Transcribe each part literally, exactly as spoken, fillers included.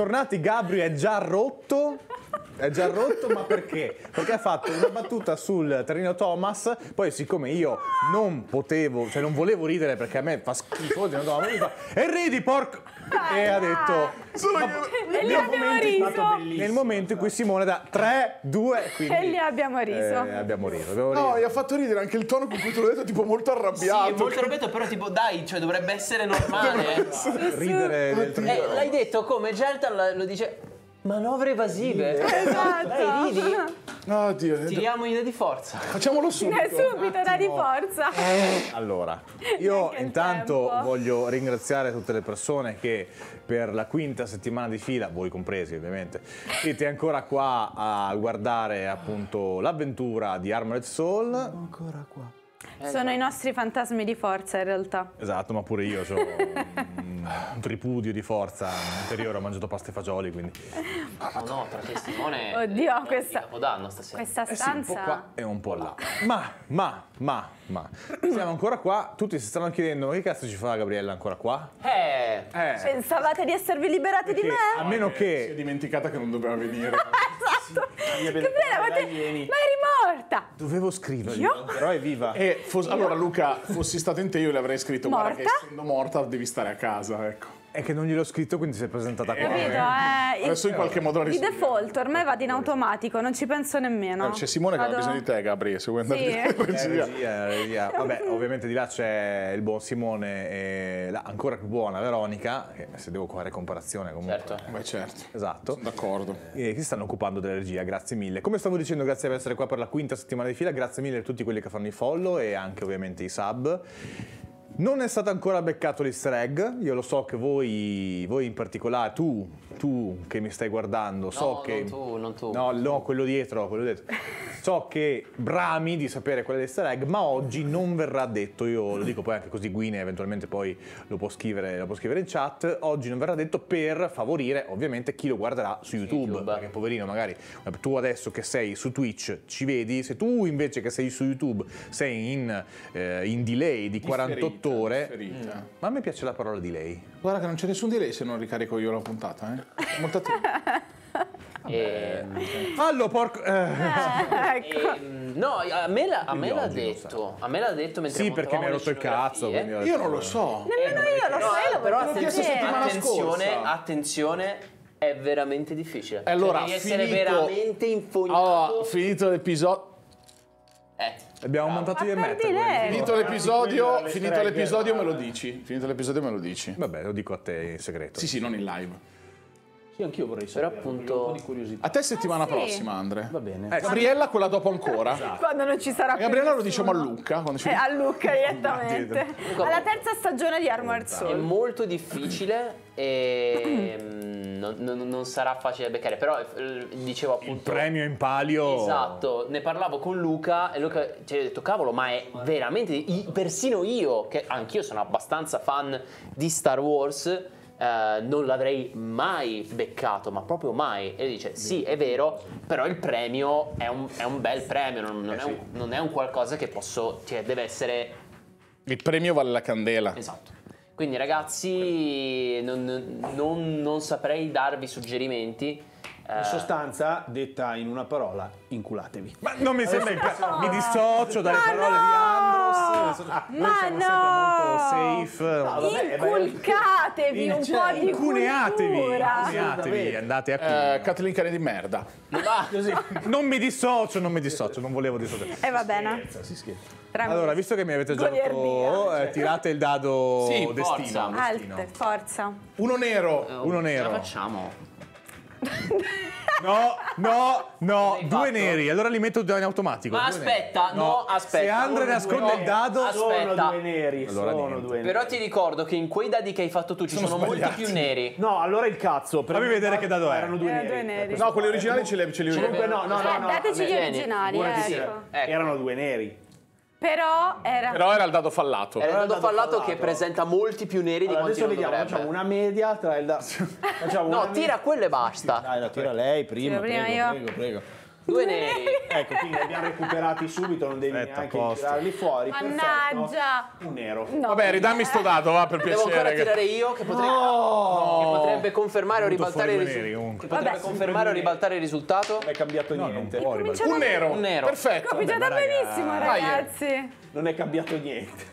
bentornati, Gabri è già rotto. È già rotto, ma perché? Perché ha fatto una battuta sul Terrino Thomas, poi siccome io non potevo, cioè non volevo ridere perché a me fa schifo il Terrino Thomas, mi fa, e ridi porco! E ha detto... E lì abbiamo riso. Nel momento in cui Simone da tre, due, quindi... E lì abbiamo riso. Eh, abbiamo riso. Abbiamo No, riso. mi ha fatto ridere anche il tono con cui te l'ho detto, tipo molto arrabbiato. Sì, molto arrabbiato, però tipo dai, cioè dovrebbe essere normale. Ridere del Terrino. Eh, l'hai detto come Geltan lo dice... Manovre evasive. Esatto. Dai, ridi. Oh, Dio. Tiriamogli di forza. Facciamolo subito. Eh, subito, dai di forza. Allora, io Neanche il intanto tempo. voglio ringraziare tutte le persone che per la quinta settimana di fila, voi compresi ovviamente, siete ancora qua a guardare appunto l'avventura di Armored Soul. Ancora qua. Sono i nostri fantasmi di forza in realtà. Esatto, ma pure io ho un, un tripudio di forza interiore, ho mangiato pasta e fagioli, quindi... No, no, tra testimone. Oddio, questa- Capodanno stasera. Questa Eh sì, un po' stanza... qua e un po' là. Ma, ma, ma, ma, siamo ancora qua, tutti si stanno chiedendo, ma che cazzo ci fa Gabriella ancora qua? Eh. Eh, Pensavate di esservi liberati di perché me? a meno Si è che... dimenticata che non doveva venire. Esatto. Gabriele, ma, te, ma eri morta. Dovevo scriverlo, Io? però è viva. E fos- allora Luca, fossi stato in te io le avrei scritto guarda che Morta? essendo morta devi stare a casa, ecco. È che non gliel'ho scritto, quindi si è presentata qua. Capito? Eh, Adesso in qualche modo la di risolviamo. default, ormai vado in automatico, non ci penso nemmeno. Eh, C'è Simone che ha Vado- bisogno di te, Gabri, se vuoi andare Sì. via. Eh, regia. regia, regia. Vabbè, ovviamente di là c'è il buon Simone e la ancora più buona Veronica, che se devo fare comparazione comunque. Certo. Beh, certo. Esatto. Sono d'accordo. E che si stanno occupando della regia, grazie mille. Come stavo dicendo, grazie per essere qua per la quinta settimana di fila, grazie mille a tutti quelli che fanno i follow e anche ovviamente i sub. Non è stato ancora beccato l'easter egg, io lo so che voi, voi in particolare, tu, tu che mi stai guardando, so No, che... non tu, non tu. No, no, quello dietro, quello dietro. So che brami di sapere qual è l'easter egg, ma oggi non verrà detto, io lo dico poi anche così Guine eventualmente poi lo può scrivere, lo può scrivere in chat, oggi non verrà detto per favorire ovviamente chi lo guarderà su YouTube, YouTube. perché poverino magari tu adesso che sei su Twitch ci vedi, se tu invece che sei su YouTube sei in, eh, in delay di quarantotto ore, Differita. ma a me piace la parola delay. Guarda che non c'è nessun di lei se non ricarico io la puntata, eh. Molto attivo. E, Allo porco... eh. Ecco. e, no, a me, la- a me l'ha oggi lo detto. A me l'ha detto mentre Sì, perché mi ha montavamo rotto il le cazzo. scenografie. quindi ho Io detto, non lo so. Nemmeno io lo No, so, io lo però voglio chiesto sapere. settimana attenzione, scorsa. attenzione, è veramente difficile. E allora, cioè, devi essere finito- veramente infognato. Allora, finito l'episodio... Eh. Abbiamo montato io e Ma Matt. per delay. quindi- Finito l'episodio, Quello, le finito streghe. l'episodio me lo dici. Finito l'episodio me lo dici. Vabbè, lo dico a te in segreto. Sì, sì, non in live. Sì, anch'io vorrei Però sapere. appunto- perché ho un po' di curiosità. A te settimana Ah, sì? prossima, Andre. Va bene. Eh, sì. Gabriella quella dopo ancora. Quando non ci sarà E più Gabriella lo nessuno. diciamo a Luca. Quando ci... Eh, a Luca direttamente. Alla terza stagione di Armored È Soul. molto difficile e mm, non, non- non sarà facile da beccare, però eh, dicevo Il appunto... premio in palio. Esatto, ne parlavo con Luca e Luca ci ha detto cavolo, ma è veramente, i- persino io, che anch'io sono abbastanza fan di Star Wars, eh, non l'avrei mai beccato, ma proprio mai. E dice sì, è vero, però il premio è un, è un bel premio, non, non Eh è sì. un, non è un qualcosa che posso, cioè deve essere... Il premio vale la candela. Esatto. Quindi ragazzi, non, non- non saprei darvi suggerimenti. In eh, sostanza, detta in una parola, inculatevi. Ma non mi sembra il caso. Mi dissocio dalle parole di Andros. Ma Noi siamo no! sempre molto safe. vabbè, Inculcatevi un po' di Cuneatevi, cultura. cuneatevi, andate a piedi. Eh, Kathleen cane di merda. ah, Non mi dissocio, non mi dissocio, non volevo dissociare. E va bene. Si scherza. Tranquillo. Allora, visto che mi avete già Goliardia. detto, eh, tirate il dado Sì, destino. forza. destino. Alte, forza. Uno nero. Uno Ce nero. la facciamo. No, no, no, L'hai due fatto? neri, allora li metto in automatico. Ma due aspetta, neri. no, aspetta. Se Andre Uno, nasconde due, il dado, no. Aspetta. Sono due neri, Allora sono niente. due neri. Però ti ricordo che in quei dadi che hai fatto tu ci sono, molti sbagliati. più neri. No, allora il cazzo. per- Fammi vedere che dado è. Erano due Erano neri. due neri. No, quelli originali ce li, ce li Comunque no, no, no, Eh, no. dateci gli vieni. originali, Buona ecco. sera. Ecco. Erano due neri. Però era... Però era il dado fallato. Era il Allora dado il dado fallato fallato. che presenta molti più neri di Allora, quanti adesso non vediamo, dovrebbe. facciamo una media tra il da... facciamo No, una tira quello e basta. Dai, la tira lei prima. Tiro prima prego, io. prego, prego. Due neri. Ecco, quindi li abbiamo recuperati subito, non devi Aspetta, neanche a posto. tirarli fuori. Mannaggia. Perfetto. Un nero. No. Vabbè, ridammi sto dato, va, per Devo ancora piacere. tirare io che, potrei... che potrebbe confermare o Venuto ribaltare il fuori due neri, risultato. comunque. Che potrebbe Vabbè. confermare o ribaltare il risultato. Non è cambiato No, non niente. può ribaltare. Un nero. Un nero. Perfetto. Cominciate Vabbè, ma benissimo, Dai. ragazzi. Non è cambiato niente.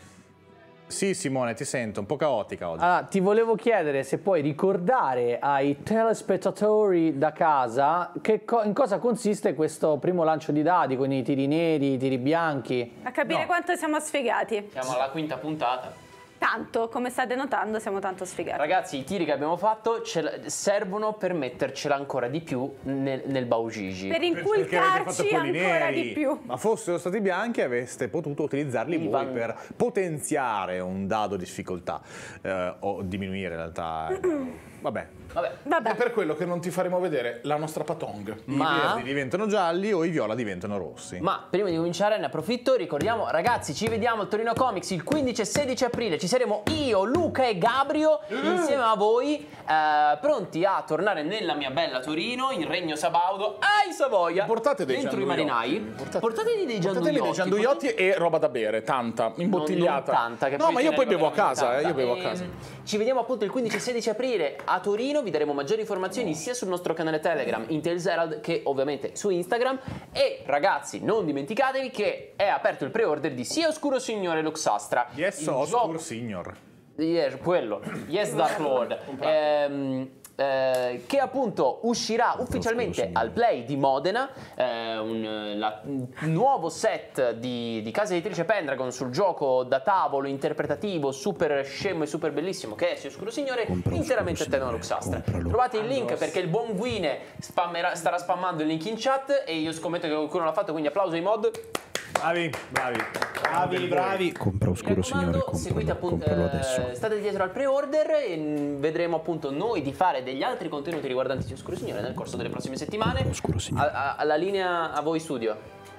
Sì, Simone, ti sento un po' caotica oggi. Allora, ti volevo chiedere se puoi ricordare ai telespettatori da casa che co- in cosa consiste questo primo lancio di dadi con i tiri neri, i tiri bianchi. A capire No. quanto siamo sfigati. Siamo alla quinta puntata. Tanto, come state notando, siamo tanto sfigati. Ragazzi, i tiri che abbiamo fatto ce la- servono per mettercela ancora di più nel, nel Baugigi. Per Perché avete fatto inculcarci quelli ancora neri. di più. Ma fossero stati bianchi avreste potuto utilizzarli voi Ivan. per potenziare un dado di difficoltà eh, o diminuire in realtà. eh, Vabbè, Vabbè. È Vabbè, per quello che non ti faremo vedere la nostra patong. i Ma- verdi diventano gialli o i viola diventano rossi. Ma prima di cominciare ne approfitto, ricordiamo ragazzi, ci vediamo al Torino Comics il quindici e sedici aprile, ci saremo io, Luca e Gabrio insieme a voi, eh, pronti a tornare nella mia bella Torino, in Regno Sabaudo, ai Savoia, Portate dei dentro i gianduiotti. marinai, Portate- portatevi dei gianduiotti, Portatemi dei gianduiotti e roba da bere, tanta, imbottigliata. Non, non tanta, che no, ma io poi ce n'è bevo a veramente casa, eh, tanta. io bevo a Ehm, casa. Ci vediamo appunto il quindici e sedici aprile a Torino, vi daremo maggiori informazioni sia sul nostro canale Telegram Intel's Herald che ovviamente su Instagram. E ragazzi, non dimenticatevi che è aperto il pre-order di Sia Oscuro Signore Luxastra. Yes, il Oscur gioco- Signor. Yes, quello. Yes, Dark Lord. Ehm, eh, che appunto uscirà ufficialmente al Play di Modena, eh, un, la- un nuovo set di, di casa editrice Pendragon sul gioco da tavolo interpretativo super scemo e super bellissimo che è Sia Oscuro Signore, interamente a tema Luxastra. Trovate il link perché il buon Guine spammerà- starà spammando il link in chat e io scommetto che qualcuno l'ha fatto, quindi applauso ai mod. Bravi, bravi. Bravi, bravi. Compra Oscuro Mi Signore, raccomando, seguite compralo, appunto, compralo eh, adesso. state dietro al pre-order e mm, vedremo appunto noi di fare degli altri contenuti riguardanti Sia Oscuro Signore nel corso delle prossime settimane. Oscuro Signore. A- a- alla linea a voi studio.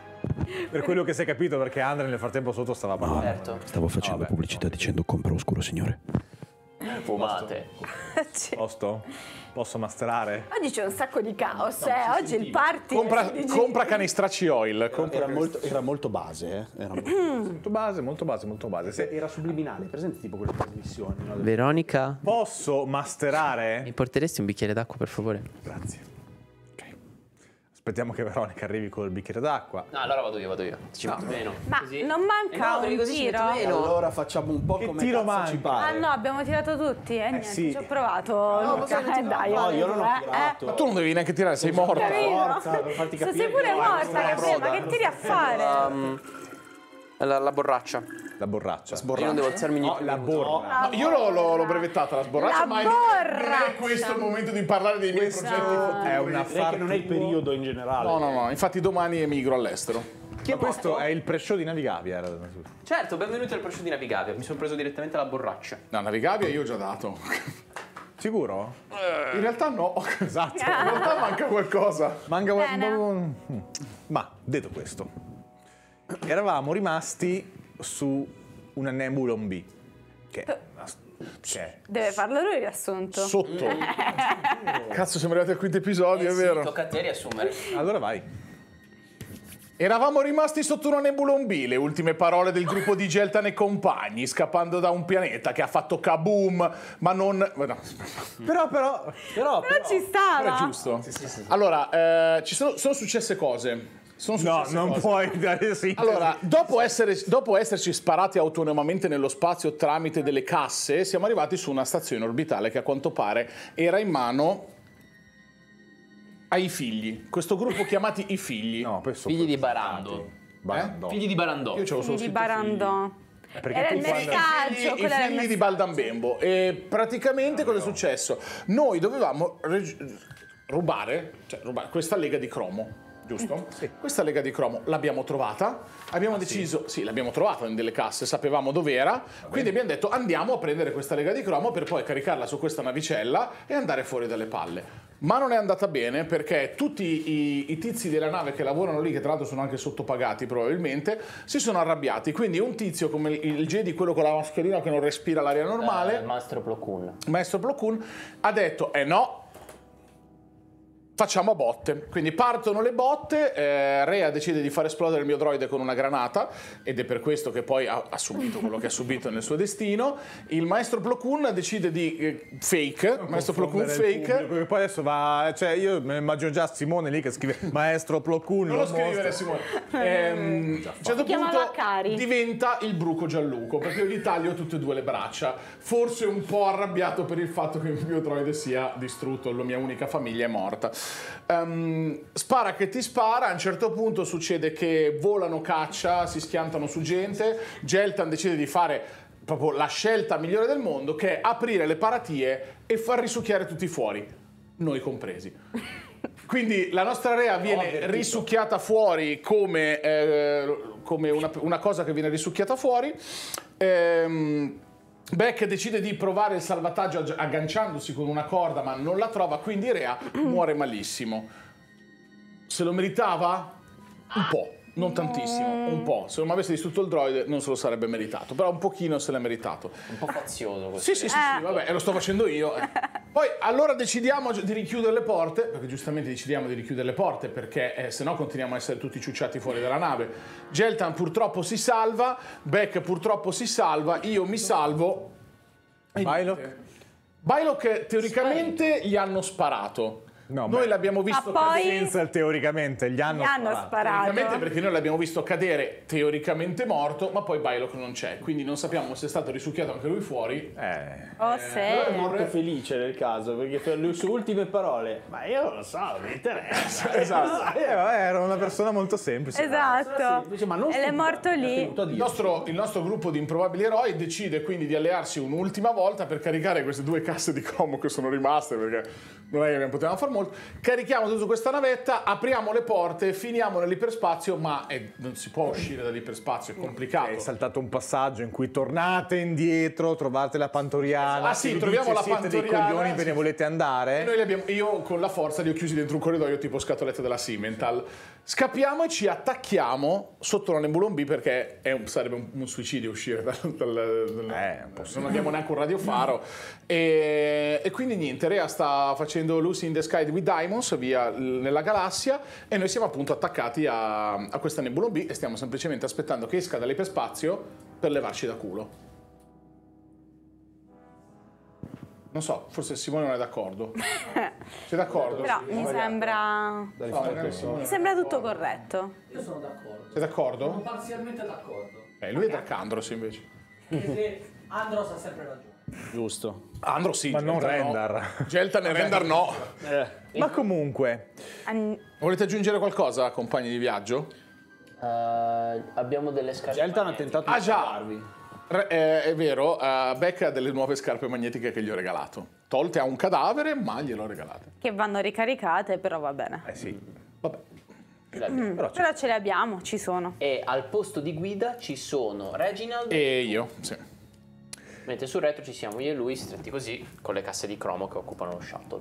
Per quello che si è capito perché Andre nel frattempo sotto stava parlando. Certo. Stavo facendo Vabbè. pubblicità dicendo compra Oscuro Signore. Fumate. Sì. Posto? Posso masterare? Oggi c'è un sacco di caos, eh. Oggi il party. Compra, si dice- compra canistracci oil. Compra Era molto, era molto base, eh. Era, molto- Molto base, molto base, molto base. Se era subliminale, presente tipo quelle trasmissioni, no? Veronica, posso masterare? mi porteresti un bicchiere d'acqua per favore? Grazie. Ok. Aspettiamo che Veronica arrivi col bicchiere d'acqua. No, allora vado io, vado io. Ci metto meno. Ma Così. non manca Eh no, perché un così ci tiro? metto meno. Allora facciamo un po' Che come tiro cazzo manca? ci Ah pare. no, abbiamo tirato tutti, eh niente, sì. ci ho provato. Luca. Eh, dai, No, io io non ho eh, tirato. Ma tu non devi neanche tirare, sei morta. Capito? Forza, per farti Sono capire sei pure che no, è morta, una Gabriele, ma broda. che tiri a fare? Um, la, la borraccia. La borraccia. Io non devo alzarmi No, niente. la borra. No, io l'ho, l'ho- l'ho brevettata la sborraccia, La ma non borraccia. è questo il momento di parlare dei miei progetti futuri. È una Direi che non è il fartitura. periodo in generale. No, no, no, infatti domani emigro all'estero. Ma questo è il pre-show di Navigavia. Era... Certo, benvenuti al prosciutto di Navigavia. Mi sono preso direttamente la borraccia. No, Navigavia io ho già dato. Sicuro? In realtà no. Esatto. In realtà manca qualcosa. Manca Bene. un po'. Ma detto questo, eravamo rimasti su una Nebulon B. Che è una... Che Deve farlo lui il riassunto. Sotto. Cazzo, siamo arrivati al quinto episodio, Eh è sì, vero. tocca a te riassumere. Allora vai. Eravamo rimasti sotto una Nebulon B, le ultime parole del gruppo di Geltan e compagni, scappando da un pianeta che ha fatto kaboom, ma non... no, Però, però... Però, Però ci stava. però è giusto. Allora, eh, ci sono, sono successe cose. Sono No, successe non cose. puoi dare sì. Allora, dopo, essere, dopo esserci sparati autonomamente nello spazio tramite delle casse, siamo arrivati su una stazione orbitale che a quanto pare era in mano ai figli. Questo gruppo chiamati i figli. No, poi sono Figli di Barando. Barandò. Figli di Barandò. Io c'avevo solo Figli di scritto Barandò. Perché Era tu il quando- messaggio, figli, i quello era il figli di messaggio. Baldambembo. E praticamente cosa è successo? Noi dovevamo reg- rubare, cioè rubare questa lega di cromo. Giusto? Sì. Questa lega di cromo l'abbiamo trovata, abbiamo deciso, sì, l'abbiamo trovata in delle casse, sapevamo dov'era, quindi abbiamo detto andiamo a prendere questa lega di cromo per poi caricarla su questa navicella e andare fuori dalle palle. Ma non è andata bene perché tutti i, i tizi della nave che lavorano lì, che tra l'altro sono anche sottopagati probabilmente, si sono arrabbiati. Quindi un tizio come il, il Jedi, quello con la mascherina che non respira l'aria normale, Eh, Mastro Plo Koon. Maestro Plo Koon, ha detto eh no, Facciamo a botte, quindi partono le botte, eh, Rea decide di far esplodere il mio droide con una granata ed è per questo che poi ha, ha subito quello che ha subito nel suo destino. Il maestro Plo Koon decide di eh, fake, Non maestro Plo Koon confondere il fake. pubblico, perché poi adesso va, cioè io me immagino già Simone lì che scrive maestro Plo Koon. Non lo scrivere Simone. Ehm, a un certo chiamava punto Cari. diventa il bruco Gianluco, perché io gli taglio tutte e due le braccia. Forse un po' arrabbiato per il fatto che il mio droide sia distrutto, la mia unica famiglia è morta. Um, spara che ti spara, a un certo punto succede che volano caccia, si schiantano su gente, Geltan decide di fare proprio la scelta migliore del mondo, che è aprire le paratie e far risucchiare tutti fuori, noi compresi. Quindi la nostra Rea viene risucchiata fuori come, eh, come una, una cosa che viene risucchiata fuori. Ehm, Beck decide di provare il salvataggio agg- agganciandosi con una corda, ma non la trova, quindi Rea muore malissimo. Se lo meritava? Un po', non tantissimo, un po'. Se non avesse distrutto il droide non se lo sarebbe meritato, però un pochino se l'è meritato. Un po' fazioso questo. Sì, sì, sì, sì, vabbè, e lo sto facendo io. eh. Poi allora decidiamo di richiudere le porte, perché giustamente decidiamo di richiudere le porte, perché eh, se no continuiamo a essere tutti ciucciati fuori dalla nave. Geltan purtroppo si salva, Beck purtroppo si salva, io mi salvo. E Bailok? niente. Bailok teoricamente gli hanno sparato. No, Noi beh. l'abbiamo visto Ma poi- cadere. Senza il teoricamente, gli hanno, Gli hanno sparato. sparato. Teoricamente perché noi l'abbiamo visto cadere teoricamente morto, ma poi Bailok non c'è, quindi non sappiamo se è stato risucchiato anche lui fuori. Eh. Oh, Però è sì. molto felice nel caso, perché per le sue ultime parole, ma io non lo so, non mi interessa. Esatto. Eh, vabbè, era una persona molto semplice. Esatto. Dice, ma non Ed è stupida, morto ha lì. tenuto a Il dirlo. nostro, il nostro gruppo di improbabili eroi decide quindi di allearsi un'ultima volta per caricare queste due casse di cromo che sono rimaste, perché non è che ne potevamo fare molto. Carichiamo tutto questa navetta, apriamo le porte, finiamo nell'iperspazio, ma è- non si può uscire dall'iperspazio, è complicato. È saltato un passaggio in cui tornate indietro, trovate la Pantoriana. Ah, sì, che vi troviamo dice, la siete dei Pantoriana, coglioni, sì, ve ne sì. volete andare? E noi li abbiamo, io con la forza li ho chiusi dentro un corridoio tipo scatolette della Simmental. Scappiamo e ci attacchiamo sotto la Nebulon B, perché è un- sarebbe un, un suicidio uscire dal, dal- dal- Eh, un po' sì. non abbiamo neanche un radiofaro. E, e quindi niente, Rea sta facendo Lucy in the Sky with Diamonds via l- nella galassia e noi siamo appunto attaccati a, a questa Nebulon B e stiamo semplicemente aspettando che esca dall'iperspazio per levarci da culo. Non so, forse Simone non è d'accordo. Sei d'accordo? Però mi sembra... No, magari Simone- Mi sembra tutto corretto. Io sono d'accordo. Sei d'accordo? Parzialmente d'accordo. Eh, lui è Darkandros invece. Perché Andros ha sempre ragione. Giusto. Andros sì, Ma non Geltan no. Rendar. Geltan e Rendar no. Ma comunque, An- Volete aggiungere qualcosa, compagni di viaggio? Eh, abbiamo delle scarpe. Geltan ha magnetiche. tentato Ah, di già. salvarvi. Re- eh, è vero, uh, Beck ha delle nuove scarpe magnetiche che gli ho regalato. Tolte a un cadavere, ma gliel'ho regalate. che vanno ricaricate, però va bene. eh sì, Vabbè. Ce l'abbiamo. però c'è- Però ce le abbiamo, ci sono. E al posto di guida ci sono Reginald, E io, sì. mentre sul retro ci siamo io e lui stretti così con le casse di cromo che occupano lo shuttle.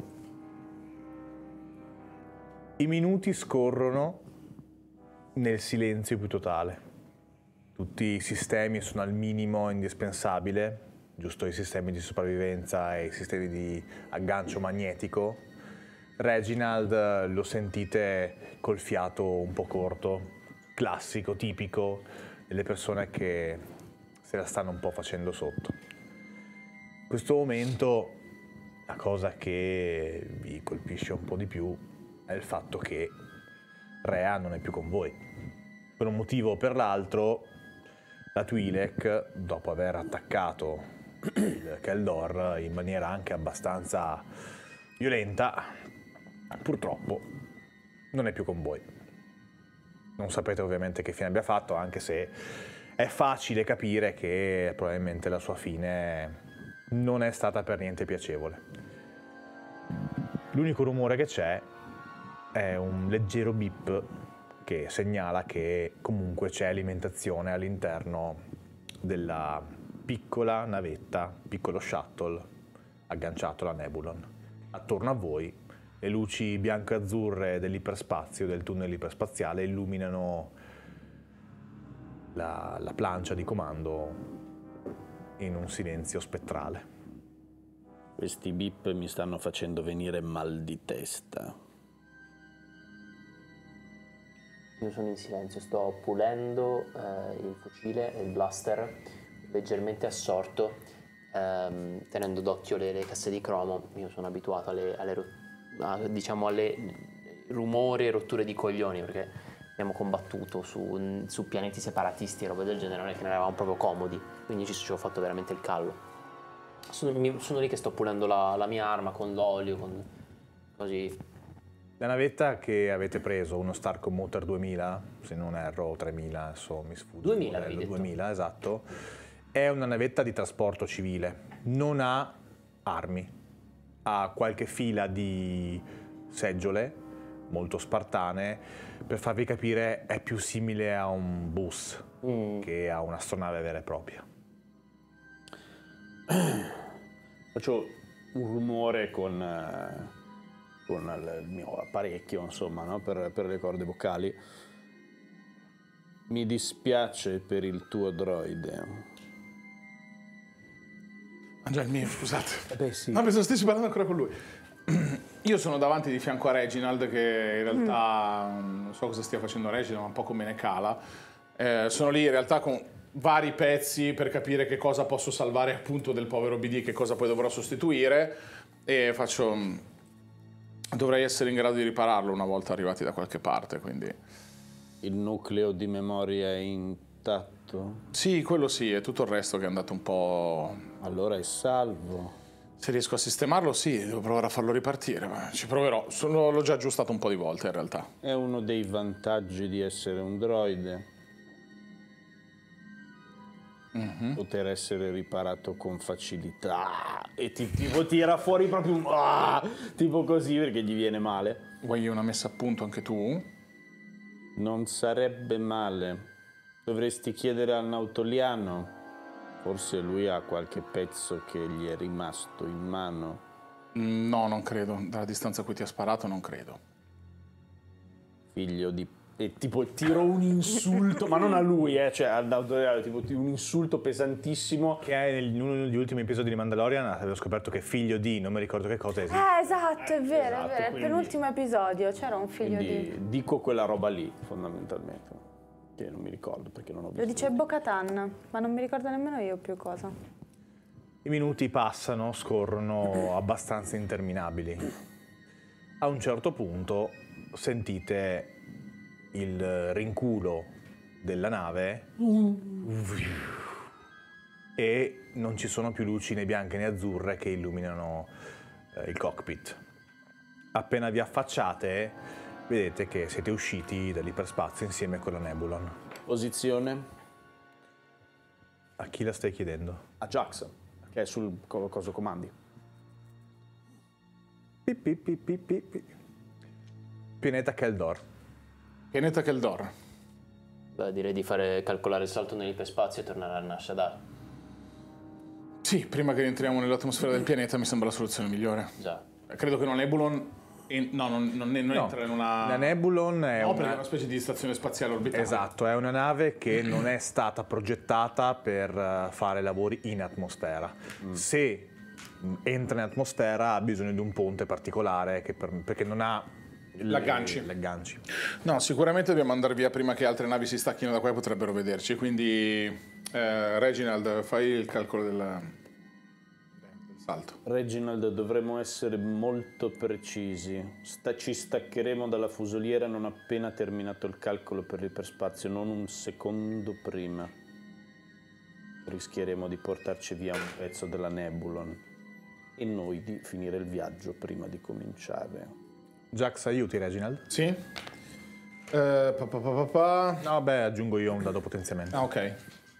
i minuti scorrono nel silenzio più totale. Tutti i sistemi sono al minimo indispensabile, giusto i sistemi di sopravvivenza e i sistemi di aggancio magnetico. Reginald eh, lo sentite col fiato un po' corto, classico, tipico delle persone che se la stanno un po' facendo sotto. In questo momento la cosa che vi colpisce un po' di più è il fatto che Rea non è più con voi. Per un motivo o per l'altro, la Twi'lek, dopo aver attaccato il Keldor in maniera anche abbastanza violenta, purtroppo non è più con voi. Non sapete ovviamente che fine abbia fatto, anche se è facile capire che probabilmente la sua fine non è stata per niente piacevole. L'unico rumore che c'è è un leggero beep che segnala che comunque c'è alimentazione all'interno della piccola navetta, piccolo shuttle agganciato alla Nebulon. Attorno a voi le luci bianco-azzurre dell'iperspazio, del tunnel iperspaziale, illuminano la, la plancia di comando in un silenzio spettrale. Questi beep mi stanno facendo venire mal di testa. Io sono in silenzio, sto pulendo eh, il fucile e il blaster leggermente assorto, ehm, tenendo d'occhio le, le casse di cromo. Io sono abituato alle, alle, ro- a, diciamo alle rumori e rotture di coglioni, perché abbiamo combattuto su, su pianeti separatisti e roba del genere, non è che ne eravamo proprio comodi, quindi ci ho fatto veramente il callo. Sono, mi- sono lì che sto pulendo la, la mia arma con l'olio, con così. La navetta che avete preso, uno Stark Motor duemila, se non erro, tremila, adesso mi sfugge. duemila il modello, avevi detto. duemila, esatto. È una navetta di trasporto civile, non ha armi, ha qualche fila di seggiole molto spartane. Per farvi capire, è più simile a un bus Mm. che a un'astronave vera e propria. Faccio un rumore con, eh, con il mio apparecchio, insomma, no? per, per le corde vocali. Mi dispiace per il tuo droide. Ah, già il mio, scusate. Eh beh, sì. No, pensavo stessi parlando ancora con lui. Io sono davanti di fianco a Reginald, che in realtà non so cosa stia facendo Reginald, ma un po' come ne cala. Eh, sono lì in realtà con vari pezzi per capire che cosa posso salvare appunto del povero B D, che cosa poi dovrò sostituire, e faccio... dovrei essere in grado di ripararlo una volta arrivati da qualche parte, quindi... Il nucleo di memoria è intatto? Sì, quello sì, è tutto il resto che è andato un po'... Allora è salvo. Se riesco a sistemarlo, sì, devo provare a farlo ripartire, ma ci proverò. Sono- l'ho già aggiustato un po' di volte in realtà. È uno dei vantaggi di essere un droide. Poter essere riparato con facilità e ti tipo tira fuori proprio un ah, tipo così perché gli viene male. Vuoi una messa a punto anche tu? Non sarebbe male. Dovresti chiedere al nautoliano. Forse lui ha qualche pezzo che gli è rimasto in mano. Mm, No, non credo. Dalla distanza a cui ti ha sparato, non credo. Figlio di... E tipo tiro un insulto, ma non a lui, eh, cioè al nautoliano, tipo un insulto pesantissimo. Che è in uno degli ultimi episodi di Mandalorian avevo scoperto che figlio di, non mi ricordo che cosa esiste. Eh, esatto, è vero, Esatto, è vero. È il quindi- penultimo episodio, c'era un figlio di... Quindi dico quella roba lì, fondamentalmente. Che non mi ricordo perché non ho visto. Lo dice Bo-Katan, ma non mi ricordo nemmeno io più cosa. I minuti passano, scorrono abbastanza interminabili. A un certo punto sentite il rinculo della nave e non ci sono più luci né bianche né azzurre che illuminano eh, il cockpit. Appena vi affacciate, vedete che siete usciti dall'iperspazio insieme con la Nebulon. Posizione A chi la stai chiedendo? a Jax, che è sul co- coso comandi. Pi, pi, pi, pi, pi, pi. Pianeta Keldor. Pianeta Keldor. Beh, direi di fare calcolare il salto nell'iperspazio e tornare al Nashadar. Sì, prima che rientriamo nell'atmosfera del pianeta mi sembra la soluzione migliore. Già. Credo che una Nebulon... en- no, non, non, non No, entra in una... La Nebulon è No, perché è una... una specie di stazione spaziale orbitale. Esatto, è una nave che non è stata progettata per eh, fare lavori in atmosfera. Se mh, entra in atmosfera ha bisogno di un ponte particolare che per- perché non ha le- L'agganci. le agganci. No, sicuramente dobbiamo andare via prima che altre navi si stacchino da qua e potrebbero vederci. Quindi, eh, Reginald, fai il calcolo del, del salto. Reginald, dovremmo essere molto precisi. Sta- ci staccheremo dalla fusoliera non appena terminato il calcolo per l'iperspazio, non un secondo prima. Rischieremo di portarci via un pezzo della Nebulon e noi di finire il viaggio prima di cominciare. Jax, aiuti Reginald? Sì? Eh, pa, pa, pa, pa, pa. No, beh, aggiungo io un dado potenziamento. Ah, ok.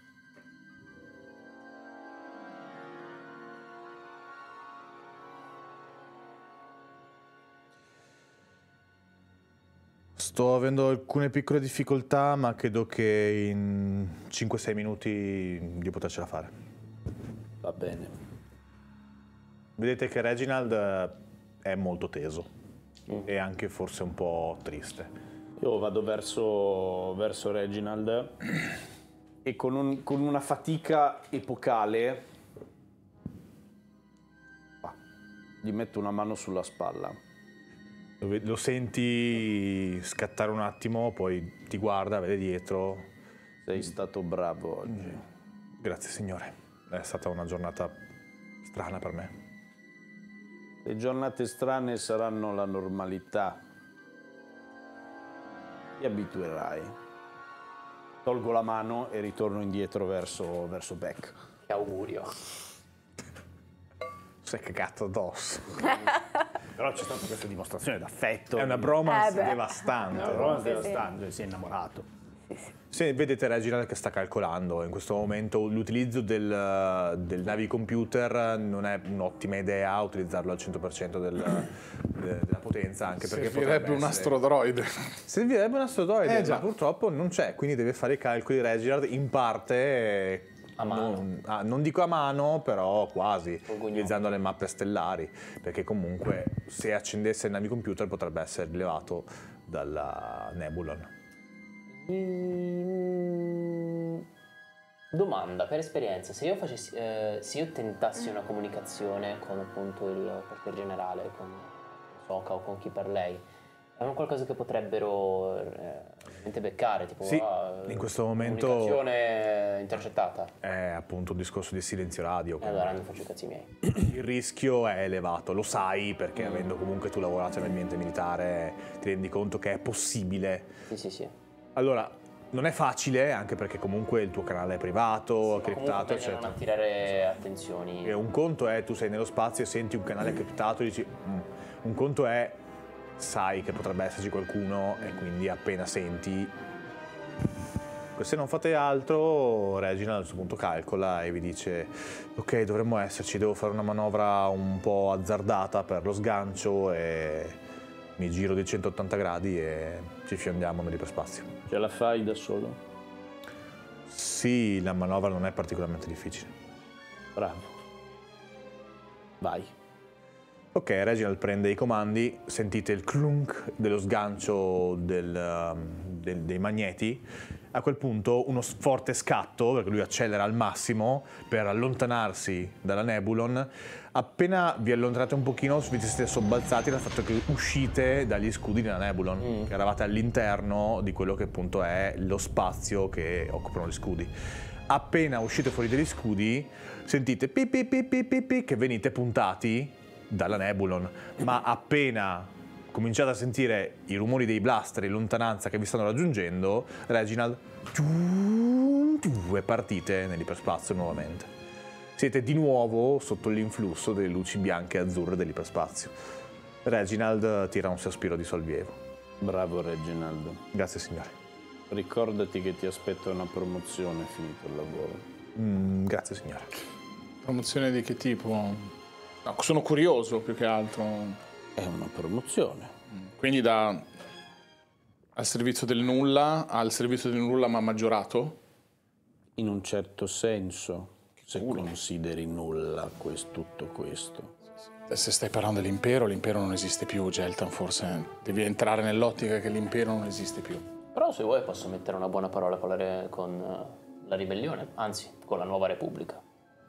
Sto avendo alcune piccole difficoltà, ma credo che in cinque sei minuti di potercela fare. Va bene. Vedete che Reginald eh, è molto teso e anche forse un po' triste. Io vado verso, verso Reginald e con, un- con una fatica epocale ah, gli metto una mano sulla spalla. Lo, lo senti scattare un attimo, poi ti guarda, vede dietro. Sei stato bravo oggi. Grazie signore, è stata una giornata strana per me. Le giornate strane saranno la normalità. Ti abituerai. Tolgo la mano e ritorno indietro verso, verso Beck. Che augurio. Si è cagato addosso. Però c'è stata questa dimostrazione d'affetto. È una bromance Eh beh. devastante. Una no? broma Sì, devastante, si è innamorato. Se vedete Reginald che sta calcolando, in questo momento l'utilizzo del, del navicomputer non è un'ottima idea utilizzarlo al cento per cento del, de- della potenza, anche perché Servirebbe potrebbe un essere- astrodroide. Servirebbe un astrodroide, Eh, già. ma purtroppo non c'è, quindi deve fare i calcoli Reginald in parte eh, A mano. Non, ah, non dico a mano, però quasi, gnocco. utilizzando le mappe stellari, perché comunque se accendesse il navicomputer potrebbe essere rilevato dalla Nebulon. Mm, Domanda, per esperienza, se io facessi, eh, se io tentassi una comunicazione con appunto il quartier generale, con Soka o con chi per lei, è un qualcosa che potrebbero eh, ovviamente beccare, tipo Sì, ah, in questo momento- comunicazione intercettata. È appunto un discorso di silenzio radio. E allora non faccio i cazzi miei. Il rischio è elevato, lo sai perché Mm. avendo comunque tu lavorato nell'ambiente militare ti rendi conto che è possibile. Sì, sì, sì. Allora, non è facile anche perché comunque il tuo canale è privato, Ma comunque criptato, per non eccetera. attirare attenzioni. E un conto è tu sei nello spazio e senti un canale criptato e dici "Mm". Un conto è sai che potrebbe esserci qualcuno e quindi appena senti. Se non fate altro, Reginald a questo punto calcola e vi dice ok, dovremmo esserci, devo fare una manovra un po' azzardata per lo sgancio e mi giro di centottanta gradi e ci fiondiamo nell'iperspazio. Ce la fai da solo? Sì, la manovra non è particolarmente difficile. Bravo. Vai. Ok, Reginald prende i comandi, sentite il clunk dello sgancio del, um, del- dei magneti. A quel punto uno s- forte scatto, perché lui accelera al massimo per allontanarsi dalla Nebulon. Appena vi allontanate un pochino, vi siete sobbalzati dal fatto che uscite dagli scudi della Nebulon, che eravate all'interno di quello che appunto è lo spazio che occupano gli scudi. Appena uscite fuori dagli scudi, sentite pi pi pi pi pi pi che venite puntati dalla Nebulon, ma appena cominciate a sentire i rumori dei blaster in lontananza che vi stanno raggiungendo, Reginald e partite nell'iperspazio nuovamente. Siete di nuovo sotto l'influsso delle luci bianche e azzurre dell'iperspazio. Reginald tira un sospiro di sollievo. Bravo Reginald. Grazie signore. Ricordati che ti aspetta una promozione finito il lavoro. Mm, grazie signore. Promozione di che tipo? No, sono curioso più che altro. È una promozione. Quindi da al servizio del nulla al servizio del nulla ma maggiorato? In un certo senso, se consideri nulla questo, tutto questo. Se stai parlando dell'impero, l'impero non esiste più, Geltan, forse devi entrare nell'ottica che l'impero non esiste più. Però se vuoi posso mettere una buona parola con la, re- con, eh, la ribellione, anzi con la nuova repubblica.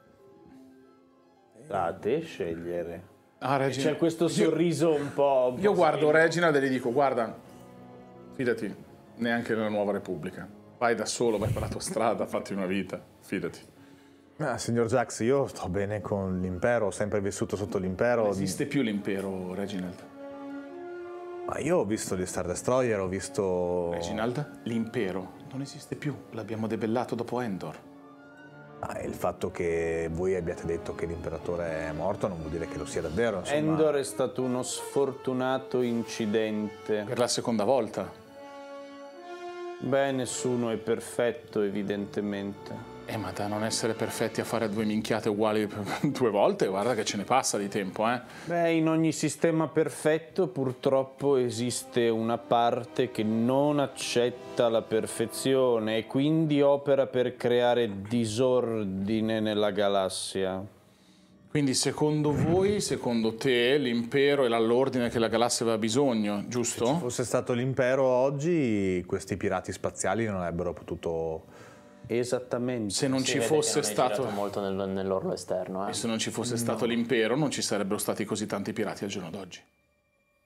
A te scegliere. Ah, E c'è questo sorriso un po'... un po' Io guardo spino. Reginald e gli dico, guarda, fidati, neanche nella nuova repubblica. Vai da solo, vai per la tua strada, fatti una vita, fidati. Ah, signor Jax, io sto bene con l'impero, ho sempre vissuto sotto l'impero. Non esiste più l'impero, Reginald. Ma io ho visto gli Star Destroyer, ho visto... Reginald, l'impero non esiste più, l'abbiamo debellato dopo Endor. Ah, il fatto che voi abbiate detto che l'imperatore è morto non vuol dire che lo sia davvero, insomma. Endor è stato uno sfortunato incidente. Per la seconda volta. Beh, nessuno è perfetto, evidentemente. Eh, ma da non essere perfetti a fare due minchiate uguali due volte, guarda che ce ne passa di tempo, eh. Beh, in ogni sistema perfetto purtroppo esiste una parte che non accetta la perfezione e quindi opera per creare disordine nella galassia. Quindi secondo voi, secondo te, l'impero è l'ordine che la galassia aveva bisogno, giusto? Se fosse stato l'impero oggi, questi pirati spaziali non avrebbero potuto... Esattamente. Se non Si ci vede fosse che non è stato... girato molto nel- nell'orlo esterno, eh. E se non ci fosse stato l'impero non ci sarebbero stati così tanti pirati al giorno d'oggi.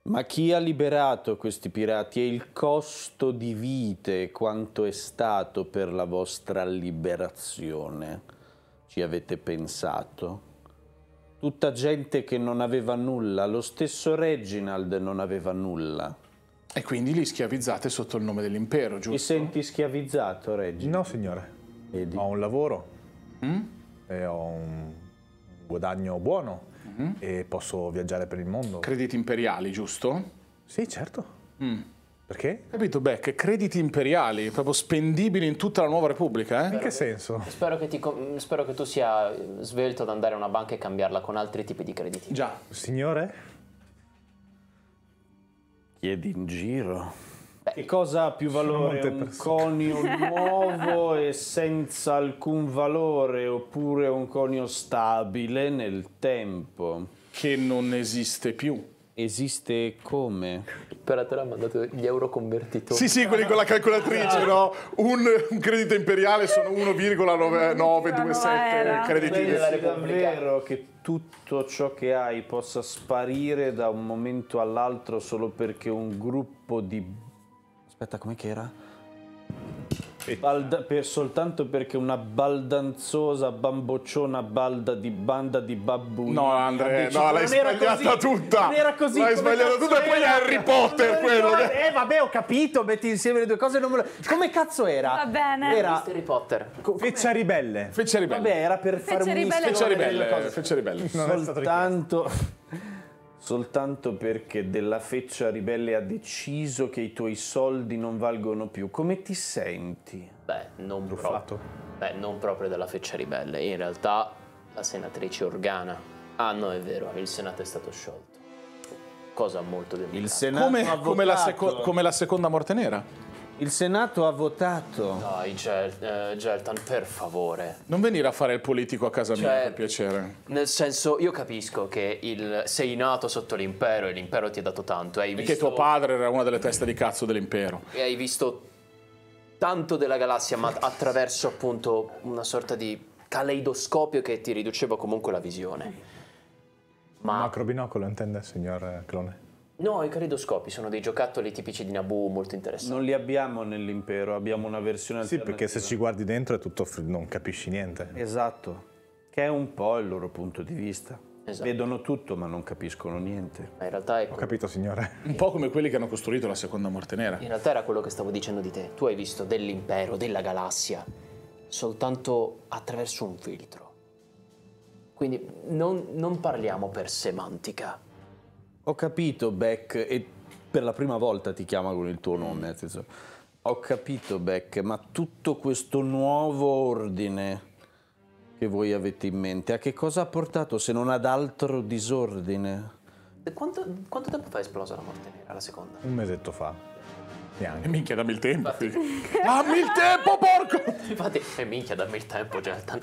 Ma chi ha liberato questi pirati e il costo di vite, quanto è stato per la vostra liberazione? Ci avete pensato? Tutta gente che non aveva nulla, lo stesso Reginald non aveva nulla. E quindi li schiavizzate sotto il nome dell'impero, giusto? Ti senti schiavizzato, Reginald? No, signore. Vedi? Ho un lavoro Mm? e ho un guadagno buono e posso viaggiare per il mondo. Crediti imperiali, giusto? Sì, certo. Mm. Perché? Capito, Beck? Crediti imperiali, proprio spendibili in tutta la nuova Repubblica, eh? In che senso? Spero che, ti com- spero che tu sia svelto ad andare a una banca e cambiarla con altri tipi di crediti. Già. Signore? Chiedi in giro. Che cosa ha più valore? molte Un persone. conio nuovo e senza alcun valore oppure un conio stabile nel tempo? Che non esiste più. Esiste come? Per te l'ha mandato gli euro convertitori. Sì, sì, quelli con la calcolatrice, no? Un, un credito imperiale sono uno virgola nove due sette crediti. Pensi davvero che tutto ciò che hai possa sparire da un momento all'altro solo perché un gruppo di... Aspetta, com'è che era? Balda... Per... Soltanto perché una baldanzosa, bambocciona balda di banda di babbuni... No, Andrea, no, l'hai Non era sbagliata così, tutta. Non era così. L'hai come sbagliata cazzo tutta e poi è era? Harry Potter Non quello ricordo. che... Eh vabbè, ho capito, metti insieme le due cose, non me lo... Come cazzo era? Va bene. Era... Harry Potter. Feccia ribelle. Fece ribelle. Vabbè, era per fare un ribelle Fece non- ribelle, fece ribelle. Non è stato soltanto, soltanto perché della feccia ribelle ha deciso che i tuoi soldi non valgono più. Come ti senti? Beh, non Truffato. proprio. Beh, non proprio della feccia ribelle. In realtà la senatrice Organa. Ah no, è vero, il Senato è stato sciolto. Cosa molto delicata. Il Senato Come, ha come la votato. seco- come la seconda morte nera. Il Senato ha votato. Dai, Gel- eh, Geltan, per favore. Non venire a fare il politico a casa mia, Cioè- per piacere. Nel senso, io capisco che il, sei nato sotto l'impero e l'impero ti ha dato tanto. Hai Perché visto, tuo padre era una delle teste di cazzo dell'impero. e hai visto tanto della galassia, ma attraverso appunto una sorta di caleidoscopio che ti riduceva comunque la visione. Ma Macrobinocolo intende, signor clone? no, i caleidoscopi sono dei giocattoli tipici di Naboo molto interessanti. Non li abbiamo nell'impero, abbiamo una versione Sì, alternativa. perché se ci guardi dentro è tutto fr- non capisci niente. Esatto, che è un po' il loro punto di vista. Esatto. Vedono tutto ma non capiscono niente. Ma in realtà, è Ho capito, signore. Un po' come quelli che hanno costruito la seconda morte nera. in realtà era quello che stavo dicendo di te. Tu hai visto dell'impero, della galassia, soltanto attraverso un filtro. Quindi non, non parliamo per semantica. Ho capito, Beck, e per la prima volta ti chiama con il tuo nome, nel senso, ho capito, Beck, ma tutto questo nuovo ordine che voi avete in mente, a che cosa ha portato se non ad altro disordine? E Quanto, quanto tempo fa è esplosa la morte nera, la seconda? Un mesetto fa. E Neanche. minchia, dammi il tempo. figlio. Dammi il tempo, porco! Infatti, e minchia, dammi il tempo, Geltan.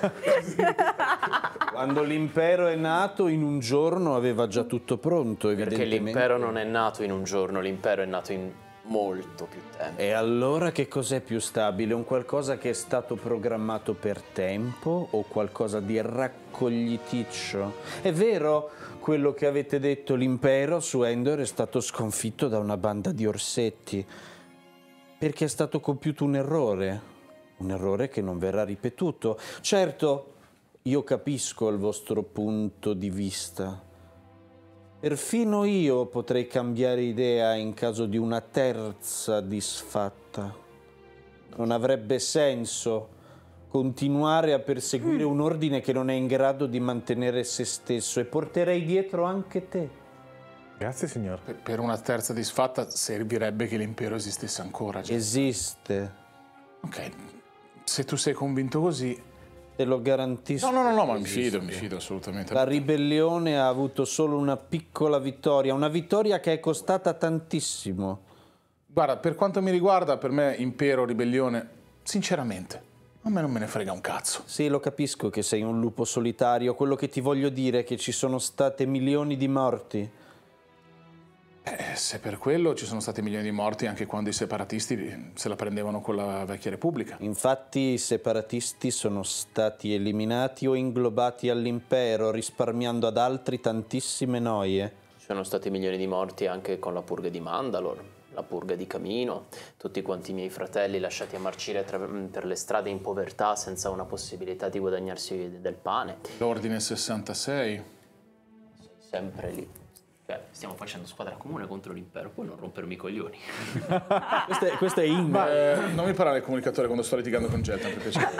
Quando l'impero è nato, in un giorno aveva già tutto pronto, Perché evidentemente. l'impero non è nato in un giorno, l'impero è nato in molto più tempo. E allora che cos'è più stabile? Un qualcosa che è stato programmato per tempo o qualcosa di raccogliticcio? È vero quello che avete detto, l'impero su Endor è stato sconfitto da una banda di orsetti perché è stato compiuto un errore, un errore che non verrà ripetuto. Certo, io capisco il vostro punto di vista. Perfino io potrei cambiare idea in caso di una terza disfatta. Non avrebbe senso continuare a perseguire un ordine che non è in grado di mantenere se stesso e porterei dietro anche te. Grazie, signor. Per- Per una terza disfatta servirebbe che l'impero esistesse ancora. cioè. Esiste, Ok, se tu sei convinto così... te lo garantisco. No, no, no, no, ma mi Esiste. fido, mi fido assolutamente. La ribellione ha avuto solo una piccola vittoria, una vittoria che è costata tantissimo. Guarda, per quanto mi riguarda, per me impero, ribellione, sinceramente, a me non me ne frega un cazzo. Sì, lo capisco che sei un lupo solitario, quello che ti voglio dire è che ci sono state milioni di morti. Eh, se per quello ci sono stati milioni di morti anche quando i separatisti se la prendevano con la vecchia Repubblica. Infatti i separatisti sono stati eliminati o inglobati all'impero, risparmiando ad altri tantissime noie. sono stati milioni di morti anche con la purga di Mandalore, la purga di Camino, tutti quanti i miei fratelli lasciati a marcire tra, per le strade in povertà senza una possibilità di guadagnarsi del pane. L'ordine sessantasei. Sempre lì. Cioè, stiamo facendo squadra comune contro l'impero, puoi non rompermi i coglioni. Questo è, questo è in... Eh, non mi parlare il comunicatore quando sto litigando con Jettan, per piacere.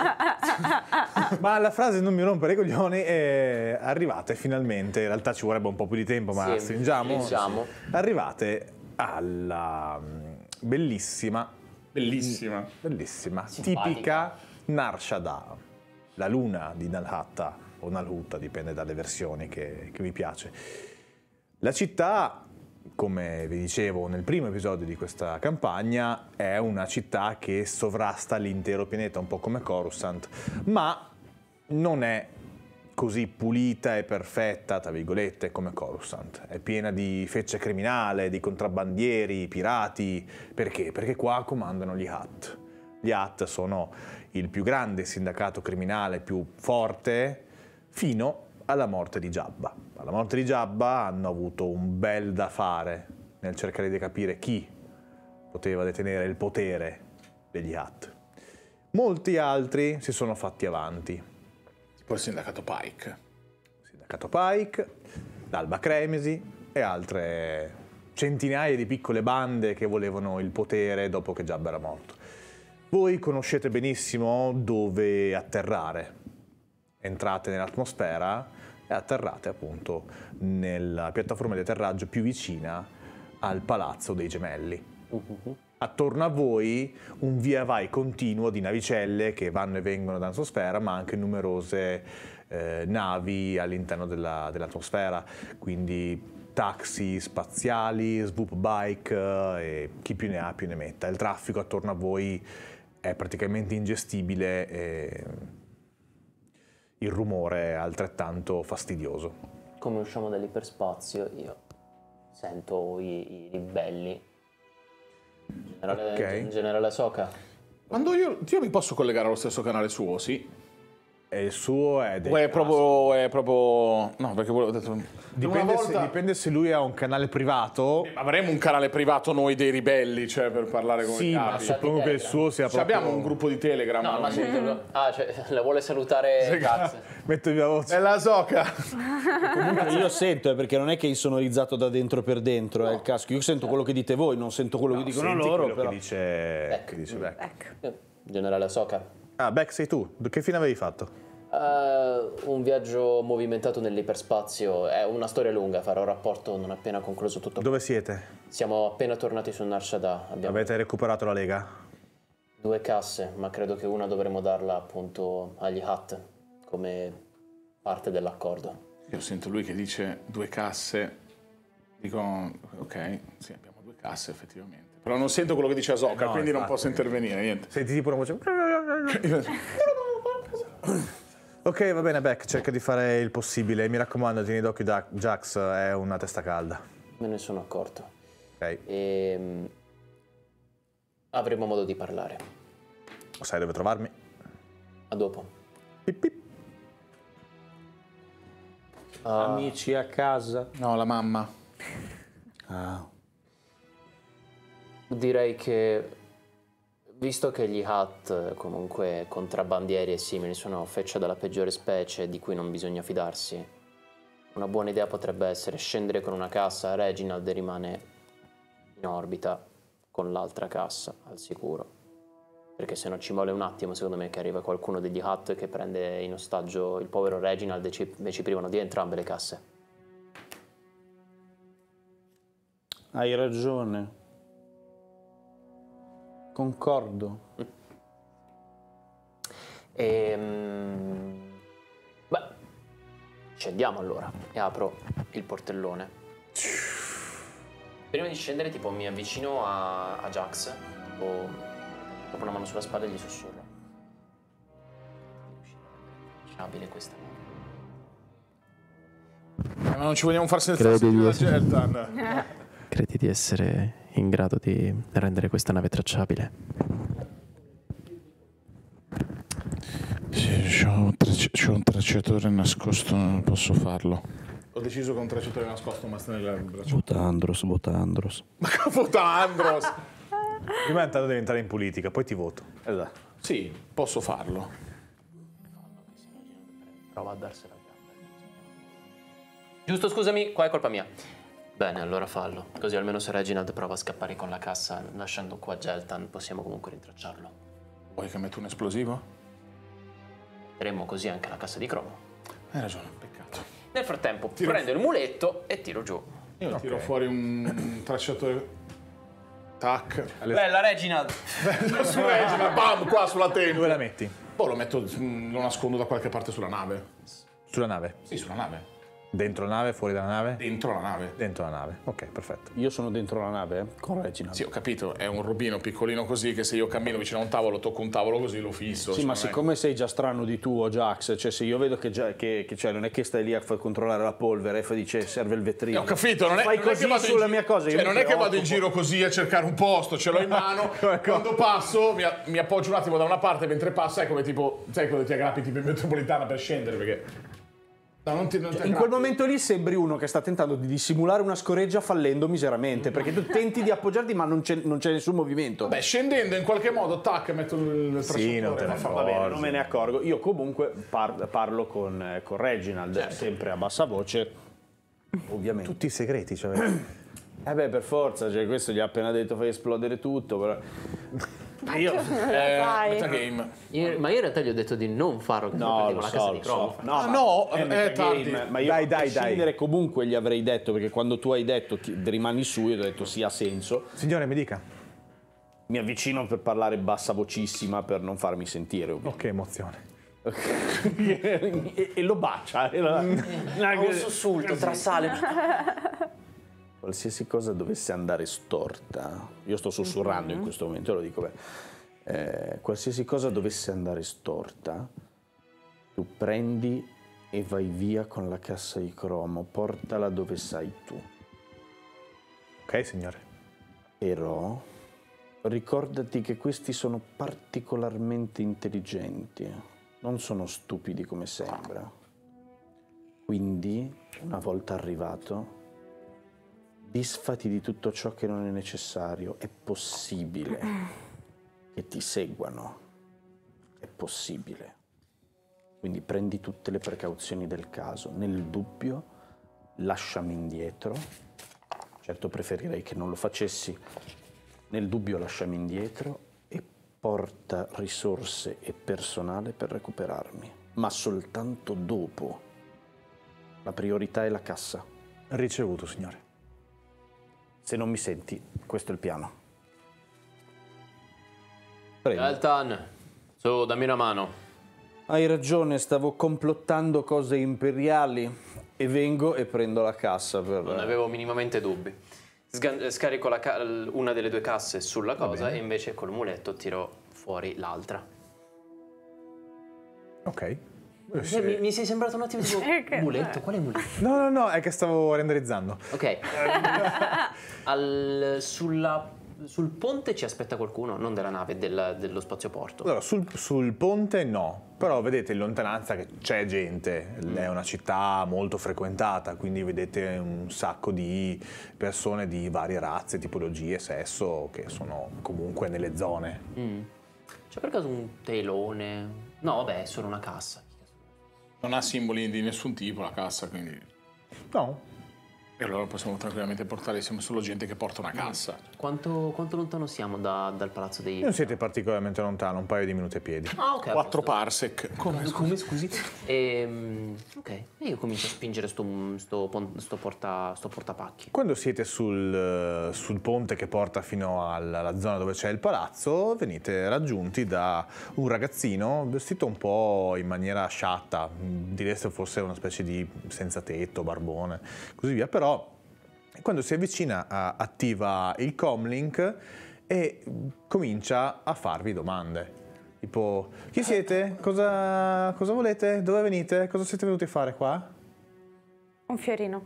Ma la frase non mi rompere i coglioni è arrivate finalmente, in realtà ci vorrebbe un po' più di tempo, ma Sì, stringiamo. stringiamo. Arrivate alla mm, bellissima, Bellissima. bellissima, Simpatica. tipica Nar Shaddaa, la luna di Nalhatta o Nalhutta, dipende dalle versioni che, che vi piace. La città, come vi dicevo nel primo episodio di questa campagna, è una città che sovrasta l'intero pianeta, un po' come Coruscant, ma non è così pulita e perfetta, tra virgolette, come Coruscant. È piena di fecce criminale, di contrabbandieri, pirati. Perché? Perché qua comandano gli Hutt. Gli Hutt sono il più grande sindacato criminale, più forte, fino alla morte di Jabba. Alla morte di Jabba hanno avuto un bel da fare nel cercare di capire chi poteva detenere il potere degli Hutt. Molti altri si sono fatti avanti. Tipo il sindacato Pike. Sindacato Pike, l'Alba Cremisi e altre centinaia di piccole bande che volevano il potere dopo che Jabba era morto. Voi conoscete benissimo dove atterrare. Entrate nell'atmosfera e atterrate appunto nella piattaforma di atterraggio più vicina al Palazzo dei Gemelli. Uh-huh. Attorno a voi un via vai continuo di navicelle che vanno e vengono dall'atmosfera, ma anche numerose eh, navi all'interno della, dell'atmosfera, quindi taxi spaziali, swoop bike eh, e chi più ne ha più ne metta. Il traffico attorno a voi è praticamente ingestibile e il rumore è altrettanto fastidioso. Come usciamo dall'iperspazio io sento i, i ribelli. Generale, Ok. Generale Ahsoka. Quando io, io mi posso collegare allo stesso canale suo, sì? E il suo è... del O è caso. proprio, è proprio... No, perché volevo detto... Dipende, Una volta- se, dipende se lui ha un canale privato. Avremo un canale privato noi dei ribelli, cioè per parlare con Sì, i ma capi. suppongo che il suo sia Cioè, proprio... abbiamo un gruppo di Telegram. No, ma sento- ah, cioè, la vuole salutare Jax. Metto via voce. È la Soca. Comunque io sento, eh, perché non è che insonorizzato da dentro per dentro, è il casco. Io sento quello che dite voi, non sento quello che dicono Senti loro. quello Però. che dice, Beck. che dice Beck. Ecco. Generale Ahsoka. Ah, Beck, sei tu. Che fine avevi fatto? Uh, un viaggio movimentato nell'iperspazio, è una storia lunga, farò rapporto non appena concluso tutto. Dove siete? Siamo appena tornati su Nar Shaddaa, abbiamo Avete recuperato la Lega? due casse, ma credo che una dovremo darla appunto agli Hutt come parte dell'accordo. Io sento lui che dice due casse. Dico, ok, sì, abbiamo due casse effettivamente. Però non sento quello che dice Ahsoka, No, quindi non infatti. posso intervenire, niente. Senti tipo una voce... Ok, va bene, Beck, cerca di fare il possibile. Mi raccomando, tieni d'occhio da Jax, è una testa calda. Me ne sono accorto. Ok, E mm, avremo modo di parlare. sai dove trovarmi? A dopo. Pip pip. Amici a casa. No, la mamma. Ah. Direi che, visto che gli Hutt, comunque contrabbandieri e simili, sono feccia della peggiore specie di cui non bisogna fidarsi, una buona idea potrebbe essere scendere con una cassa. Reginald rimane in orbita con l'altra cassa, al sicuro. Perché se no ci vuole un attimo, secondo me, che arriva qualcuno degli Hutt che prende in ostaggio il povero Reginald e ci, e ci privano di entrambe le casse. Hai ragione. Concordo. E, mm, beh, scendiamo allora e apro il portellone. Prima di scendere, tipo, mi avvicino a, a Jax, tipo, dopo una mano sulla spalla e gli sussurro. Abile questa. Ma non ci vogliamo far sentire Credi di la essere- Jettan. Credi di essere in grado di rendere questa nave tracciabile? Sì, c'ho un, traci- c'ho un tracciatore nascosto, non posso farlo. Ho deciso che un tracciatore nascosto ma sta nel braccio. Vota Andros, vota Andros. Ma che vota Andros? Prima intanto devi entrare in politica, poi ti voto. Esatto. Sì, posso farlo. Prova a darsela. Giusto, scusami, qua è colpa mia. Bene, allora fallo. Così almeno se Reginald prova a scappare con la cassa, lasciando qua Geltan, possiamo comunque rintracciarlo. Vuoi che metto un esplosivo? Metteremo così anche la cassa di cromo. Hai ragione, peccato. Nel frattempo Tiro prendo il muletto e tiro giù. Io Ok. tiro fuori un tracciatore. Tac. Bella Reginald! Su Reginald, bam, qua sulla tenda. Dove la metti? Poi lo metto, lo nascondo da qualche parte sulla nave. Sulla nave? Sì, sulla nave. Dentro la nave, fuori dalla nave? Dentro la nave. Dentro la nave, ok, perfetto. Io sono dentro la nave, eh, con Reginald. Sì, ho capito, è un rubino piccolino così che se io cammino vicino a un tavolo, tocco un tavolo così, lo fisso. Sì, ma non è- siccome sei già strano di tuo, Jax, cioè se io vedo che, già, che, che cioè, non è che stai lì a far controllare la polvere e fa dice serve il vetrino. Eh, ho capito, non è, Fai non è così che vado in sulla gi- mia cosa. Cioè, io non mi è che vado in preoccupo. giro così a cercare un posto, ce l'ho in mano. Quando passo mi, mi appoggio un attimo da una parte mentre passa, è come tipo, sai quando ti aggrappi tipo in metropolitana per scendere, perché... No, non ti, non ti In quel aggrappi. momento lì sembri uno che sta tentando di dissimulare una scoreggia fallendo miseramente, perché tu tenti di appoggiarti ma non c'è, non c'è nessun movimento. Beh, scendendo in qualche modo, tac, metto il Sì, non te ne trascinatore. Va bene, accorgi. non me ne accorgo. Io comunque par- parlo con, eh, con Reginald, Certo. sempre a bassa voce, ovviamente. Tutti i segreti, cioè. Eh beh, per forza, cioè, questo gli ha appena detto fai esplodere tutto, però... Io... Eh, Vai. metagame. Io- ma io in realtà gli ho detto di non farlo, che No, prendevo lo la so, casa lo di cromo. so. No, Ah, ma no, è è metagame, tardi. ma io Dai, a dai, prescindere dai. comunque gli avrei detto, perché quando tu hai detto ti- rimani su, io ti ho detto sì, ha senso. Signore, mi dica. Mi avvicino per parlare bassa vocissima per non farmi sentire, Oh, ovviamente. che emozione. e, e lo bacia. E la- Un sussulto, trasale. Qualsiasi cosa dovesse andare storta, io sto sussurrando in questo momento, lo dico beh, eh, qualsiasi cosa dovesse andare storta, tu prendi e vai via con la cassa di cromo, portala dove sai tu. Ok, signore. Però ricordati che questi sono particolarmente intelligenti, non sono stupidi come sembra. Quindi, una volta arrivato, disfati di tutto ciò che non è necessario. È possibile che ti seguano. È possibile. Quindi prendi tutte le precauzioni del caso. Nel dubbio, lasciami indietro. Certo preferirei che non lo facessi. Nel dubbio lasciami indietro e porta risorse e personale per recuperarmi. Ma soltanto dopo. La priorità è la cassa. Ricevuto, signore. Se non mi senti, questo è il piano. Prego. Geltan, su, dammi una mano. Hai ragione, stavo complottando cose imperiali e vengo e prendo la cassa per... Non avevo minimamente dubbi. Sga- scarico la ca- una delle due casse sulla cosa e invece col muletto tiro fuori l'altra. Ok. Eh, mi, mi sei sembrato un attimo tipo muletto, quale muletto? No, no, no, è che stavo renderizzando. Ok. Al, sulla, sul ponte ci aspetta qualcuno, non della nave, del- dello spazioporto. Allora, sul, sul ponte no, però vedete in lontananza che c'è gente, è una città molto frequentata, quindi vedete un sacco di persone di varie razze, tipologie, sesso, che sono comunque nelle zone. Mm. C'è per caso un telone? No, vabbè, è solo una cassa. Non ha simboli di nessun tipo la cassa, quindi... No, E allora possiamo tranquillamente portare, siamo solo gente che porta una cassa. Quanto, quanto lontano siamo da- dal palazzo dei... non siete particolarmente lontano, un paio di minuti a piedi. Ah, ok. a Quattro posto. parsec. Come? Come, scusi? Ehm, ok, e io comincio a spingere sto, sto, pon- sto, porta, sto portapacchi. Quando siete sul, sul ponte che porta fino alla, alla zona dove c'è il palazzo, venite raggiunti da un ragazzino vestito un po' in maniera sciatta, direste fosse una specie di senza tetto, barbone, così via, però quando si avvicina a- attiva il comlink e comincia a farvi domande. Tipo, chi siete? Cosa, cosa volete? Dove venite? Cosa siete venuti a fare qua? Un fiorino.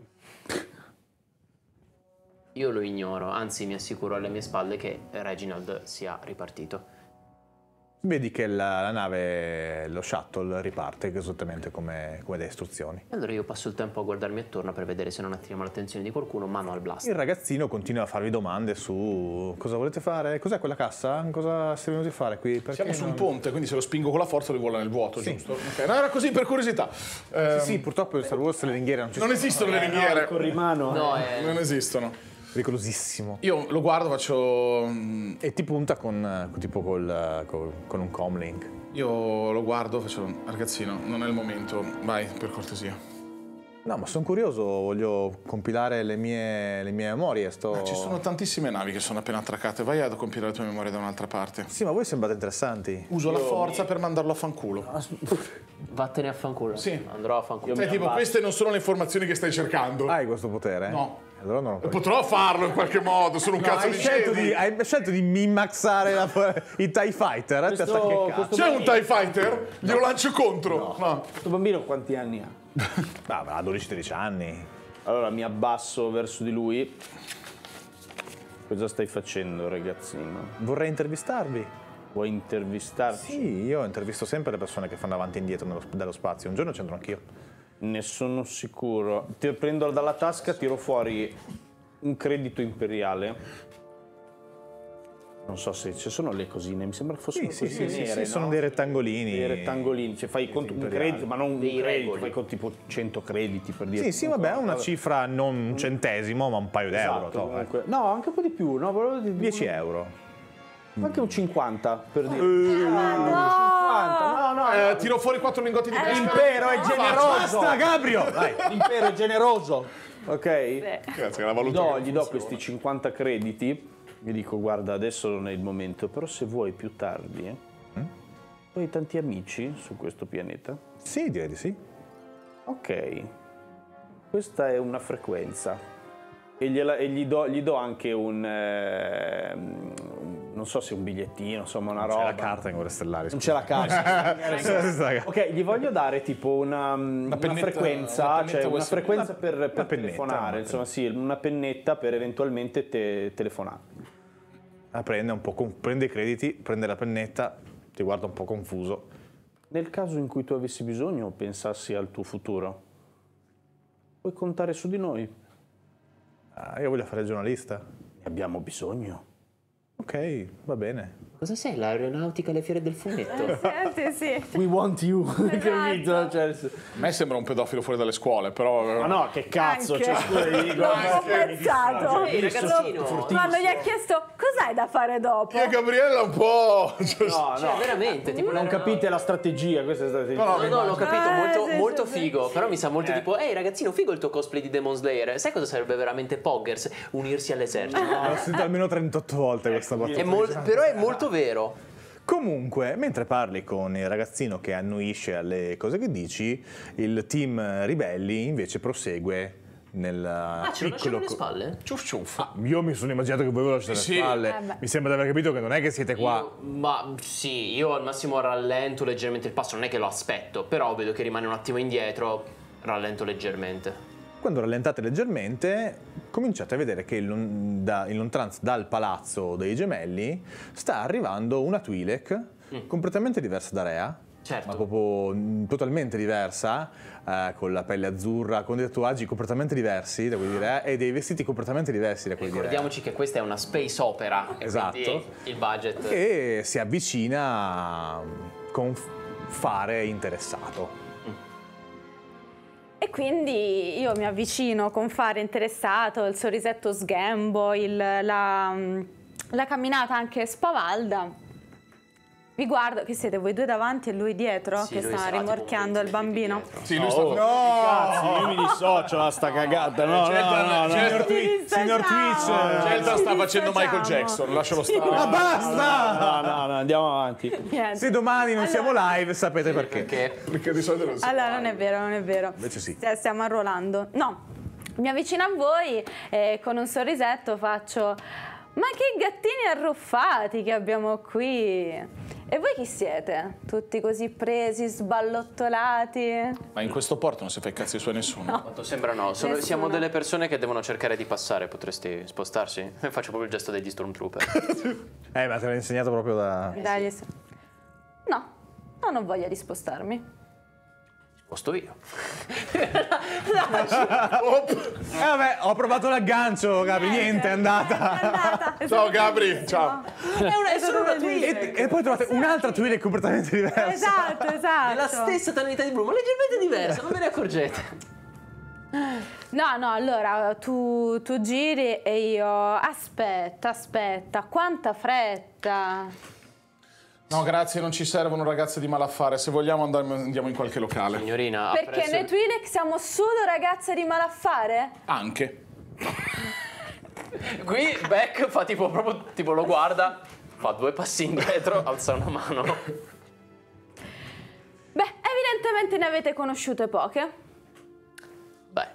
Io lo ignoro, anzi mi assicuro alle mie spalle che Reginald sia ripartito. vedi che la, la nave, lo shuttle, riparte esattamente come, come da istruzioni. Allora io passo il tempo a guardarmi attorno per vedere se non attiriamo l'attenzione di qualcuno, mano al blast. Il ragazzino continua a farvi domande su cosa volete fare, cos'è quella cassa, cosa siete venuti a fare qui. Perché Siamo su un non- ponte, quindi se lo spingo con la forza lui vola nel vuoto, Sì. giusto? Ok, no, era così per curiosità. Ehm, Sì, sì, purtroppo in Star Wars le ringhiere non ci non sono. esistono le ringhiere. Corrimano. No, è... Non esistono. Pericolosissimo. Io lo guardo, faccio. E ti punta con, eh, tipo col, col- con un comlink. Io lo guardo, faccio. Ragazzino, non è il momento. Vai, per cortesia. No, ma sono curioso, voglio compilare le mie, le mie memorie. Sto... Ci sono tantissime navi che sono appena attraccate. Vai a compilare le tue memorie da un'altra parte. Sì, ma voi sembrate interessanti. Uso la forza per mandarlo a fanculo. Vattene a fanculo. Sì. Andrò a fanculo. Cioè, tipo, queste non sono le informazioni che stai cercando. Hai questo potere? No. Allora non lo puoi. Potrò farlo in qualche modo, sono un cazzo hai, di scelto Jedi. di, hai scelto di mimmaxare la- i TIE Fighter, eh? Ti Questo- sta che questo- cazzo. C'è un TIE Fighter? Glielo lancio contro. No. Questo bambino quanti anni ha? Ah, ha dodici tredici anni. Allora mi abbasso verso di lui. Cosa stai facendo, ragazzino? Vorrei intervistarvi. Vuoi intervistarci? Sì, io intervisto sempre le persone che fanno avanti e indietro nello, dallo spazio. Un giorno ci andrò anch'io. Ne sono sicuro. Ti prendo dalla tasca, tiro fuori un credito imperiale. Non so se ci sono le cosine, mi sembra che fossero Sì, sì, cosine sì, sì, nere, sì, sono no? dei rettangolini. Dei rettangolini, cioè fai conto un credito, ma non un Dei credito, regoli. fai conto tipo cento crediti per dire. Sì, sì, vabbè, è una cifra non un centesimo, ma un paio di euro. Esatto, toh, eh. comunque. No, anche un po' di più, no? Volevo dire- dieci euro. Anche un cinquanta per dire. No! No, no, Eh, tiro fuori quattro lingotti di pesca. l'impero è generoso. Basta, Gabrio! Vai. L'impero è generoso. Ok? Grazie, la Gli valuta. do, gli do questi cinquanta crediti. Gli dico, guarda, adesso non è il momento, però se vuoi più tardi, eh, tu hai tanti amici su questo pianeta? Sì, direi di sì. Ok, questa è una frequenza. E, gliela- e gli, do, gli do anche un, eh, un- non so se un bigliettino, insomma una C'è roba. la carta in Guerre Stellari. Non c'è la carta. Ok, gli voglio dare tipo una, una pennetta- frequenza, una pennetta cioè una U S B. frequenza per, per Una pennetta, telefonare, una insomma sì, una pennetta per eventualmente te- telefonare. La prende un po', con- prende i crediti, prende la pennetta, ti guarda un po' confuso. Nel caso in cui tu avessi bisogno o pensassi al tuo futuro, puoi contare su di noi. Ah, io voglio fare il giornalista. Ne abbiamo bisogno. Ok, va bene. Cosa sei? L'aeronautica alle fiere del fumetto? Senti, sì. We want you. Esatto. Cioè, A me sembra un pedofilo fuori dalle scuole, però. ma no, che cazzo, Anche. cioè, scusa, gli dico, L'ho pensato. Ehi, ragazzino. Quando gli ha chiesto cos'hai da fare dopo? Io e Gabriella un po'. cioè, no, Cioè, no, veramente, tipo non capite la strategia, questa è la strategia. No, No, no, l'ho capito, Eh, molto, sì, molto sì, sì. figo. Però mi sa molto tipo, ehi ragazzino, figo il tuo cosplay di Demon Slayer. Sai cosa sarebbe veramente Poggers? Unirsi all'esercito. L'ho sentito almeno trentotto volte questa battuta. È mol- però è molto vero. Comunque, mentre parli con il ragazzino che annuisce alle cose che dici, il team ribelli invece prosegue nel Ah, ce lo lasciamo alle co- spalle? Ciuff ciuff. Ah, io mi sono immaginato che voi ve lo lasciate Sì. alle spalle. Eh beh. Mi sembra di aver capito che non è che siete qua. Io- ma sì, io al massimo rallento leggermente il passo, non è che lo aspetto, però vedo che rimane un attimo indietro, rallento leggermente. Quando rallentate leggermente, cominciate a vedere che in, lon- da- in lontananza dal palazzo dei gemelli sta arrivando una Twi'lek completamente diversa da Rea. Certo. Ma proprio mm, totalmente diversa, eh, con la pelle azzurra, con dei tatuaggi completamente diversi da quelli di Rea e dei vestiti completamente diversi da quelli di Rea. Ricordiamoci che questa è una space opera, e Esatto. quindi il budget. Che si avvicina con f- fare interessato. E quindi io mi avvicino con fare interessato, il sorrisetto sgambo, il- la, la camminata anche spavalda. Vi guardo, che siete voi due davanti e lui dietro Sì, che lui sta sarà tipo rimorchiando il venti metri bambino. dietro. Sì, lui sta. Cazzo, io mi dissocio da sta cagata. No, no, no, no. Signor, Twi- signor Twitch, Zelda sta Ci facendo Michael dissociamo. Jackson, lascialo stare. ma basta! No, no, no, andiamo avanti. Niente. Se domani non siamo live sapete perché. Perché Perché di solito non si Allora, non è vero, non è vero. Invece sì. Stia- Stiamo arruolando. No, mi avvicino a voi e con un sorrisetto faccio: ma che gattini arruffati che abbiamo qui! E voi chi siete? Tutti così presi, sballottolati? Ma in questo porto non si fa i cazzi suoi nessuno. quanto sembra no, sono- Nessuno. siamo delle persone che devono cercare di passare, potresti spostarsi? E faccio proprio il gesto degli stormtrooper. Eh, ma te l'ho insegnato proprio da... Dai, non ho voglia di spostarmi. Sposto io. Eh vabbè, ho provato l'aggancio, Gabri, niente, è andata. È andata. È Ciao stato Gabri, bellissimo. ciao. È, una, è solo una stato Twi'lek. E, e poi trovate un'altra Twi'lek completamente diversa. Esatto, esatto. È la stessa tonalità di blu, ma leggermente diversa, non ve ne accorgete. No, no, allora tu, tu giri e io... Aspetta, aspetta, quanta fretta. No, grazie, non ci servono ragazze di malaffare. Se vogliamo andiamo, andiamo in qualche locale. Signorina, Perché apprezzo- noi Twi'lek siamo solo ragazze di malaffare? Anche. Qui Beck fa tipo proprio tipo lo guarda, fa due passi indietro, alza una mano. Beh, evidentemente ne avete conosciute poche. Beh,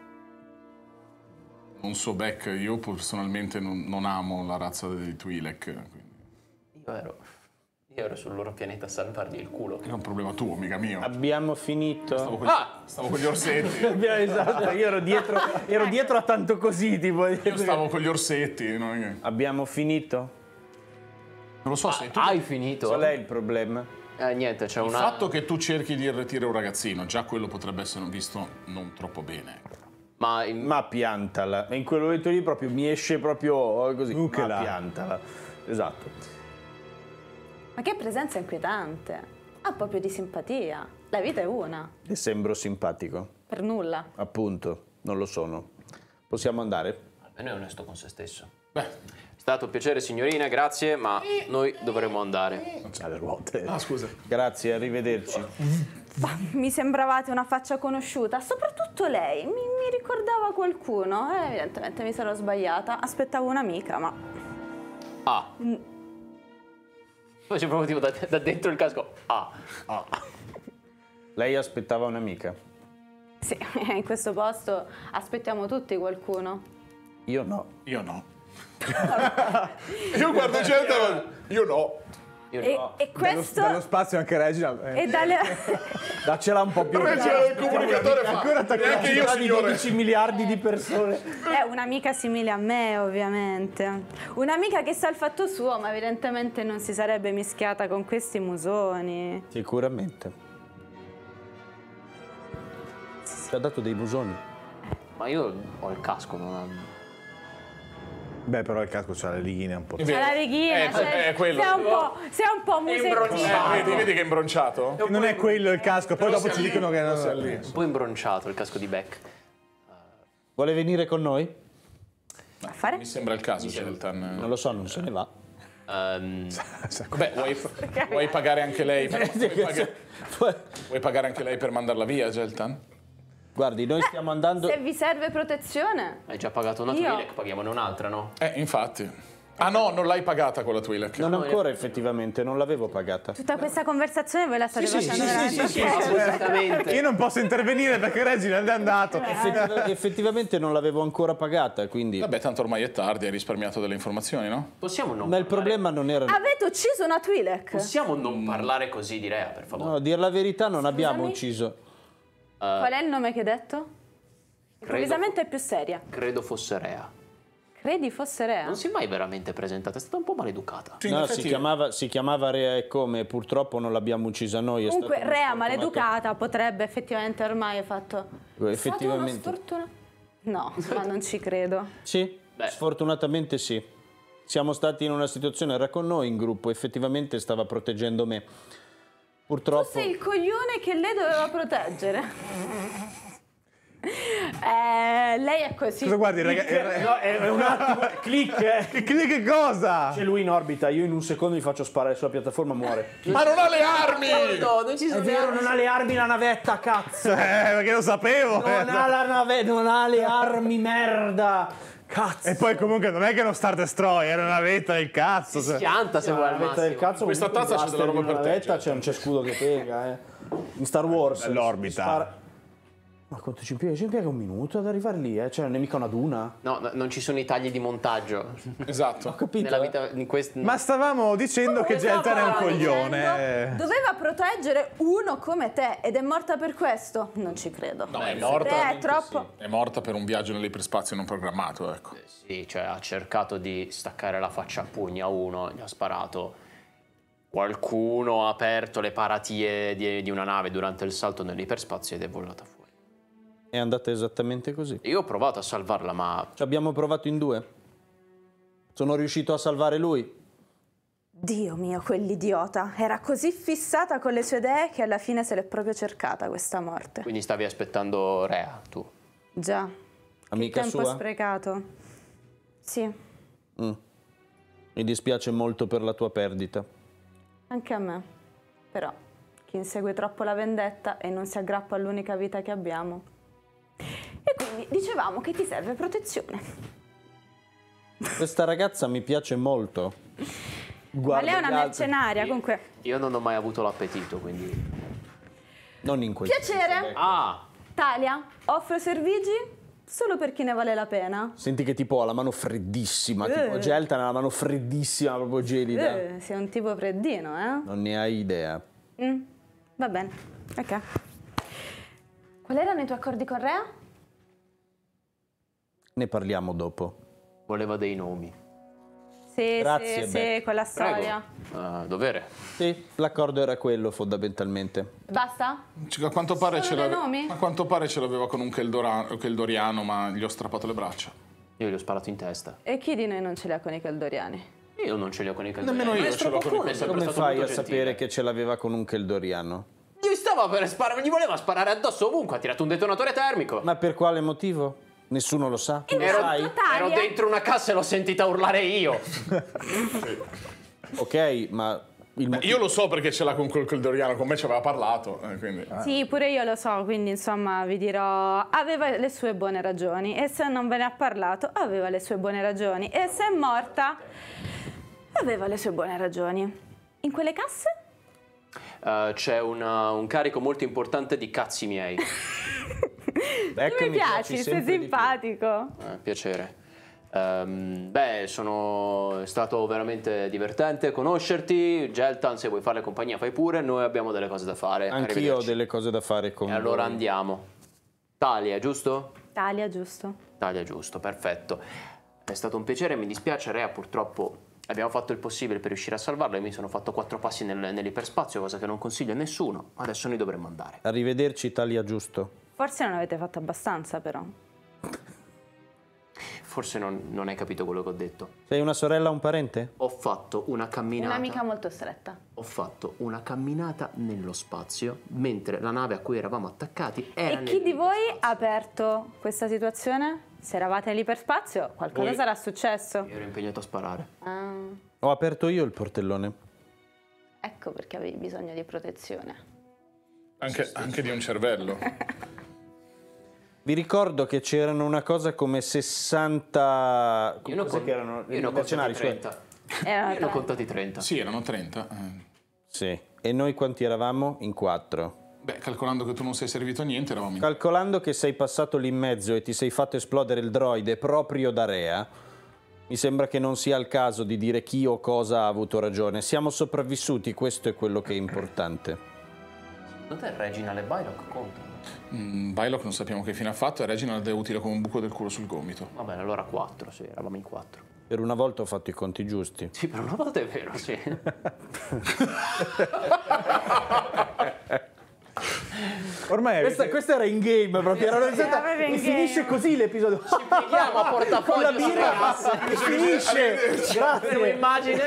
Non so Beck, io personalmente non, non amo la razza dei Twi'lek. Quindi io ero io ero sul loro pianeta a salvargli il culo. è un problema tuo, mica mio. Abbiamo finito. Stavo con, Ah! stavo con gli orsetti. Esatto, io ero dietro, ero dietro a tanto così, tipo. Io stavo con gli orsetti. Non, è che- Abbiamo finito. non lo so se tu... Hai finito? Qual è il problema? Eh, niente, c'è Il una... fatto che tu cerchi di irretire un ragazzino, già quello potrebbe essere visto non troppo bene. Ma, il- Ma piantala. E in quel momento lì proprio mi esce proprio così. Uh, che Ma là. piantala. Esatto. Ma che presenza inquietante. Ha proprio di simpatia. La vita è una. Le sembro simpatico. Per nulla. Appunto, non lo sono. Possiamo andare? almeno è onesto con se stesso. Beh, È stato un piacere signorina, grazie, ma noi dovremmo andare. Non c'ha le ruote. ah scusa. Grazie, arrivederci. Bah, mi sembravate una faccia conosciuta, soprattutto lei. Mi, mi ricordava qualcuno. Eh, evidentemente mi sarò sbagliata. Aspettavo un'amica, ma... Ah. Poi c'è proprio tipo da, da dentro il casco. Ah. Lei aspettava un'amica? Sì, in questo posto aspettiamo tutti qualcuno. Io no. Io no. Io guardo gente, ma io no. Io E, no. e questo... Dallo spazio anche Reginald. Eh. E dalle... Daccela un po' più. Però c'è il comunicatore fa. Ancora attaccato. Neanche io, Città di signore. dodici miliardi di persone. È un'amica simile a me, ovviamente. Un'amica che sa il fatto suo, ma evidentemente non si sarebbe mischiata con questi musoni. Sicuramente. Ti ha dato dei musoni. Ma io ho il casco, non ho... Beh, però il casco c'ha le lighine un po'. È C'è vero. la reghina, Eh, c'è- è quello. sei un po', sei un po' musicale. Eh, vedi, vedi che è imbronciato? Non è quello il casco, poi dopo ci dicono che non Sia è lì. Un po' imbronciato il casco di Beck. Vuole venire con noi? A fare? Mi sembra il caso, Shelton. Non lo so, non se ne va. Ehm, Beh, vuoi, vuoi pagare anche lei? Per, vuoi, pagare, vuoi pagare anche lei per mandarla via, Shelton? Guardi, noi stiamo andando... Se vi serve protezione. hai già pagato una Io- Twi'lek, paghiamone un'altra, no? Eh, infatti. Ah no, non l'hai pagata con la Twi'lek. Non ancora effettivamente, non l'avevo pagata. Tutta questa conversazione voi la state Sì, sì, facendo sì, veramente sì, sì, ok. Assolutamente. Io non posso intervenire perché Reginald è andato. Effettiva- effettivamente non l'avevo ancora pagata, quindi... Vabbè, tanto ormai è tardi, hai risparmiato delle informazioni, no? Possiamo non Ma il parlare- problema non era... Avete ucciso una Twi'lek? Possiamo non parlare così di Rea, per favore? No, a dir la verità non abbiamo Scusami? ucciso. Qual è il nome che hai detto? Improvvisamente è più seria. Credo fosse Rea. Credi fosse Rea? Non si è mai veramente presentata, è stata un po' maleducata. Sì, in No, effetti- si chiamava, si chiamava Rea e come, purtroppo non l'abbiamo uccisa noi. è Comunque, stato uno Rea sfortunato- maleducata potrebbe effettivamente ormai ha fatto... Effettivamente. È stato uno sfortuna- No, ma non ci credo. Sì, Beh. sfortunatamente sì. Siamo stati in una situazione, era con noi in gruppo, effettivamente stava proteggendo me. Tu Purtroppo... sei il coglione che lei doveva proteggere. Eh, lei è così. Cosa guardi, ragazzi? No, è un attimo. Click, eh. Che che cosa? C'è lui in orbita, io in un secondo gli faccio sparare sulla piattaforma, muore. Ma non ha le armi! No, non ci È sono vero, non ha le armi la navetta, cazzo. Eh, perché lo sapevo. Non eh. ha la nave, non ha le armi, merda. Cazzo. E poi comunque non è che è uno Star Destroyer, è una vetta del cazzo. cioè. Schianta se vuoi La al navetta del massimo. cazzo. Questa comunque tazza un c'è della blaster roba di per una te, navetta, c'è un cescudo che pega, eh. In Star Wars. Dell'orbita. si spara- Ma quanto ci impiega? Ci impiega un minuto ad arrivare lì, eh? Cioè, non è mica una duna. No, no, non ci sono i tagli di montaggio. Esatto. Ho capito. Nella eh. vita in quest... Ma stavamo dicendo che Geltan è un coglione. Doveva proteggere uno come te ed è morta per questo? Non ci credo. No, è morta. Te è troppo... È morta per un viaggio nell'iperspazio non programmato, ecco. Sì, cioè ha cercato di staccare la faccia a pugni a uno, gli ha sparato. Qualcuno ha aperto le paratie di, di una nave durante il salto nell'iperspazio ed è volata fuori. È andata esattamente così. Io ho provato a salvarla, ma... Ci abbiamo provato in due. Sono riuscito a salvare lui. Dio mio, quell'idiota. Era così fissata con le sue idee che alla fine se l'è proprio cercata questa morte. Quindi stavi aspettando Rea, tu? Già. Amica Che tempo sua? sprecato. Sì, Mm. Mi dispiace molto per la tua perdita. anche a me. Però chi insegue troppo la vendetta e non si aggrappa all'unica vita che abbiamo. E quindi dicevamo che ti serve protezione. Questa ragazza mi piace molto. Guarda Ma lei è una gli altri. mercenaria, comunque. Io non ho mai avuto l'appetito, quindi... Non in quel Piacere. Ah! Talia, offro servigi solo per chi ne vale la pena. Senti che tipo ha la mano freddissima, Eh. tipo Geltan ha la mano freddissima, proprio gelida. Eh, sei un tipo freddino, eh? Non ne hai idea. Mm, va bene, ok. Quali erano i tuoi accordi con Rea? Ne parliamo dopo. Voleva dei nomi. Sì, Grazie, sì, Beck. sì, quella storia. Uh, dovere. Sì, l'accordo era quello fondamentalmente. Basta? Cioè, a, quanto pare Solo ce dei l'ave- nomi? a quanto pare ce l'aveva con un Keldora- Keldoriano, ma gli ho strappato le braccia. Io gli ho sparato in testa. E chi di noi non ce l'ha con i Caldoriani? Io non ce li ho con i caldoni. Nemmeno io Maestro ce l'ho con i Qualcuno è sempre Come stato fai a molto gentile. sapere che ce l'aveva con un Keldoriano? Gli stava per sparare, gli voleva sparare addosso ovunque, ha tirato un detonatore termico. Ma per quale motivo? Nessuno lo sa. Tu lo Ero, sai? ero dentro una cassa e l'ho sentita urlare io. Ok, ma il Beh, motivo... io lo so perché ce l'ha con quel Keldoriano, con me ci aveva parlato. eh, quindi. Sì, pure io lo so, quindi insomma vi dirò, aveva le sue buone ragioni e se non ve ne ha parlato aveva le sue buone ragioni e se è morta aveva le sue buone ragioni. In quelle casse? Uh, c'è una- un carico molto importante di cazzi miei. Ecco, mi piaci, sei sempre di più. simpatico. Eh, piacere. Ehm, beh, sono è stato veramente divertente conoscerti. Geltan, se vuoi fare compagnia fai pure. Noi abbiamo delle cose da fare. Anch'io ho Arrivederci. delle cose da fare con E allora voi. andiamo. Talia, giusto? Talia, giusto? Talia, giusto, perfetto. È stato un piacere, mi dispiace, Rea, purtroppo abbiamo fatto il possibile per riuscire a salvarla e mi sono fatto quattro passi nel- nell'iperspazio, cosa che non consiglio a nessuno. Adesso noi dovremmo andare. Arrivederci, Italia, giusto? Forse non avete fatto abbastanza però. Forse non, non hai capito quello che ho detto. Sei una sorella o un parente? Ho fatto una camminata. Un'amica molto stretta. Ho fatto una camminata nello spazio mentre la nave a cui eravamo attaccati era E chi di voi nell'iperspazio. ha aperto questa situazione? Se eravate nell'iperspazio, qualcosa Voi. sarà successo. Io ero impegnato a sparare. Ah, Ho aperto io il portellone. ecco perché avevi bisogno di protezione. Anche, anche di un cervello. Vi ricordo che c'erano una cosa come sessanta... Io ne ho, Cos'è con- che erano? io ne ho contati mercenari, scusa. trenta. Erano Io ne ho tre. contati trenta. Sì, erano trenta. eh. Sì. E noi quanti eravamo? In quattro. Beh, calcolando che tu non sei servito a niente, eravamo in... Calcolando che sei passato lì in mezzo e ti sei fatto esplodere il droide proprio da Rea, mi sembra che non sia il caso di dire chi o cosa ha avuto ragione. Siamo sopravvissuti, questo è quello che è importante. Non è Reginald e Bylock contano? Mm, Bylock non sappiamo che fine ha fatto e Reginald è utile come un buco del culo sul gomito. Va bene, allora quattro, sì, eravamo in quattro. Per una volta ho fatto i conti giusti. Sì, per una volta è vero, sì. Ormai Questa, questa era in game proprio, era una Era proprio in e finisce game. così l'episodio. Ci pieghiamo a portafoglio Con la birra sulle e finisce. Grazie. Immagine.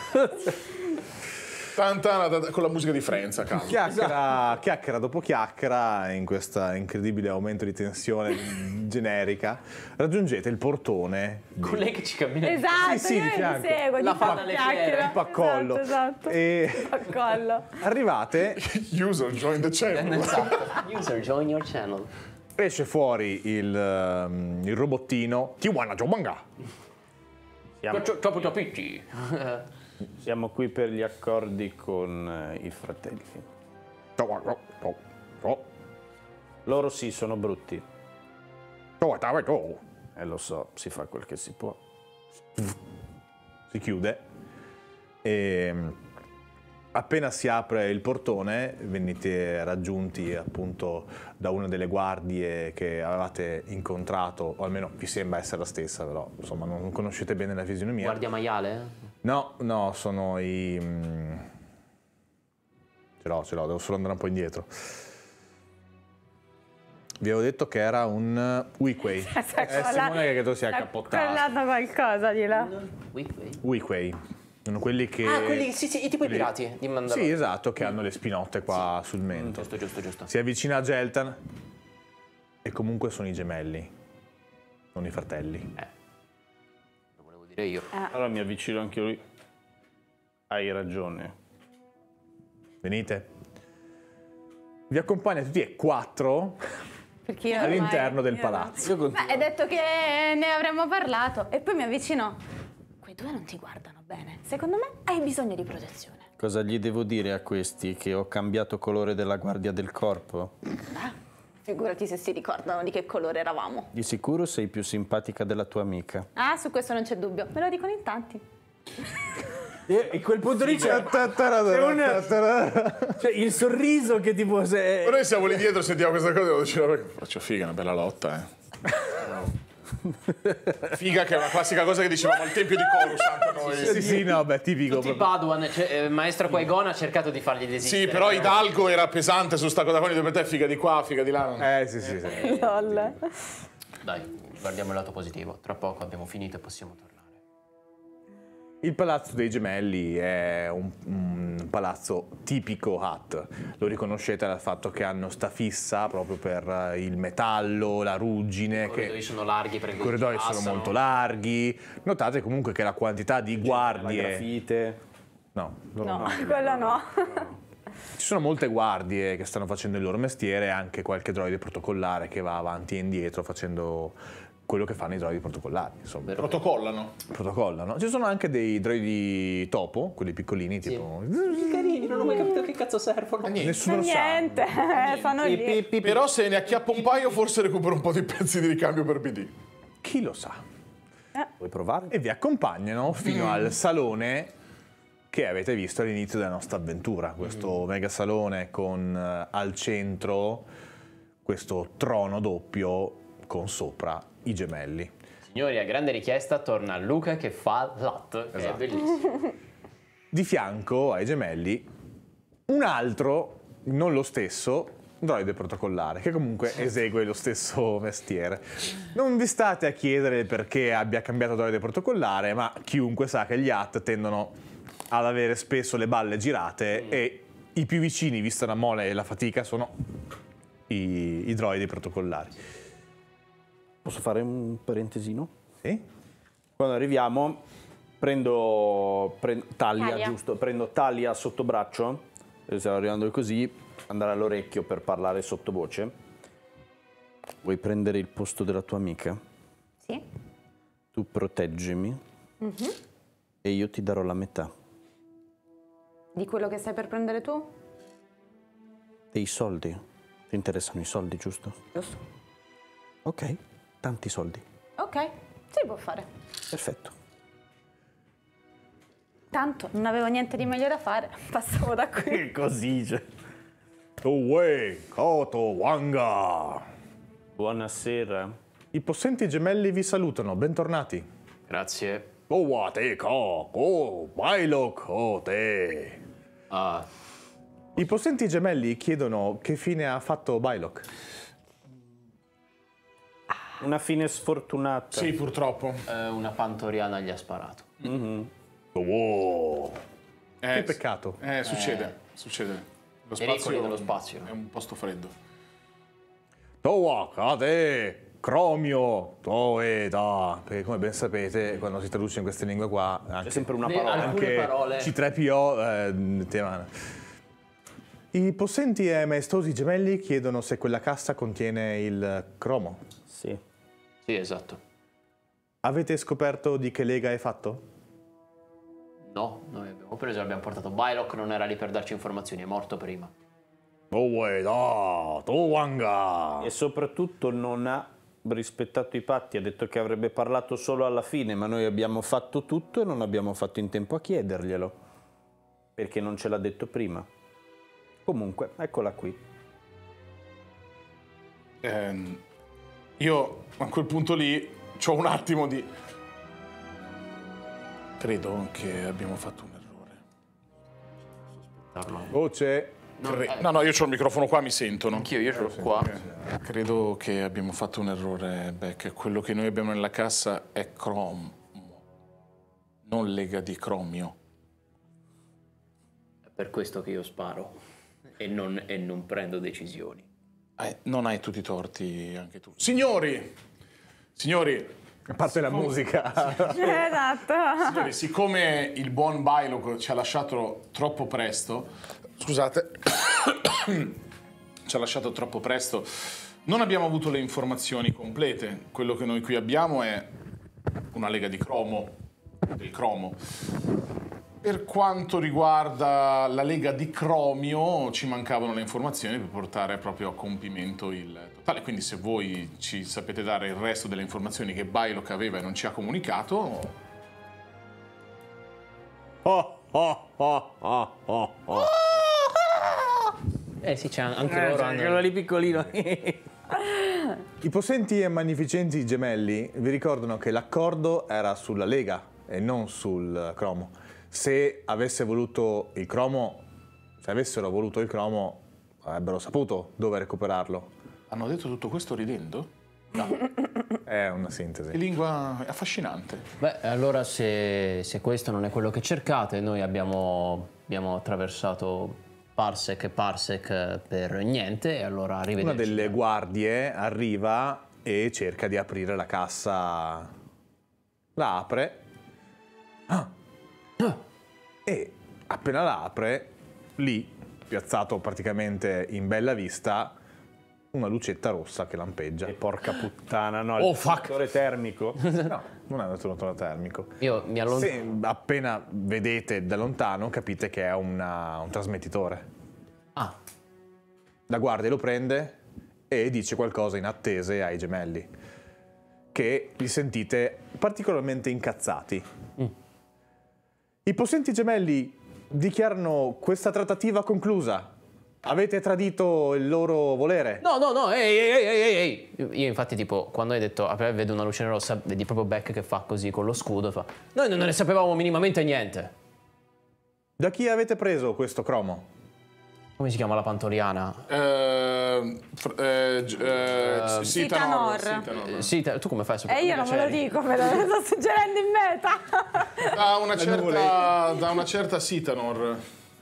Tanta, tanta- con la musica di Friends a caso. chiacchiera, chiacchiera dopo chiacchiera, in questo incredibile aumento di tensione generica, raggiungete il portone di- Con lei che ci cammina. Esatto, Sì, sì, io di mi fianco. seguo, La di fa fa dalle chiacchiera. fiere. un paccollo. Esatto, esatto. E Paccollo. arrivate, User, join the channel. Esatto. User, join your channel. esce fuori il, ehm, il robottino Tijuana Jobanga. Troppo capiti. Siamo qui per gli accordi con eh, i fratelli. Loro sì, sono brutti. E lo so, si fa quel che si può. Si chiude e appena si apre il portone venite raggiunti appunto da una delle guardie che avevate incontrato, o almeno vi sembra essere la stessa, però insomma non conoscete bene la fisionomia. Guardia maiale? No, no, sono i, mm, Ce l'ho, ce l'ho, devo solo andare un po' indietro. Vi avevo detto che era un Weequay. È Simone che credo sia accappottato. Collato qualcosa di là. Weequay? Weequay. Sono quelli che... Ah, quelli, sì, sì, tipo i pirati di Mandalore. Sì, esatto, che hanno le spinotte qua sul mento. Giusto, giusto, giusto. Si avvicina a Geltan e comunque sono i gemelli, sono i fratelli. Eh, lo volevo dire io. Allora mi avvicino anche lui. Hai ragione. Venite. Vi accompagna tutti e quattro Perché io ormai- all'interno del io palazzo. no. Beh, hai detto che ne avremmo parlato e poi mi avvicino. Quei due non ti guardano bene. Secondo me hai bisogno di protezione. Cosa gli devo dire a questi? Che ho cambiato colore della guardia del corpo? Beh, figurati se si ricordano di che colore eravamo. Di sicuro sei più simpatica della tua amica. Ah, su questo non c'è dubbio. Me lo dicono in tanti. E a quel punto lì c'è, c'è un- cioè, il sorriso che tipo se... Noi siamo lì dietro, sentiamo questa cosa e devo dire, faccio figa, una bella lotta, eh. Figa che è una classica cosa che dicevamo al tempio di Corus anche noi. Sì, sì, no, beh, tipico. Tutti Paduan, cioè, eh, maestro Qui-Gon ha cercato di fargli desistere. Sì, però Hidalgo era pesante su sta cosa qua, per te figa di qua, figa di là. Eh, sì, sì, sì. Lol. Dai, guardiamo il lato positivo. Tra poco abbiamo finito e possiamo tornare. Il palazzo dei gemelli è un, un palazzo tipico Hutt. Lo riconoscete dal fatto che hanno sta fissa proprio per il metallo, la ruggine. I corridoi che sono larghi perché I corridoi sono passano. molto larghi. Notate comunque che la quantità di guardie... La grafite. No, loro No, no. quello no. Ci sono molte guardie che stanno facendo il loro mestiere, anche qualche droide protocollare che va avanti e indietro facendo quello che fanno i droidi protocollari, insomma. Protocollano. Protocollano. Ci sono anche dei droidi topo, quelli piccolini, tipo... Carini, non ho mai capito che cazzo servono. Nessuno lo sa. Niente, sono lì. Però se ne acchiappo un paio forse recupero un po' di pezzi di ricambio per B D. Chi lo sa? Vuoi provare? E vi accompagnano fino al salone che avete visto all'inizio della nostra avventura. Questo mega salone con eh, al centro questo trono doppio con sopra i gemelli. Signori, a grande richiesta torna Luca che fa l'at, che Esatto. è bellissimo. Di fianco ai gemelli un altro, non lo stesso, droide protocollare, che comunque esegue lo stesso mestiere. Non vi state a chiedere perché abbia cambiato droide protocollare, ma chiunque sa che gli A T tendono ad avere spesso le balle girate e i più vicini, vista la mole e la fatica, sono i, i droidi protocollari. Posso fare un parentesino? Sì? Quando arriviamo prendo, prendo Talia, Talia. giusto? Prendo Talia sotto braccio, stiamo arrivando così, andare all'orecchio per parlare sottovoce. Vuoi prendere il posto della tua amica? Sì. Tu proteggimi e io ti darò la metà Di quello che stai per prendere tu? dei soldi. Ti interessano i soldi, giusto? Giusto. Ok, tanti soldi. Ok, si può fare. Perfetto. Tanto non avevo niente di meglio da fare, passavo da qui. Così, cioè. Uwe, Koto, Wanga. Buonasera. I possenti gemelli vi salutano, bentornati. Grazie. Oh, te, ko, ko, Bailok, oh, te. Ah, I possenti gemelli chiedono che fine ha fatto Bailok. Una fine sfortunata. Sì, purtroppo. eh, una pantoriana gli ha sparato. Oh, Eh, che peccato. Eh, succede, succede. Lo Pericoli dello spazio. è un posto freddo. Towa, kate, Cromio, Toeda. Perché come ben sapete, quando si traduce in queste lingue qua, C'è anche, sempre una Ne- parola. alcune anche parole. C tre P O, eh, tema. I possenti e maestosi gemelli chiedono se quella cassa contiene il cromo. Sì. Sì, esatto. Avete scoperto di che lega è fatto? No, noi abbiamo preso e abbiamo portato. Bylock non era lì per darci informazioni, è morto prima. Toeda, Towanga. E soprattutto non ha rispettato i patti, ha detto che avrebbe parlato solo alla fine, ma noi abbiamo fatto tutto e non abbiamo fatto in tempo a chiederglielo, perché non ce l'ha detto prima. Comunque, eccola qui. Ehm, io a quel punto lì c'ho un attimo di... Credo che abbiamo fatto un errore. Voce, Cre- no, no, io ho il microfono qua, mi sentono. Anch'io, io ce l'ho qua. Credo che abbiamo fatto un errore, Beck. Quello che noi abbiamo nella cassa è cromo, non lega di cromio. È per questo che io sparo e non, e non prendo decisioni. Eh, non hai tutti i torti anche tu. Signori, signori, A parte la musica. Esatto. signori, siccome il buon Bailok ci ha lasciato troppo presto, scusate, ci ha lasciato troppo presto, non abbiamo avuto le informazioni complete. Quello che noi qui abbiamo è una lega di cromo, del cromo. Per quanto riguarda la lega di cromio, ci mancavano le informazioni per portare proprio a compimento il totale. Quindi se voi ci sapete dare il resto delle informazioni che Bailok aveva e non ci ha comunicato... Oh, oh, oh, oh, oh, oh. Eh sì, c'è anche Eh, loro. cioè, hanno- quello lì piccolino. I possenti e magnificenti gemelli vi ricordano che l'accordo era sulla lega e non sul cromo. Se avesse voluto il cromo, se avessero voluto il cromo, avrebbero saputo dove recuperarlo. Hanno detto tutto questo ridendo? È una Che sintesi. lingua affascinante. Beh, allora se, se questo non è quello che cercate, noi abbiamo, abbiamo attraversato parsec e parsec per niente, e allora Una arrivederci. delle guardie arriva e cerca di aprire la cassa. La apre. Ah. E appena la apre, lì, piazzato praticamente in bella vista, una lucetta rossa che lampeggia. E porca puttana, no. Oh, il fuck. sensore termico. No, non è un detronatore termico. Io mi allontano. Se appena vedete da lontano, capite che è una- un trasmettitore. Ah, La guardia lo prende e dice qualcosa in attese ai gemelli, che li sentite particolarmente incazzati. I possenti gemelli dichiarano questa trattativa conclusa. Avete tradito il loro volere. no, no, no, ehi, ehi, ehi, ehi, ehi. Io infatti tipo, quando hai detto, ah, vedo una luce rossa, vedi proprio Beck che fa così con lo scudo, fa, noi non ne sapevamo minimamente niente. Da chi avete preso questo cromo? Come si chiama la pantoliana? Eh, fr- eh, gi- eh, Sitanor. Sitanor. Sitanor. Sì, te- tu come fai a sapere? E io non ve lo dico, me lo sto suggerendo in meta. Da una certa, da una certa Sitanor.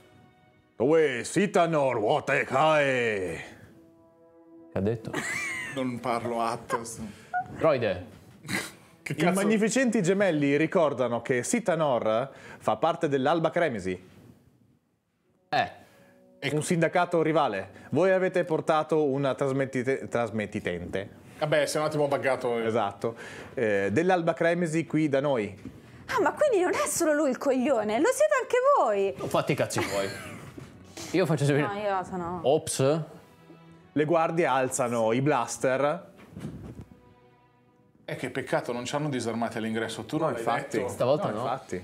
Uè, Sitanor, Wote Kai. Che ha detto? Non parlo Atlas. Droide. Che I cazzo? magnificenti gemelli ricordano che Sitanor fa parte dell'Alba Cremisi, Eh, un sindacato rivale. Voi avete portato una trasmettite- trasmettitente, Vabbè, sei un attimo buggato. esatto, eh, dell'Alba Cremisi qui da noi. Ah, ma quindi non è solo lui il coglione, lo siete anche voi. non fatti i cazzi tuoi. Io faccio sapere. No, io sono... Ops. Le guardie alzano i blaster. Eh, che peccato, non ci hanno disarmati all'ingresso. Tu non l'hai Infatti, detto? Stavolta no. Infatti.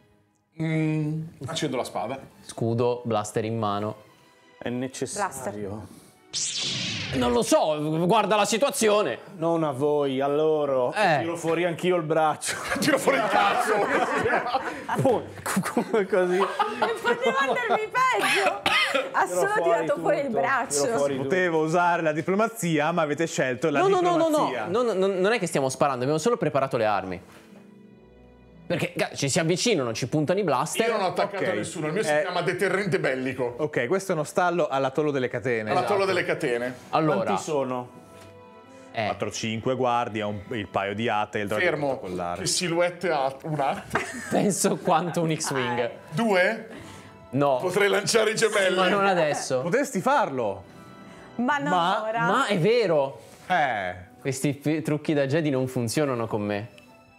Mm, accendo la spada. Scudo, blaster in mano. È necessario. Non lo so, guarda la situazione. Non a voi, a loro. Eh. Tiro fuori anch'io il braccio. Tiro fuori il cazzo! Poi, come così. Poteva andarmi peggio. Ha Tiro solo tirato tutto, fuori il tiro braccio. fuori tutto. Potevo usare la diplomazia, ma avete scelto la No, no, no, no, no, diplomazia. no, no, non è che stiamo sparando, abbiamo solo preparato le armi. Perché ga- ci si avvicinano, ci puntano i blaster. Io non ho attaccato Ok. a nessuno, il mio si Eh. chiama deterrente bellico. Ok, questo è uno stallo all'atollo delle catene. Alla tollo delle catene. Allora, Quanti sono? eh, quattro cinque guardie, un- il paio di ate e il dragone Fermo. collare. Che silhouette ha una? penso quanto un X-Wing. Due? No, Potrei lanciare i gemelli. ma non adesso. Potresti farlo. Ma non Ma- ora. Ma è vero, Eh, questi fi- trucchi da Jedi non funzionano con me.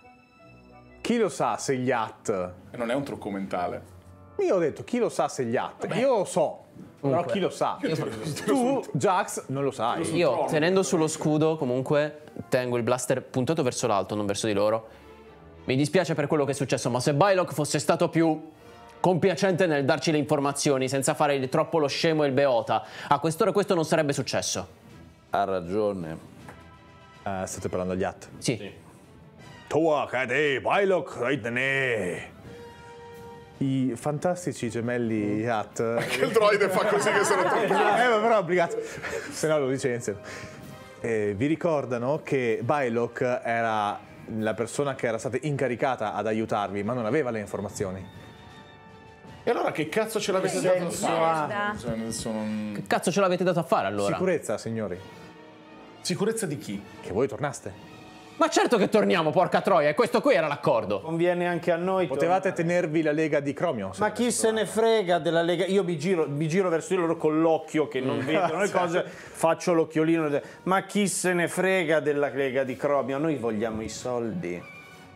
chi lo sa se gli at... E non è un trucco mentale. Io ho detto, chi lo sa se gli at? Io lo so, però chi lo sa? Tu, Jax, non lo sai. Io, tenendo sullo scudo, comunque, tengo il blaster puntato verso l'alto, non verso di loro. Mi dispiace per quello che è successo, ma se Bailok fosse stato più compiacente nel darci le informazioni, senza fare il- troppo lo scemo e il beota, a quest'ora questo non sarebbe successo. Ha ragione. Eh, state parlando agli at. Sì. Tua Kade, Bailok, Raidene. I fantastici gemelli Hat. Anche il droide fa così che sono troppo. Eh, ma però è obbligato, se no lo licenziano. Eh, vi ricordano che Bylock era la persona che era stata incaricata ad aiutarvi, ma non aveva le informazioni. E allora che cazzo ce l'avete dato a fare? Cioè, adesso non- Che cazzo ce l'avete dato a fare allora? Sicurezza, signori, Sicurezza di chi? che voi tornaste. Ma certo che torniamo, porca troia, e questo qui era l'accordo. Conviene anche a noi. Potevate tenervi la lega di Cromio. se Ma aveste chi se ne frega della Lega? Io mi giro, mi giro verso di loro con l'occhio che non vedono le cose, faccio l'occhiolino. Ma chi se ne frega della Lega di Cromio? Noi vogliamo i soldi.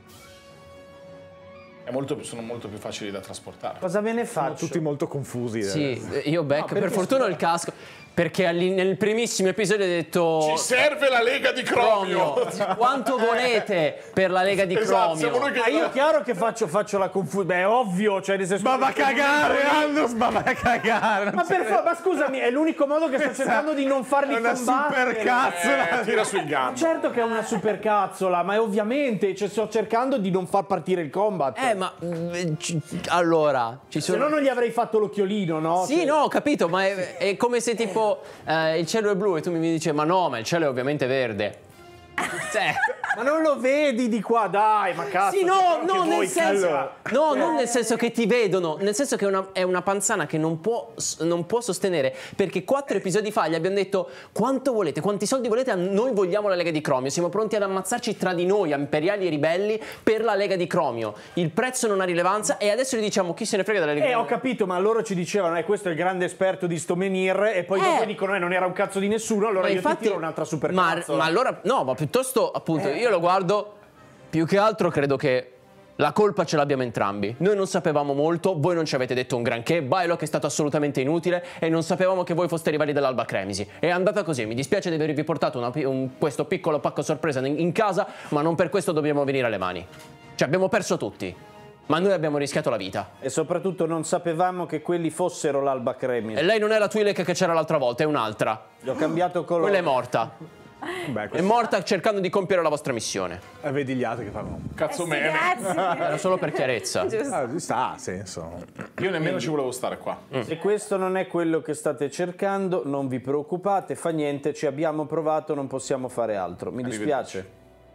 È molto, sono molto più facili da trasportare. Cosa ve ne Sono faccio? tutti molto confusi. Sì, io Beck, per perché fortuna ho il casco, perché all'in- nel primissimo episodio ho detto... Ci serve la Lega di Cromio! Cromio, quanto volete per la Lega di Esatto, siamo Cromio? noi che... Ma io chiaro che faccio, faccio la confusione. Beh, è ovvio, cioè nel senso. Ma va a cagare, Andros, ma va a cagare. Ma, per fa- ma scusami, è l'unico modo che sto cercando di non farli È una combattere. super cazzola. Eh, tira sui gambi. Certo che è una super cazzola, ma è ovviamente, cioè, sto cercando di non far partire il combat. Eh, ma... mm, ci- allora, ci Se sono... no non gli avrei fatto l'occhiolino, no? Sì, Cioè- no, ho capito, ma è, è come se tipo eh, il cielo è blu e tu mi dici ma no, ma il cielo è ovviamente verde. Cioè, Ma non lo vedi di qua, dai, ma cazzo. sì, no, spero che no, nel voi, senso, allora. no, non nel senso che ti vedono, nel senso che è una, è una panzana che non può, non può sostenere, perché quattro episodi fa gli abbiamo detto quanto volete, quanti soldi volete, noi vogliamo la Lega di Cromio, siamo pronti ad ammazzarci tra di noi, imperiali e ribelli, per la Lega di Cromio. Il prezzo non ha rilevanza e adesso gli diciamo chi se ne frega della Lega di Eh, ho Cromio. capito, ma loro ci dicevano, eh, questo è il grande esperto di sto menhir, e poi Eh. dopo dicono, eh, non era un cazzo di nessuno, allora Ma io infatti- ti tiro un'altra super ma, cazzola. ma allora, no, ma piuttosto, appunto, io lo guardo, più che altro credo che la colpa ce l'abbiamo entrambi. Noi non sapevamo molto, voi non ci avete detto un granché, Bylock è stato assolutamente inutile e non sapevamo che voi foste rivali dell'Alba Cremisi. È andata così, mi dispiace di avervi portato una pi- un- questo piccolo pacco sorpresa in, in casa, ma non per questo dobbiamo venire alle mani. Cioè, abbiamo perso tutti, ma noi abbiamo rischiato la vita. E soprattutto non sapevamo che quelli fossero l'Alba Cremisi. E lei non è la Twi'lek che c'era l'altra volta, è un'altra. Gli ho cambiato colore. Quella è morta. Beh, È questo- morta cercando di compiere la vostra missione. eh, vedi gli altri che fanno. Cazzo Sì, mene. grazie. Era solo per chiarezza. Ah, ci sta, ha senso. Io nemmeno ci volevo stare qua. Se questo non è quello che state cercando, non vi preoccupate, fa niente, ci abbiamo provato, non possiamo fare altro. Mi dispiace.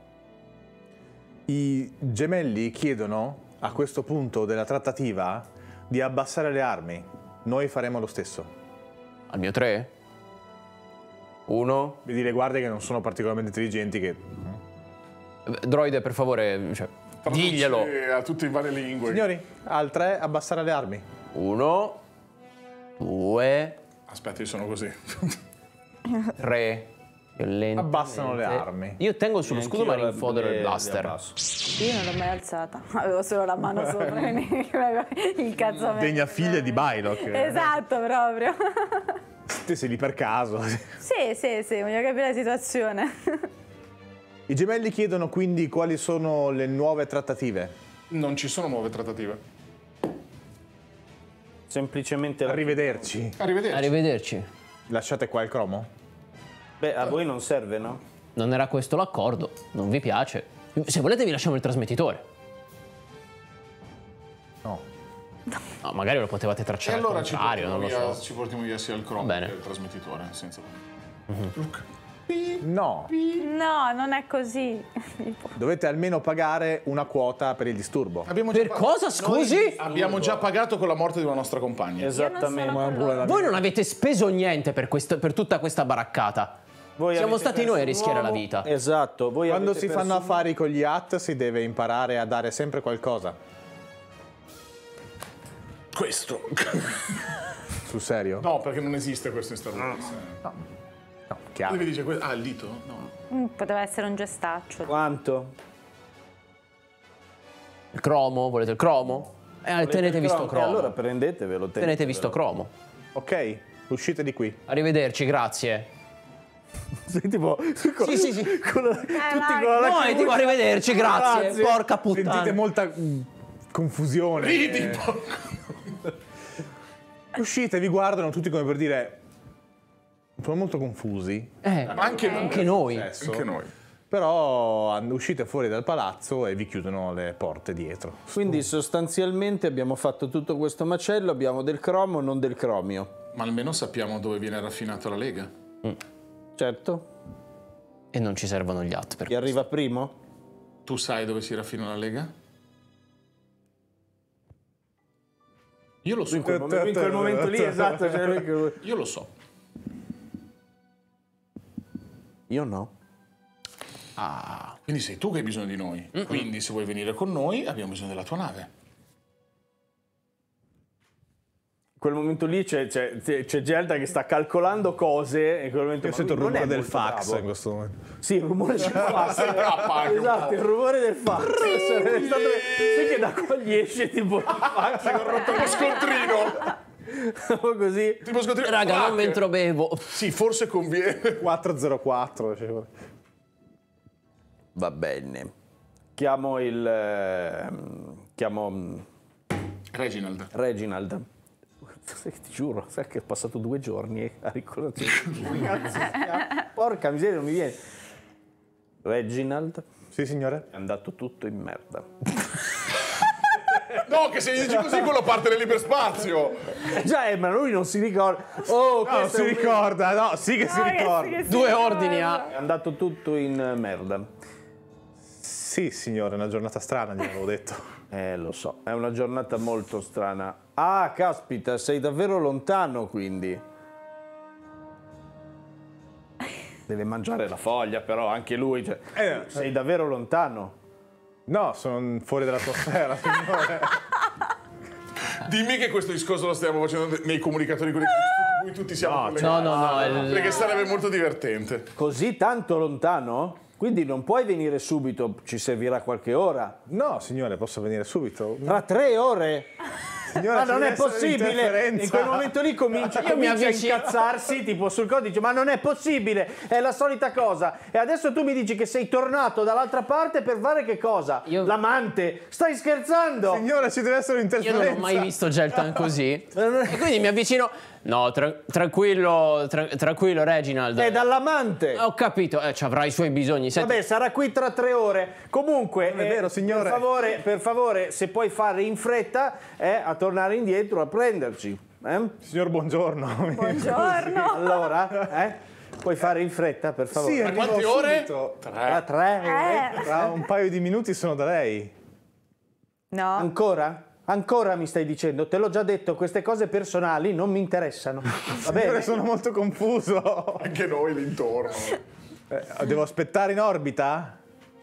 I gemelli chiedono a questo punto della trattativa di abbassare le armi. Noi faremo lo stesso. Al mio tre? Uno? Vedi le guardie che non sono particolarmente intelligenti che... Droide, per favore, cioè, diglielo. Traduci a tutte le varie lingue. Signori, al tre abbassare le armi. Uno, due, Aspetta, io sono così. tre. Lentamente. Abbassano le armi. Io tengo sullo scudo Anch'io Marine Fodder le- il le blaster. abbasso. Io non l'ho mai alzata, avevo solo la mano sopra, quindi il cazzo a me. Degna figlia di Bylock. Esatto, proprio. Te sei lì per caso. Sì, sì, sì, voglio capire la situazione. I gemelli chiedono quindi quali sono le nuove trattative. Non ci sono nuove trattative. Semplicemente... la- Arrivederci. Arrivederci. Arrivederci. Lasciate qua il cromo? Beh, a voi non serve, no? Non era questo l'accordo, non vi piace. Se volete vi lasciamo il trasmettitore. No. No, magari lo potevate E tracciare al allora ci contrario, portiamo, non lo via, so. ci portiamo via sia il Chrome Va bene. che il trasmettitore. Senza... No. No, non è così. Dovete almeno pagare una quota per il disturbo. Abbiamo Per già cosa, scusi? Abbiamo già pagato con la morte di una nostra compagna. Esattamente. Voi non avete speso niente per, questo- per tutta questa baraccata. Voi Siamo avete stati perso noi a un rischiare la uomo. vita. Esatto. Voi Quando avete si perso fanno un- affari con gli Hat si deve imparare a dare sempre qualcosa. Questo. Sul serio? No, perché non esiste questo in Star Wars. No, chiaro. Lui mi dice, que- ah, il dito? No. Mm, Poteva essere un gestaccio. Quanto? Il cromo? Volete il cromo? Eh, tenetevi sto Eh, cromo. allora prendetevelo. Tenetevi sto cromo. Ok, uscite di qui. Arrivederci, grazie. Sei tipo... Sì, sì, sì. Con la- tutti vai. con la No, e dico arrivederci, grazie. Grazie. Porca puttana. Sentite molta mm, confusione. Ridi, Uscite, vi guardano tutti come per dire... Sono molto confusi. Eh, Anche noi. anche noi. Anche noi. però uscite fuori dal palazzo e vi chiudono le porte dietro. Quindi sostanzialmente abbiamo fatto tutto questo macello, abbiamo del cromo, non del cromio. Ma almeno sappiamo dove viene raffinata la Lega. Mm. Certo. E non ci servono gli atti per Chi arriva primo? Tu sai dove si raffina la Lega? Io lo so. In quel, momento, in quel momento lì, esatto. Cioè, io lo so. Io no. Ah, quindi sei tu che hai bisogno di noi. Mm-mm. Quindi se vuoi venire con noi abbiamo bisogno della tua nave. In quel momento lì c'è, c'è, c'è Gelta che sta calcolando cose e in quel momento io sento il non rumore è del molto fax bravo. in questo momento. Sì, il rumore del fax. Esatto, il rumore del fax. È stato... Sì che da qua gli esce tipo il fax con rotto lo scontrino. Così. Tipo scontrino. Raga, non mentre bevo. Sì, forse conviene. quattro zero quattro. Cioè. Va bene. Chiamo il... Eh, chiamo... Reginald. Reginald. Ti giuro, sai che è passato due giorni a ricordare. Porca miseria, non mi viene. Reginald. Sì, signore? È andato tutto in merda. No, che se gli dici così quello parte nell'iperspazio. Eh già, eh, ma lui non si ricorda. Oh, no, si ricorda, no, sì che no, si ricorda. Che sì, che Due si ordini ricorda. ha. È andato tutto in merda. Sì, signore, è una giornata strana, gli avevo detto. Eh, lo so, è una giornata molto strana. Ah, caspita, sei davvero lontano, quindi. Deve mangiare la foglia, però, anche lui. Cioè, Eh, sei davvero lontano. No, sono fuori dalla tua sfera, signore. Dimmi che questo discorso lo stiamo facendo nei comunicatori con cui tutti siamo No, no, no, no. Il... Perché sarebbe molto divertente. Così tanto lontano? Quindi non puoi venire subito, ci servirà qualche ora. No, signore, posso venire subito? Tra tre ore? Signora, Ma ci non deve è essere possibile! un'interferenza. In quel momento lì comincia, Io mi comincia a avvicino. incazzarsi tipo sul codice, ma non è possibile, è la solita cosa. E adesso tu mi dici che sei tornato dall'altra parte per fare che cosa? Io- L'amante? Stai scherzando? Signora, ci deve essere Io un'interferenza. non ho mai visto Geltan così. E quindi mi avvicino. No, tra- tranquillo, tra- tranquillo, Reginald. È dall'amante. Ho capito, eh, ci avrà i suoi bisogni. Senti, Vabbè, sarà qui tra tre ore. Comunque, Non è vero, signore. Per favore, per favore, se puoi fare in fretta, eh, a tornare indietro a prenderci. Eh? Signor, buongiorno. Buongiorno. Allora, eh? Puoi fare in fretta, per favore? Sì, arrivo Quante ore? subito. A tre? Eh. Tra un paio di minuti sono da lei. No. Ancora? Ancora mi stai dicendo? Te l'ho già detto, queste cose personali non mi interessano. Va Signore, bene? sono molto confuso. Anche noi lì intorno. Eh, devo aspettare in orbita?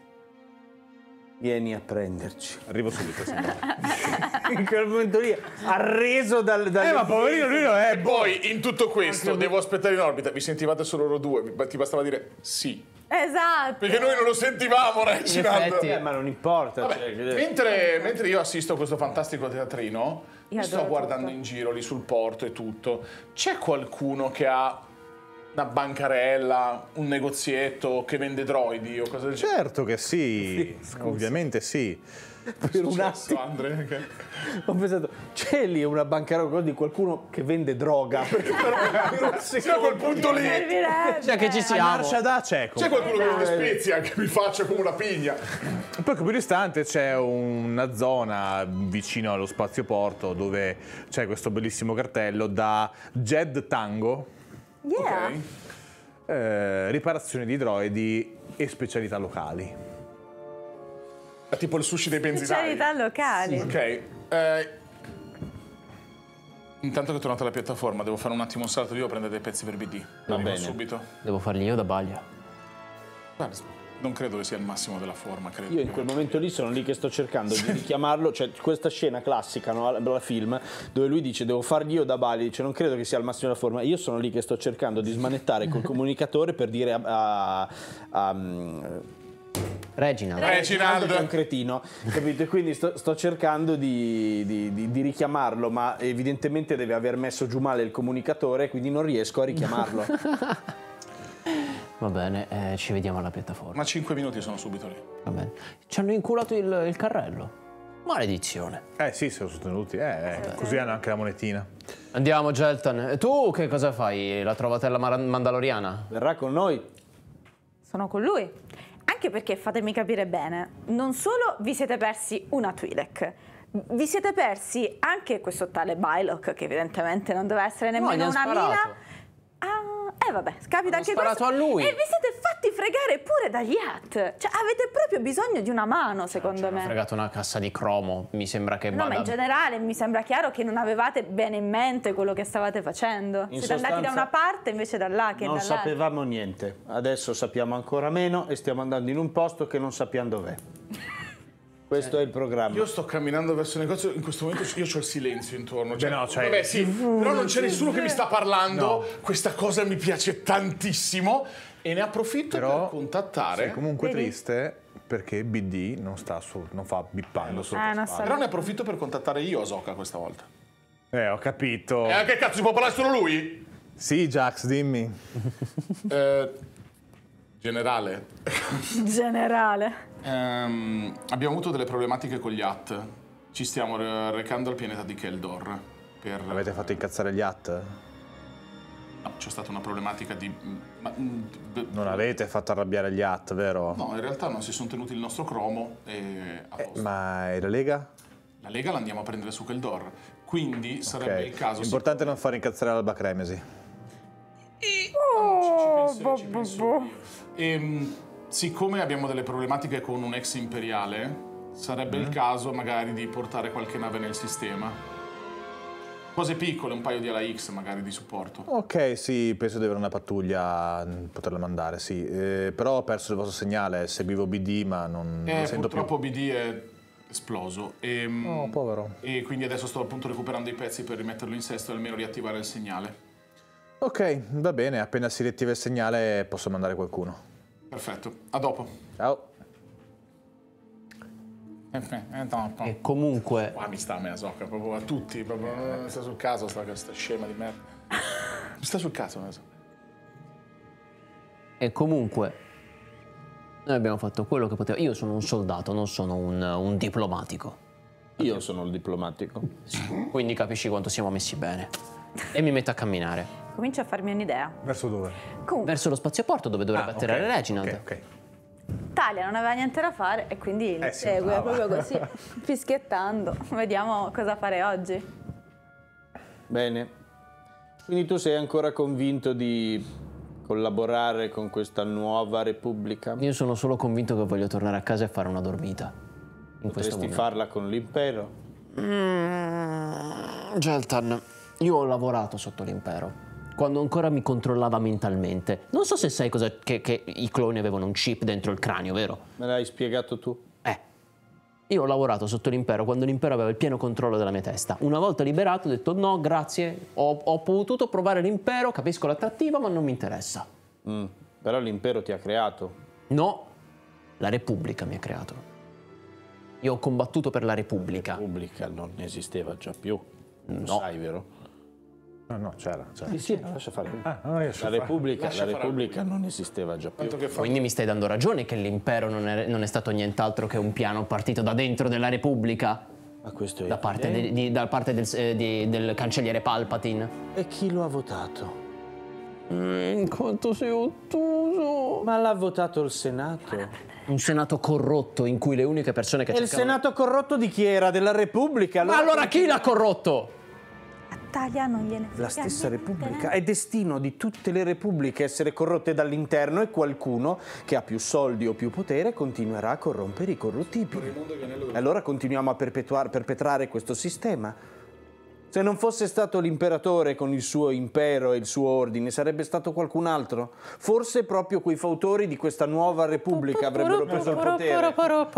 Vieni a prenderci. Arrivo subito, signore. In quel momento lì, arreso dal... dal... Eh, ma poverino, lui non è... E poi, in tutto questo, devo aspettare in orbita. Vi sentivate solo loro due, vi- ti bastava dire sì. Esatto. Perché noi non lo sentivamo, Reginald. effetti- Eh, ma non importa. Vabbè, cioè, che- mentre, mentre io assisto a questo fantastico teatrino, Io mi sto adoro guardando tutto. in giro lì sul porto e tutto. C'è qualcuno che ha una bancarella, un negozietto che vende droidi o cose del genere? Certo che sì, ovviamente sì. per un attimo Andre, che- ho pensato, c'è lì una bancarola di qualcuno che vende droga. Perché però- C'è a quel punto lì. Servirebbe. cioè che ci A siamo. Narshada c'è. C'è qualcuno che vende spezie che mi faccia come una pigna. Poco più distante c'è una zona vicino allo spazioporto dove c'è questo bellissimo cartello da Jed Tango, Yeah. Ok. eh, riparazione di droidi e specialità locali. È tipo il sushi dei benzinai. Specialità locali. Ok. eh, intanto che è tornato alla piattaforma, devo fare un attimo un salto, devo prendere dei pezzi per B D. Arrivo bene. subito. Devo fargli io da baglia. Guarda, non credo che sia il massimo della forma, credo. Io in quel momento lì sono lì che sto cercando di richiamarlo, cioè questa scena classica, no, alla film, dove lui dice devo fargli io da Bali, dice non credo che sia al massimo della forma, io sono lì che sto cercando di smanettare col comunicatore per dire a... a, a Reginald. Reginald. che è un cretino, capito? E quindi sto, sto cercando di, di- di- di richiamarlo, ma evidentemente deve aver messo giù male il comunicatore, quindi non riesco a richiamarlo. Va bene, eh, ci vediamo alla piattaforma. Ma cinque minuti sono subito lì. Va bene. Ci hanno inculato il, il carrello. Maledizione. Eh sì, sono sostenuti, eh, eh, così hanno anche la monetina. Andiamo, Geltan. E tu che cosa fai? La trovatella mar- mandaloriana? Verrà con noi? Sono con lui. Anche anche perché, fatemi capire bene, non solo vi siete persi una Twi'lek, vi siete persi anche questo tale Bylok, che evidentemente non doveva essere nemmeno gli han una sparato. mina. Ah, eh vabbè, capita anche sparato questo. a lui. E vi siete fatti fregare pure dagli Hat. Cioè, avete proprio bisogno di una mano, secondo Ho me. fregato una cassa di cromo, mi sembra che No, vada... ma in generale mi sembra chiaro che non avevate bene in mente quello che stavate facendo. In Siete andati da sostanza, una parte invece da là che Non dall'altra. sapevamo niente, adesso sappiamo ancora meno e stiamo andando in un posto che non sappiamo dov'è. Questo è il programma. Io sto camminando verso il negozio, in questo momento io ho il silenzio intorno. Cioè, Beh, no, cioè- vabbè, sì, però non c'è nessuno che mi sta parlando. No. Questa cosa mi piace tantissimo e ne approfitto Però per contattare. Sei comunque Vedi? triste perché B D non sta su, non fa bippando sotto Eh, non spalla. Però ne approfitto per contattare io Ahsoka questa volta. Eh, ho capito. E anche cazzo, si può parlare solo lui? Sì, Jax, dimmi. Eh, generale, Generale. ehm, abbiamo avuto delle problematiche con gli Hat. Ci stiamo re- recando al pianeta di Keldor. Per... Avete fatto incazzare gli Hat? No, c'è stata una problematica di... ma- b- Non avete fatto arrabbiare gli Hat, vero? No, in realtà non si sono tenuti il nostro cromo e a posto. Ma e la Lega? La Lega la andiamo a prendere su Keldor. Quindi sarebbe Ok. il caso... Importante non far incazzare l'Alba Cremesi. Oh, ci penserò, ci penso io. Ehm, siccome abbiamo delle problematiche con un ex imperiale, sarebbe il caso magari di portare qualche nave nel sistema. Cose piccole, un paio di ala X magari di supporto. Ok, sì, penso di avere una pattuglia, mh, poterla mandare, sì. Eh, però ho perso il vostro segnale, seguivo B D ma non, non Eh, sento purtroppo B D è esploso. E, Oh, povero. E quindi adesso sto appunto recuperando i pezzi per rimetterlo in sesto e almeno riattivare il segnale. più. Ok, va bene, appena si riattiva il segnale posso mandare qualcuno. Perfetto, a dopo. Ciao. A dopo. E comunque... Qua mi sta a me Ahsoka, proprio a tutti, proprio, mi sta sul caso sta, sta scema di merda. Mi sta sul caso Ahsoka. E comunque... Noi abbiamo fatto quello che potevamo. Io sono un soldato, non sono un, un diplomatico. Io sono il diplomatico. Quindi capisci quanto siamo messi bene. E mi metto a camminare. Comincio a farmi un'idea. Verso dove? Comunque, Verso lo spazioporto dove dovrebbe Ah, atterrare ok, Reginald. Ok, ok. Talia non aveva niente da fare e quindi Eh sì, segue brava. proprio così, fischiettando. Vediamo cosa fare oggi. Bene. Quindi tu sei ancora convinto di collaborare con questa nuova repubblica? Io sono solo convinto che voglio tornare a casa e fare una dormita. In questo Potresti momento. farla con l'impero? Mm, Geltan, io ho lavorato sotto l'impero. Quando ancora mi controllava mentalmente. Non so se sai cosa, che, che i cloni avevano un chip dentro il cranio, vero? Me l'hai spiegato tu? Eh. Io ho lavorato sotto l'impero quando l'impero aveva il pieno controllo della mia testa. Una volta liberato ho detto no, grazie. Ho, ho potuto provare l'impero, capisco l'attrattiva, ma non mi interessa. Mm, però l'impero ti ha creato. No, la Repubblica mi ha creato. Io ho combattuto per la Repubblica. La Repubblica non esisteva già più. Lo No. sai, vero? No, no, c'era. c'era. Sì, sì, lascia fare. Ah, non riesco La a fare. Repubblica, Lascia la fare Repubblica non esisteva già più. Tanto che fa... Quindi mi stai dando ragione che l'impero non è, non è stato nient'altro che un piano partito da dentro della Repubblica? Ma questo è Da parte, evidente. de- di- da parte del, eh, di- del cancelliere Palpatine? E chi lo ha votato? Mm, quanto sei ottuso! Ma l'ha votato il Senato. Un senato corrotto in cui le uniche persone che E il cercavano... Senato corrotto di chi era? Della Repubblica? Ma allora chi l'ha corrotto? A Talia non gliene frega La stessa niente. Repubblica. È destino di tutte le repubbliche essere corrotte dall'interno e qualcuno che ha più soldi o più potere continuerà a corrompere i corruttibili. E allora continuiamo a perpetuare- perpetrare questo sistema. Se non fosse stato l'imperatore con il suo impero e il suo ordine, sarebbe stato qualcun altro. Forse proprio quei fautori di questa nuova repubblica avrebbero preso il potere.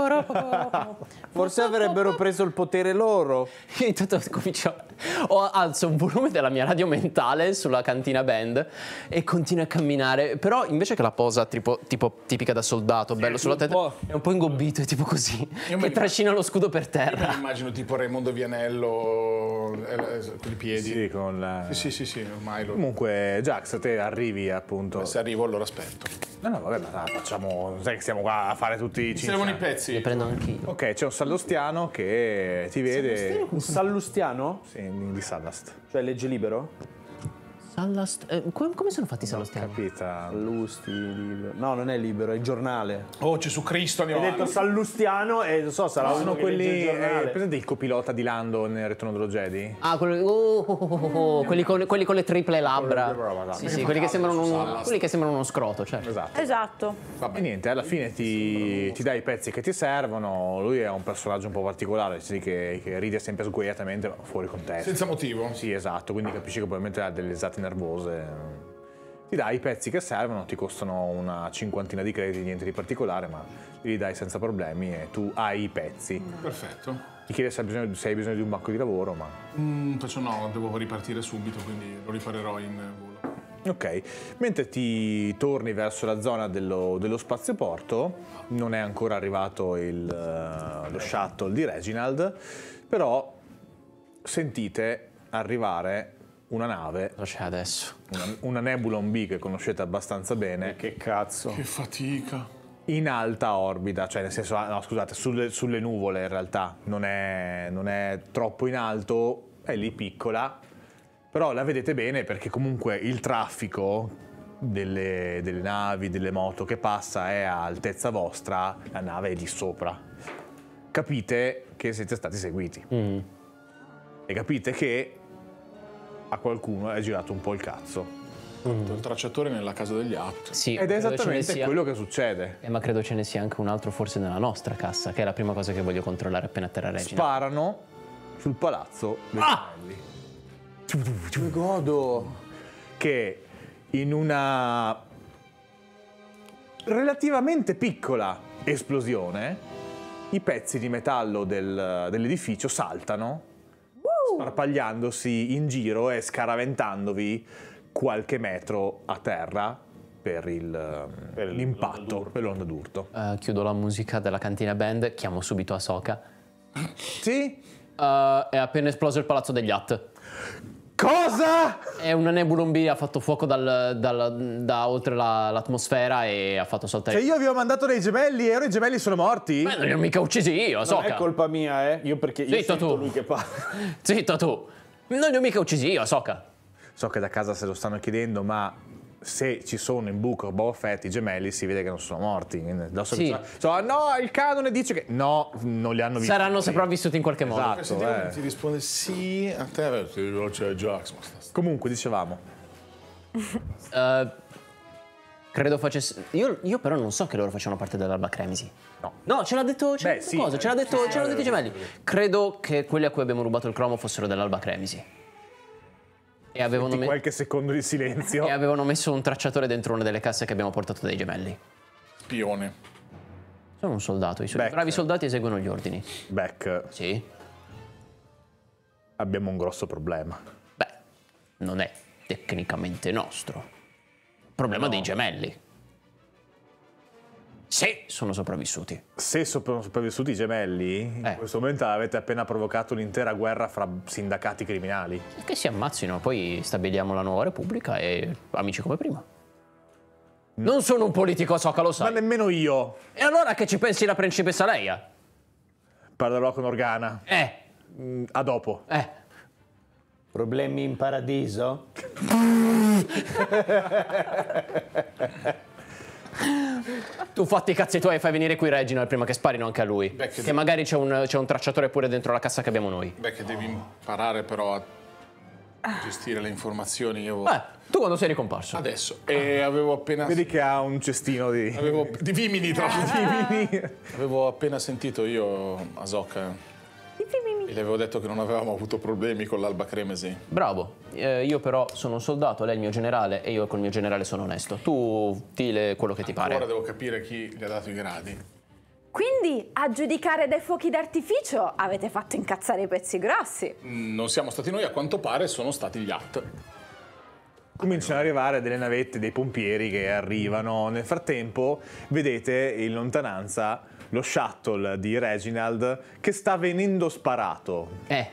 Forse avrebbero preso il potere loro. Io intanto comincio, ho, alzo un volume della mia radio mentale sulla cantina band e continuo a camminare, però invece che la posa tipo, tipo tipica da soldato, bello sulla testa, po'. è un po' ingobbito, è tipo così, Io che mi- trascina lo scudo per Io me terra. lo immagino tipo Raimondo Vianello eh, eh, con i piedi. Sì, con la... Sì, sì, sì, sì, ormai lo... Comunque, Jax, te arrivi appunto. Se arrivo allora aspetto. No, no, vabbè, ma dai, facciamo. Sai che stiamo qua a fare tutti i Mi servono i cinciani. pezzi. Le prendo anch'io. Ok, c'è un sallostiano che ti vede. Un sallustiano? Sì, di Sallast. Cioè legge libero? Sallast- eh, come, come sono fatti i Sallustiano? Capita. Sallusti, libero. No, non è libero, è il giornale. Oh, Gesù Cristo, andiamo Hai detto avanti. Sallustiano e non so, sarà No, uno sono che quelli. legge il Eh, giornale. presente il copilota di Lando nel Ritorno dello Jedi? Ah, quelli, oh, oh, oh, oh, oh, quelli, con, quelli con le triple labbra. Sì, sì, quelli che sembrano, un, quelli che sembrano uno scroto, certo. Esatto. Esatto. E niente, alla fine ti, ti dai i pezzi che ti servono. Lui è un personaggio un po' particolare, sì, che, che ride sempre sguaiatamente, ma fuori contesto. Senza motivo. Sì, esatto, quindi capisci che probabilmente ha delle risate nervose. Ti dai i pezzi che servono, ti costano una cinquantina di crediti, niente di particolare, ma li dai senza problemi e tu hai i pezzi. Perfetto. Ti chiede se hai bisogno, se hai bisogno di un bacco di lavoro, ma... Mm, faccio no, devo ripartire subito, quindi lo riparerò in volo. Ok, mentre ti torni verso la zona dello, dello spazioporto, non è ancora arrivato il, uh, lo shuttle di Reginald, però sentite arrivare una nave, Cosa c'è adesso? una, una Nebulon B che conoscete abbastanza bene, Che cazzo. Che fatica. in alta orbita, cioè nel senso, no scusate, sulle, sulle nuvole in realtà, non è, non è troppo in alto, è lì piccola, però la vedete bene perché comunque il traffico delle, delle navi, delle moto che passa è a altezza vostra, la nave è lì sopra. Capite che siete stati seguiti Mm. e capite che a qualcuno è girato un po' il cazzo. Il tracciatore nella casa degli altri. Sì, Ed è credo ce ne esattamente sia- quello che succede. Eh, ma credo ce ne sia anche un altro forse nella nostra cassa, che è la prima cosa che voglio controllare appena terra Regina. Sparano sul palazzo dei Ah! gemelli. Mi godo. Che in una relativamente piccola esplosione i pezzi di metallo del- dell'edificio saltano, sparpagliandosi in giro e scaraventandovi qualche metro a terra per, il, per l'impatto, per l'onda d'urto. Eh, chiudo la musica della cantina band, chiamo subito Ahsoka. Sì? Eh, è appena esploso il palazzo degli Hutt. Cosa? È una Nebulon B, ha fatto fuoco dal, dal- da oltre la- l'atmosfera e ha fatto saltare. Cioè io vi ho mandato dei gemelli e ora i gemelli sono morti? Beh, non li ho mica uccisi io, Non Ahsoka. è colpa mia, eh. Io perché io Zitto sento tu. lui che parla. Zitto tu. Non li ho mica uccisi io, Ahsoka. So che da casa se lo stanno chiedendo, ma se ci sono in Book of Boba Fett i gemelli si vede che non sono morti. Adesso Sì. che so, no, il canone dice che no, non li hanno visti. Saranno sopravvissuti in qualche modo. Esatto, Sentiamo eh. che ti risponde sì, a te ti dico, c'è Jax. Ma sta- Comunque dicevamo, Eh, credo facesse. Io, io però non so che loro facevano parte dell'Alba Cremisi. No. No, ce l'ha detto. Ce l'ha Beh, detto sì, cosa? Ce l'ha eh, detto, sì, ce l'hanno sì, detto i sì, gemelli. Credo che quelli a cui abbiamo rubato il cromo fossero dell'Alba Cremisi. E avevano, di me- qualche secondo di silenzio. e avevano messo un tracciatore dentro una delle casse che abbiamo portato dai gemelli. Spione. Sono un soldato. I so- Beck. bravi soldati eseguono gli ordini. Beck, Sì. abbiamo un grosso problema. Beh, non è tecnicamente nostro. Problema dei gemelli. Se sono sopravvissuti. Se sono sopravvissuti i gemelli, in Eh. questo momento avete appena provocato un'intera guerra fra sindacati criminali. Che si ammazzino, poi stabiliamo la nuova repubblica e amici come prima. Non sono un politico, Ahsoka, lo Ma sai. nemmeno io. E allora che ci pensi la principessa Leia? Parlerò con Organa. Eh, Mm, A dopo. eh. Problemi in paradiso? Tu fatti i cazzi tuoi e fai venire qui Reginald prima che sparino anche a lui. Beh, che che de- magari c'è un, c'è un tracciatore pure dentro la cassa che abbiamo noi. Beh, che devi imparare però a gestire le informazioni. Io Eh, tu quando sei ricomparso? adesso. E avevo appena. Vedi che ha un cestino di... Avevo di vimini tra Vimini. Avevo appena sentito io Ahsoka e le avevo detto che non avevamo avuto problemi con l'Alba Cremisi. Bravo. Eh, io però sono un soldato, lei è il mio generale e io col mio generale sono onesto. Tu dile quello che ti Ora pare. devo capire chi gli ha dato i gradi. Quindi, a giudicare dai fuochi d'artificio, avete fatto incazzare i pezzi grossi. Mm, Non siamo stati noi, a quanto pare sono stati gli Hutt. Cominciano ad arrivare delle navette, dei pompieri che arrivano. Nel frattempo vedete in lontananza lo shuttle di Reginald che sta venendo sparato. Eh,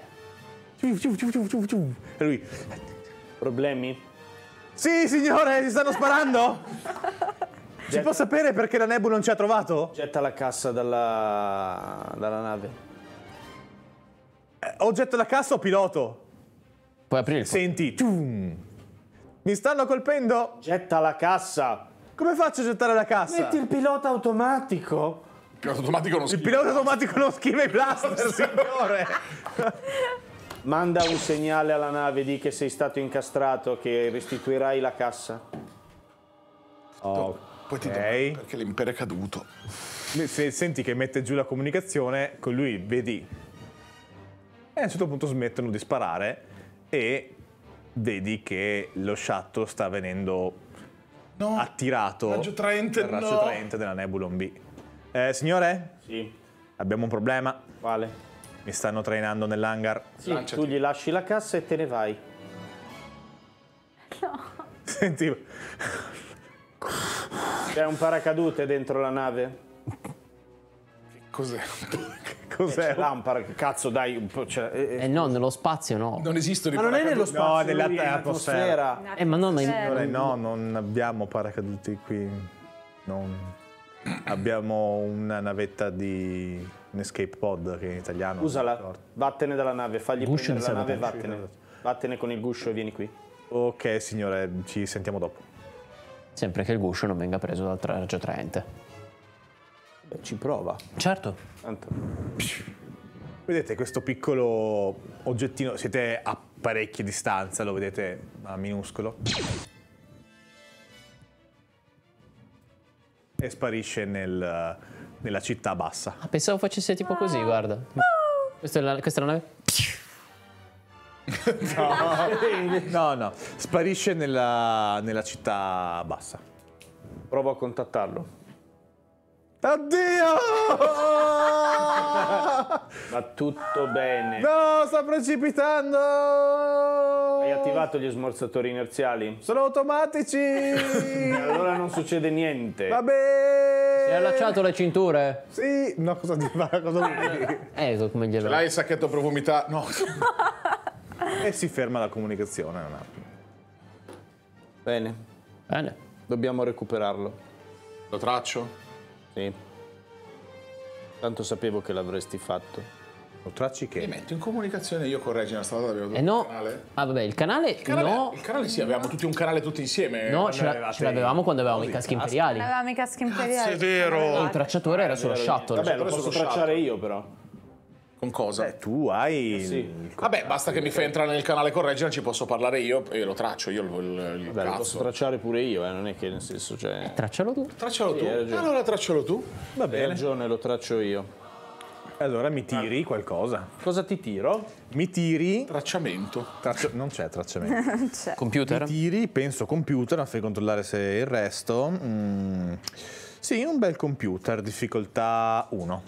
E lui, Problemi? sì signore, si stanno sparando? Si può sapere perché la Nebu non ci ha trovato? Getta la cassa dalla, dalla nave. Eh, Oggetto da cassa o piloto? puoi aprire il fuoco. Senti, tum, Mi stanno colpendo! Getta la cassa! Come faccio a gettare la cassa? Metti il pilota automatico! Il pilota automatico non Il schiva. pilota automatico non schiva i blaster, signore! Manda un segnale alla nave, di che sei stato incastrato, che restituirai la cassa. Poi ti domando perché l'impero è caduto. Se senti che mette giù la comunicazione, con lui vedi. E a un certo punto smettono di sparare e vedi che lo shuttle sta venendo No. attirato Raggio traente, dal raggio no. traente della Nebulon B. Eh, signore? Sì. Abbiamo un problema. Quale? Mi stanno trainando nell'hangar. Sì, tu gli lasci la cassa e te ne vai. Senti, C'è un paracadute dentro la nave? Cos'è? cos'è? Là un para- Cazzo, dai, un po'. Cioè, eh, Eh no, nello spazio no. Non esistono i Ma non è nello paracaduti. spazio, No, nella lui è in atmosfera. atmosfera. Eh ma no, ma Signore, no, non abbiamo paracaduti qui. Non... Abbiamo una navetta di un escape pod che in italiano. non mi Usala, ricordo. vattene dalla nave, fagli Guscio prendere la di nave e sabotaggio. vattene. Vattene con il guscio e vieni qui. Ok, signore, ci sentiamo dopo. sempre che il guscio non venga preso dal tra- raggio traente. Beh, ci prova. Certo. Tanto. Vedete questo piccolo oggettino, siete a parecchie distanza, lo vedete ma minuscolo. E sparisce nel- nella città bassa. Ah, pensavo facesse tipo così, guarda. Questa è la, questa è la nave? No, no, sparisce nella, nella città bassa. Provo a contattarlo. Addio! Va tutto bene. No, sta precipitando! Hai attivato gli smorzatori inerziali? Sono automatici! Allora non succede niente. Vabbè! Si è allacciato le cinture? Sì, no, cosa di fare? Cosa vuoi? Eh, come glielo... L'hai il sacchetto per vomitare? No. E si ferma la comunicazione un attimo. Bene, Bene. dobbiamo recuperarlo. Lo traccio? Sì. Tanto sapevo che l'avresti fatto. Lo tracci Mi che? metto in comunicazione io con Regina Stradale, abbiamo Eh no. il canale. Ah, vabbè, il canale, Il canale, no. il canale sì, avevamo tutti un canale tutti insieme. No, ce, la- ce l'avevamo quando avevamo i caschi imperiali. Avevamo i caschi imperiali. è vero. E il tracciatore era sullo shuttle. Vabbè, lo preso posso lo tracciare shuttle. io però. Con cosa? Eh, tu hai il- sì. il Vabbè, basta che mi fai entrare nel canale con Regina, ci posso parlare io e lo traccio io il, il, il Vabbè, lo posso cazzo. tracciare pure io, eh, non è che nel senso cioè. Traccialo tu. Traccialo tu. hai ragione. Allora traccialo tu. Va Hai bene. ragione, lo traccio io. Allora mi tiri qualcosa. Cosa ti tiro? Mi tiri. Tracciamento. Traccio- non c'è tracciamento. Computer? Mi tiri, penso computer, non fai controllare se il resto. Mm, sì, un bel computer, difficoltà uno.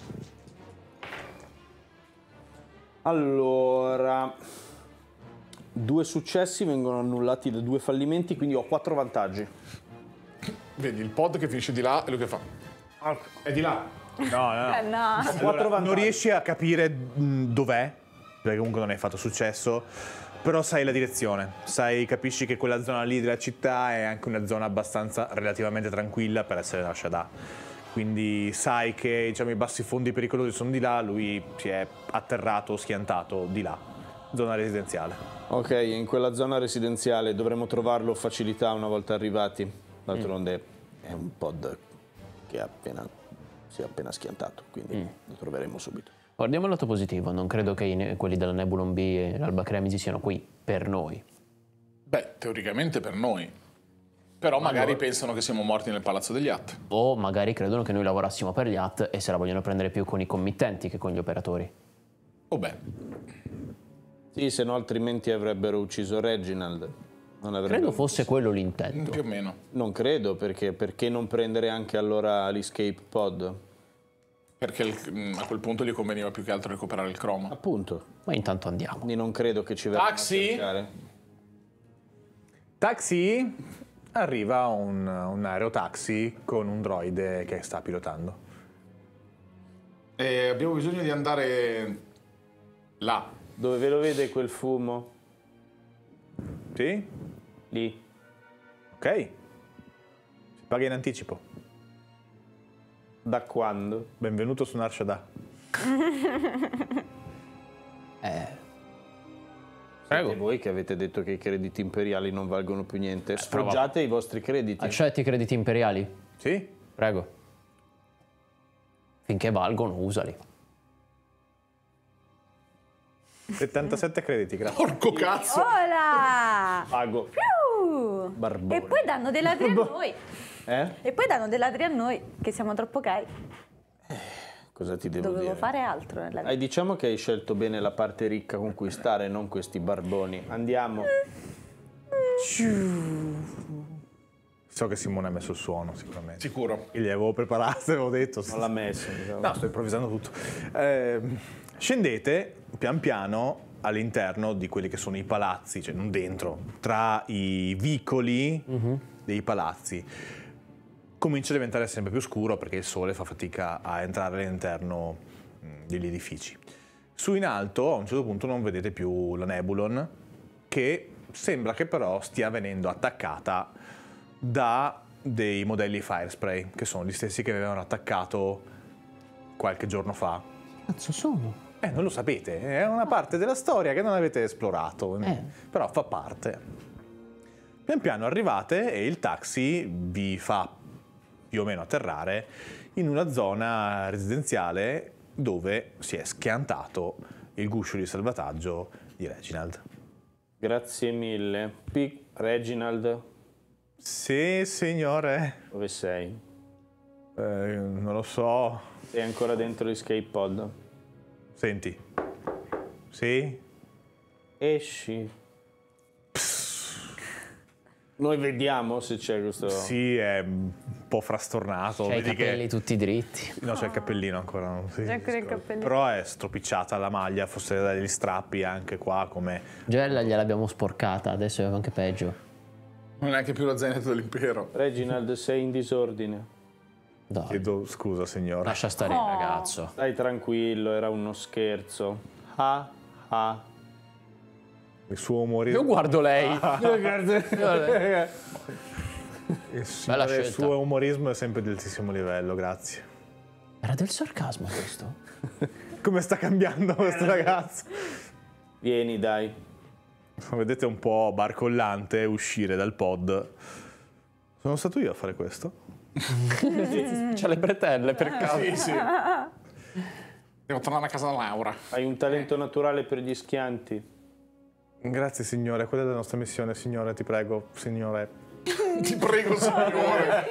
Allora, due successi vengono annullati da due fallimenti, quindi ho quattro vantaggi. Vedi il pod che finisce di là e lui che fa. Ah, è di là. No, no, no. Eh, no. Allora, vantaggi. non riesci a capire mh, dov'è, perché comunque non hai fatto successo, però sai la direzione, sai, capisci che quella zona lì della città è anche una zona abbastanza relativamente tranquilla per essere la Shaddai. Quindi sai che diciamo, i bassi fondi pericolosi sono di là, lui si è atterrato, schiantato di là, zona residenziale. Ok, in quella zona residenziale dovremo trovarlo facilità una volta arrivati. D'altronde è un pod che è appena, si è appena schiantato, quindi lo troveremo subito. Guardiamo il lato positivo. Non credo che i ne- quelli della Nebulon B e l'Alba Cremisi siano qui per noi. Beh, teoricamente per noi. Però magari pensano che siamo morti nel palazzo degli At. O magari credono che noi lavorassimo per gli A T e se la vogliono prendere più con i committenti che con gli operatori. Oh beh. Sì, se no altrimenti avrebbero ucciso Reginald. Non avrebbero Credo fosse quello Mm, l'intento. Più o meno. Non credo, perché perché non prendere anche allora l'escape pod? Perché il- mm, a quel punto gli conveniva più che altro recuperare il cromo. Appunto. Ma intanto andiamo. Quindi non credo che ci verranno Taxi? a cercare. Taxi, arriva un, un aerotaxi con un droide che sta pilotando. E abbiamo bisogno di andare là. Dove ve lo vede quel fumo? Sì? Lì. Ok. Si paga in anticipo. Da quando? Benvenuto su Nar Shaddaa. Eh, Prego. Voi che avete detto che i crediti imperiali non valgono più niente, sfoggiate i vostri crediti. Accetti i crediti imperiali? Sì. Prego. Finché valgono, usali. settantasette crediti, grazie. Porco cazzo! Hola! Pago. Piu! Barbone. E poi danno dei ladri a noi. Eh? E poi danno dei ladri a noi, che siamo troppo cari. Cosa ti devo Dovevo dire? fare altro nella Hai, diciamo che hai scelto bene la parte ricca con cui stare, non questi barboni. Andiamo. So che Simone ha messo il suono, sicuramente. Sicuro. Io gli avevo preparato, avevo detto. Non l'ha messo. Diciamo. No, sto improvvisando tutto. Eh, scendete pian piano all'interno di quelli che sono i palazzi, cioè non dentro, tra i vicoli Mm-hmm. dei palazzi. Comincia a diventare sempre più scuro perché il sole fa fatica a entrare all'interno mh, degli edifici. Su in alto, a un certo punto, non vedete più la Nebulon, che sembra che però stia venendo attaccata da dei modelli Firespray, che sono gli stessi che avevano attaccato qualche giorno fa. Cazzo sono? Eh, non lo sapete, è una parte della storia che non avete esplorato, Eh. però fa parte. Pian piano arrivate e il taxi vi fa più o meno atterrare in una zona residenziale dove si è schiantato il guscio di salvataggio di Reginald. Grazie mille. P- Reginald, Sì, signore. dove sei? Eh, non lo so. Sei ancora dentro l'escape pod? Senti. Sì? Esci. Noi vediamo se c'è questo... Sì, è un po' frastornato. C'hai i Vedi capelli che... tutti dritti. No, c'è il cappellino ancora. Non si- C'è ancora il cappellino. Però è stropicciata la maglia, forse dagli strappi anche qua, come... Gella gliel'abbiamo sporcata, adesso è anche peggio. Non è neanche più lo zainetto dell'impero. Reginald, sei in disordine. Dai, Chiedo scusa, signora. lascia stare il Oh. ragazzo. Stai tranquillo, era uno scherzo. Ah, ah. Il suo umorismo... Io guardo lei. Il, Bella signore, il scelta. suo umorismo è sempre di altissimo livello, grazie. Era del sarcasmo questo? Come sta cambiando questo ragazzo? Vieni, dai. Vedete un po' barcollante uscire dal pod. Sono stato io a fare questo? C'ha le bretelle per caso. Sì, sì. Devo tornare a casa da Laura. Hai un talento naturale per gli schianti. Grazie, signore. Quella è la nostra missione, signore. Ti prego, signore. Ti prego, signore.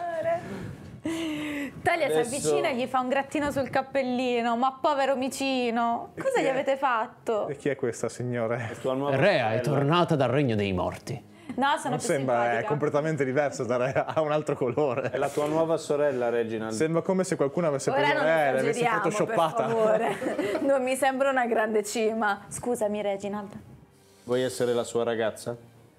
Talia Adesso- si avvicina e gli fa un grattino sul cappellino. Ma povero micino, cosa chi gli è? avete fatto? E chi è questa, signore? Tua nuova Rea è sorella. tornata dal regno dei morti. No, sono Non più sembra, è simpatica. completamente diverso, da Re, ha un altro È colore. la tua nuova sorella, Reginald. Sembra come se qualcuno avesse Ora preso non Re e l'avesse esageriamo, per photoshoppata. favore. Non mi sembra una grande cima. Scusami, Reginald. Vuoi essere la sua ragazza?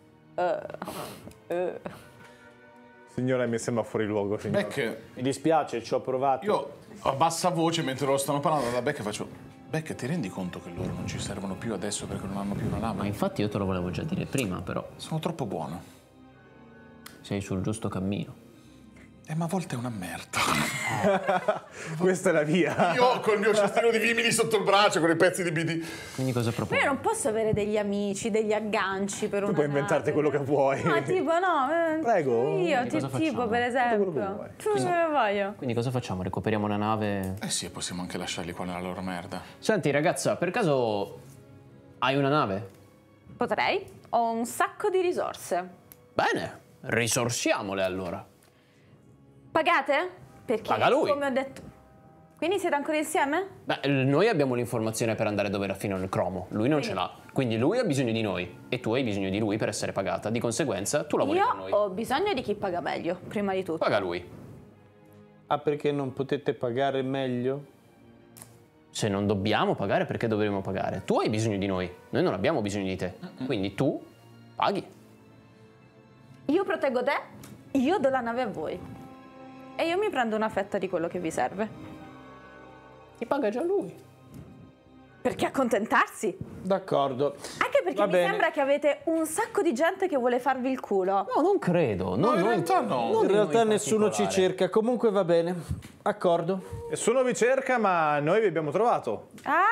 Signore, mi sembra fuori luogo, signore. Beck, Mi dispiace, ci ho provato. io a bassa voce mentre loro stanno parlando da Beck faccio: Beck, ti rendi conto che loro non ci servono più adesso perché non hanno più una lama? Ma infatti io te lo volevo già dire prima, però Sono troppo buono. sei sul giusto cammino. Eh, ma a volte è una merda. Questa è la via. Io col mio cestino di vimini sotto il braccio, con i pezzi di B D. Quindi cosa Ma proponi? io non posso avere degli amici, degli agganci per una Tu puoi inventarti nave. quello che vuoi. No, tipo no. eh, Prego. Io, Quindi ti- cosa tipo facciamo? per esempio. quello che vuoi. Tu cosa voglio? Quindi cosa facciamo? Recuperiamo una nave? Eh sì, e possiamo anche lasciarli qua nella loro merda. Senti ragazza, per caso hai una nave? Potrei. Ho un sacco di risorse. Bene, risorsiamole allora. Pagate? Perché Paga lui. come ho detto. Quindi siete ancora insieme? Beh, noi abbiamo l'informazione per andare dove raffino il cromo, lui non ce l'ha. Quindi lui ha bisogno di noi e tu hai bisogno di lui per essere pagata. Di conseguenza tu lavori Io con noi. ho bisogno di chi paga meglio, prima di tutto. Paga lui. Ah, perché non potete pagare meglio? Se non dobbiamo pagare, perché dovremmo pagare? Tu hai bisogno di noi, noi non abbiamo bisogno di te. Quindi tu paghi. Io proteggo te, io do la nave a voi. E io mi prendo una fetta di quello che vi serve. Ti paga già lui. Perché accontentarsi? D'accordo. Anche perché Va mi bene. sembra che avete un sacco di gente che vuole farvi il culo. No, non credo. No, non in noi- realtà no. non In di realtà noi in nessuno ci particolare. cerca, comunque va bene. Accordo. Nessuno vi cerca, ma noi vi abbiamo trovato. Ah,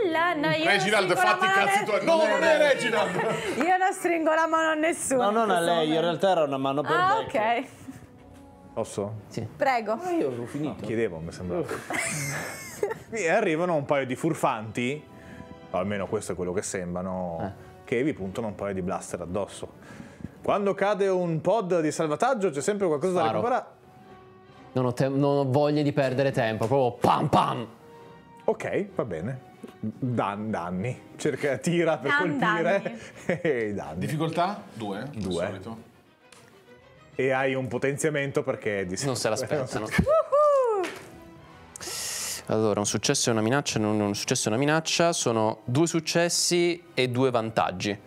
la, no, io Reginald, non stringo fatti i la mano cazzi a tuoi. ne- No, non è Reginald. Io non stringo la mano a nessuno. No, non in a questo lei, in momento. realtà era una mano per Ah, Becky. ok. Posso? Prego. Io avevo finito. Chiedevo, mi sembrava. E arrivano un paio di furfanti, o almeno questo è quello che sembrano, che vi puntano un paio di blaster addosso. Quando cade un pod di salvataggio c'è sempre qualcosa da Sparo. recuperare. Non ho, te- non ho voglia di perdere tempo, proprio pam pam. Ok, va bene. Dan- danni. Cerca, tira per Dan- colpire. E danni. Difficoltà? Due. di Due. solito. E hai un potenziamento perché di Non se l'aspettano. Uhu. Allora, un successo e una minaccia, non un successo e una minaccia, sono due successi e due vantaggi.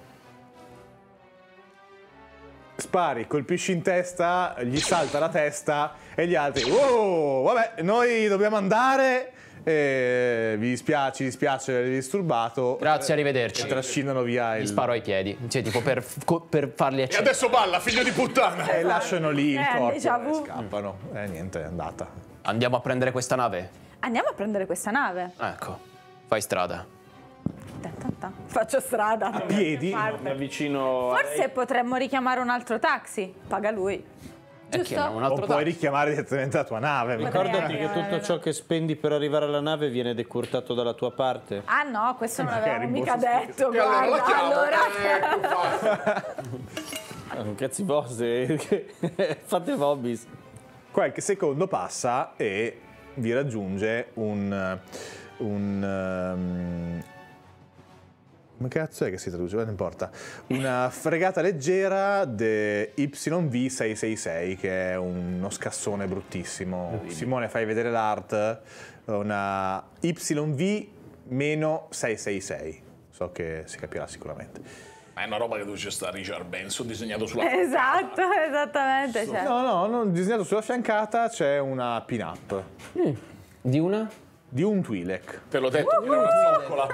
Spari, colpisci in testa, gli salta la testa e gli altri. Wow, vabbè, noi dobbiamo andare. E vi dispiace, ci dispiace aver disturbato. Grazie, arrivederci. E trascinano via Gli il. sparo ai piedi, cioè tipo per, co- per farli E accendere. adesso balla, figlio di puttana. E lasciano lì il Eh, corpo déjà e vu. scappano. E niente, è andata. Andiamo a prendere questa nave? Andiamo a prendere questa nave. Ecco, fai strada. Ta ta ta. Faccio strada. A piedi? Mi avvicino a Forse potremmo richiamare un altro taxi. Paga lui. Giusto? chiama un O altro puoi taxi. richiamare direttamente la tua nave. Potrei Ricordati che arrivare, tutto no. ciò che spendi per arrivare alla nave viene decurtato dalla tua parte. Ah no, questo non Magari l'avevamo mica rimborso detto. E allora la Guarda, chiamo. allora. Ecco, fa. Ah, cazzi vostri, fate hobbies. Qualche secondo passa e vi raggiunge un. un um, come cazzo è che si traduce? Non importa. Una fregata leggera de Y V sei sei sei, che è uno scassone bruttissimo. Simone, fai vedere l'art. Una Y V sei sei sei. So che si capirà sicuramente. Ma è una roba che dove c'è sta Richard Benson disegnato sulla. Esatto, esattamente. Cioè. No, no, non disegnato sulla fiancata c'è una pin-up Di una? di un Twi'lek. Te l'ho detto, Uh-huh. quella è una zoccola.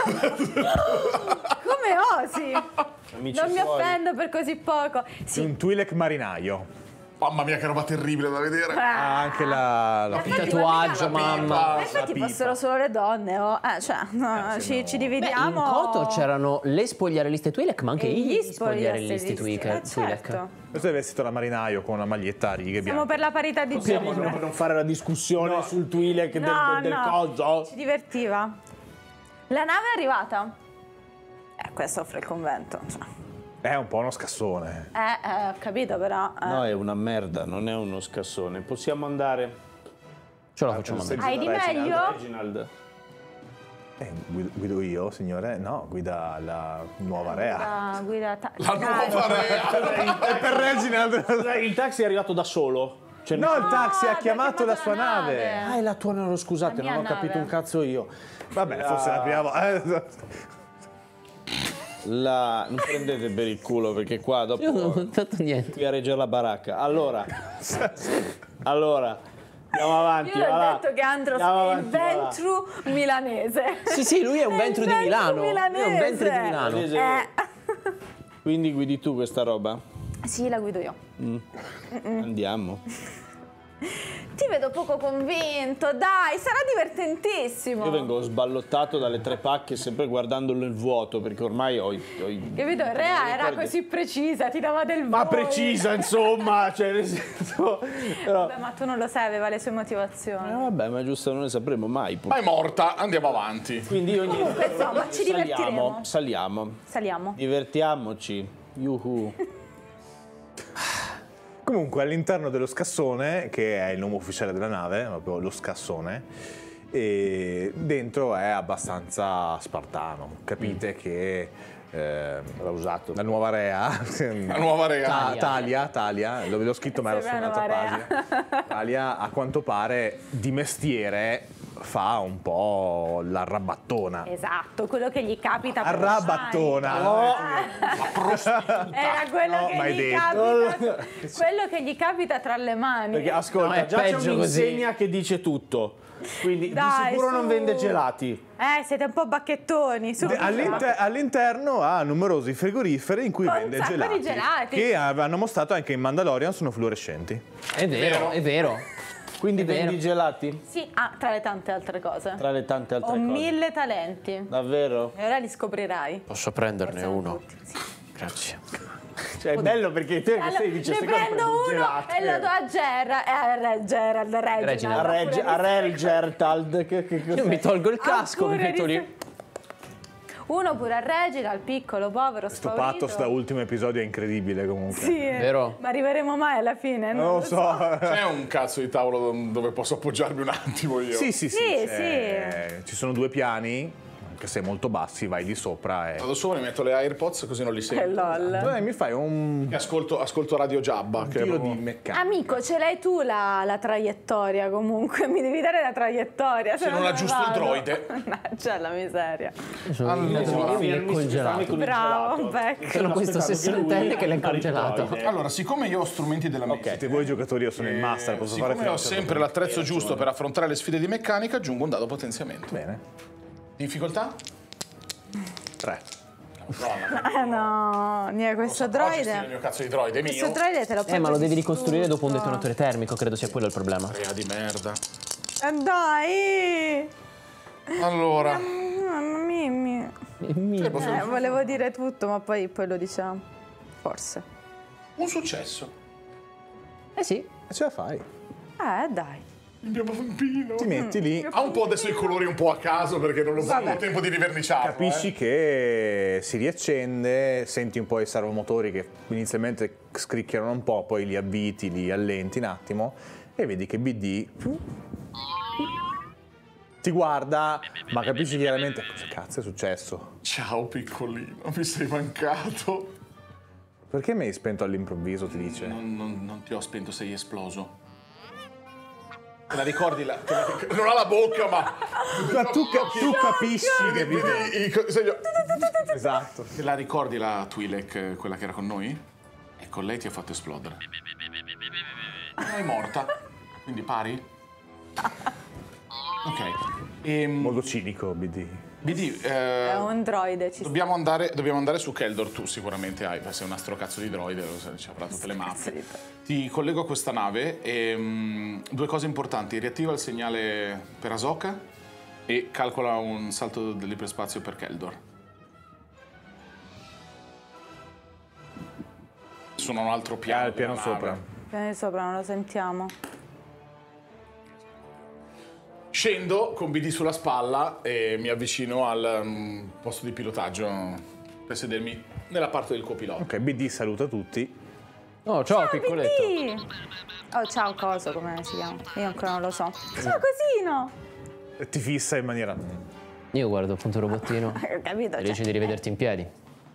Come osi? Amici Non mi suoi. offendo per così poco. Di Sì. un Twi'lek marinaio. Mamma mia, che roba terribile da vedere. Ha anche la, la Infatti, tatuaggio, ma mica- mamma. Ma infatti pipa. fossero solo le donne, oh. eh, cioè, no, ci, ci Beh, dividiamo. in Kotor c'erano le spogliarelliste Twi'lek, ma anche E gli gli spogliarelliste spogliarellisti, Twi'lek. eh, Twi'lek. certo. Questo è vestito da marinaio con una maglietta a righe Siamo bianche. per la parità di Possiamo genere. non fare la discussione sul Twi'lek del, No, del, del no. coso? Ci divertiva. La nave è arrivata. Eh, questo offre il convento. Cioè. È un po' uno scassone. Eh, eh, ho capito però. eh. No, è una merda, non è uno scassone. Possiamo andare. Ce la facciamo andare. Hai di meglio? Reginald. Eh, guido, guido io, signore? No, guida la nuova rea. Ah, guida ta- La nuova rea. È per Reginald. Il taxi è arrivato da solo. Cioè, No, il taxi No, ha chiamato la sua nave. nave. Ah, è la tua nave, scusate, La non mia ho capito nave. un cazzo io. Vabbè, forse la prima volta. Eh, La... Non prendete per il culo perché qua dopo Io non ho fatto niente. qui a reggere la baracca. Allora, allora, andiamo avanti. Io va ho là. detto che Andros Andiamo è il avanti, va là. Ventru milanese. Sì, sì, lui è un È Ventru il di Ventru Milano. Lui è un Ventru di Milano. Milanese. Eh. Quindi guidi tu questa roba? Sì, la guido io. Andiamo. Ti vedo poco convinto, dai, sarà divertentissimo. Io vengo sballottato dalle tre pacche sempre guardando nel vuoto perché ormai ho i... ho i- Capito? Il Rea era Guarda- così precisa, ti dava del Ma voi. precisa, insomma, cioè nel senso... Però... Vabbè, ma tu non lo sai, aveva le sue motivazioni. Eh, vabbè, ma giusto, non ne sapremo mai. pur- Ma è morta, andiamo avanti. Quindi ogni... Comunque, insomma, ci saliamo, divertiremo. saliamo, Saliamo. divertiamoci. Yuhu. Comunque, all'interno dello scassone, che è il nome ufficiale della nave, proprio lo scassone, e dentro è abbastanza spartano. Capite che eh, l'ha usato la nuova rea, La nuova rea. Ta- Talia, Talia, l'ho l'ho scritto ma era su Sembra un'altra nuova rea. pagina. Talia, a quanto pare, di mestiere fa un po' l'arrabattona. Esatto, quello che gli capita per Arrabattona. Era quello No, che mai gli detto. capita. Quello che gli capita tra le mani. Perché ascolta, No, è già c'è peggio un'insegna che dice tutto. Quindi Dai, di sicuro su. non vende gelati. Eh, siete un po' bacchettoni. Su, De- all'inter- all'interno ha numerosi frigoriferi in cui Con un vende sacco di gelati, gelati. che hanno mostrato anche in Mandalorian sono fluorescenti. È vero, è vero. Quindi È vero. vendi gelati? Sì, ah, tra le tante altre cose. Tra le tante altre Ho cose. mille talenti. Davvero? E ora li scoprirai. Posso prenderne Siamo uno? tutti, sì. Grazie. Cioè, è bello perché te che Allora, sei dice ne prendo uno e lo do a Gerard. Eh, a Re- Gerald, Reginald. Reginald. a Reg, a Rel Gertald. Che, che Io mi tolgo il casco, mi Oppure metto di- lì. Uno pure a Reginald, piccolo, povero, Questo sfavorito. pathos da ultimo episodio è incredibile comunque. Sì, eh. Vero? Ma arriveremo mai alla fine? Non lo so. C'è un cazzo di tavolo dove posso appoggiarmi un attimo io? Sì, sì, sì. Sì, c'è- Ci sono due piani, anche se molto bassi, vai di sopra e... Vado sopra, mi metto le AirPods così non li Eh, sento. lol. Eh, mi fai un E Ascolto, ascolto Radio Jabba. Che è tiro proprio- di meccanica. Amico, ce l'hai tu la, la traiettoria comunque, mi devi dare la traiettoria. Se non dove aggiusto il vado? droide. Mannaggia la miseria. Io sono io mi lecco il gelato. Bravo, becco. Sono questo sessantenne che lecca il gelato. Allora, siccome io ho strumenti della messa, Siete voi giocatori, io sono il master, posso fare siccome fino a ho un certo sempre punto. l'attrezzo giusto per affrontare le sfide di meccanica, aggiungo un dado potenziamento. Bene. Difficoltà? Tre. Ah no, niente, questo Il droide. mio cazzo di droide è Questo mio. droide te lo Eh, ma lo devi distrutto. ricostruire dopo un detonatore termico, credo sia quello il problema. Rea di merda. Eh, dai! Allora, Mamma mia. Eh, volevo dire tutto, ma poi, poi lo diciamo. Forse. un successo. Eh sì. E ce la fai. Eh, dai. Il mio bambino. Ti metti lì, Ha un po' adesso i colori un po' a caso perché non lo so, non ho tempo di riverniciarlo. capisci eh. che si riaccende, senti un po' i servomotori che inizialmente scricchiano un po', poi li avviti, li allenti un attimo e vedi che B D ti guarda, ma capisci chiaramente cosa cazzo è successo. Ciao piccolino, mi sei mancato. Perché mi hai spento all'improvviso, ti dice? Non, non- non ti ho spento, sei esploso. Te la ricordi la... te la- Non ha la bocca, ma... Ma tu, ca- tu capisci che Vedi vedi... i co- segno- Esatto. Te la ricordi la Twi'lek, eh, quella che era con noi? Ecco, lei ti ha fatto esplodere. È morta. Quindi pari? Ok. Ehm, Molto cinico, B D. B D, È eh, un droide, ci sta. dobbiamo, andare, dobbiamo andare su Keldor. Tu sicuramente hai, sei un astro cazzo di droide, lo sai, ci avrà tutte le mappe. Ti collego a questa nave e mm, due cose importanti. Riattiva il segnale per Ahsoka e calcola un salto dell'iperspazio per Keldor. Sono un altro piano. Ah, il piano della nave. sopra. Piano di sopra, non lo sentiamo. Scendo con B D sulla spalla e mi avvicino al mm, posto di pilotaggio per sedermi nella parte del copilota. Ok, B D saluta tutti. Oh, ciao, piccoletto. Sì. Oh, ciao, coso, come si chiama? Io ancora non lo so. Ciao, cosino. E ti fissa in maniera... Io guardo appunto il robottino Ho capito, e cioè. riesci di rivederti in piedi.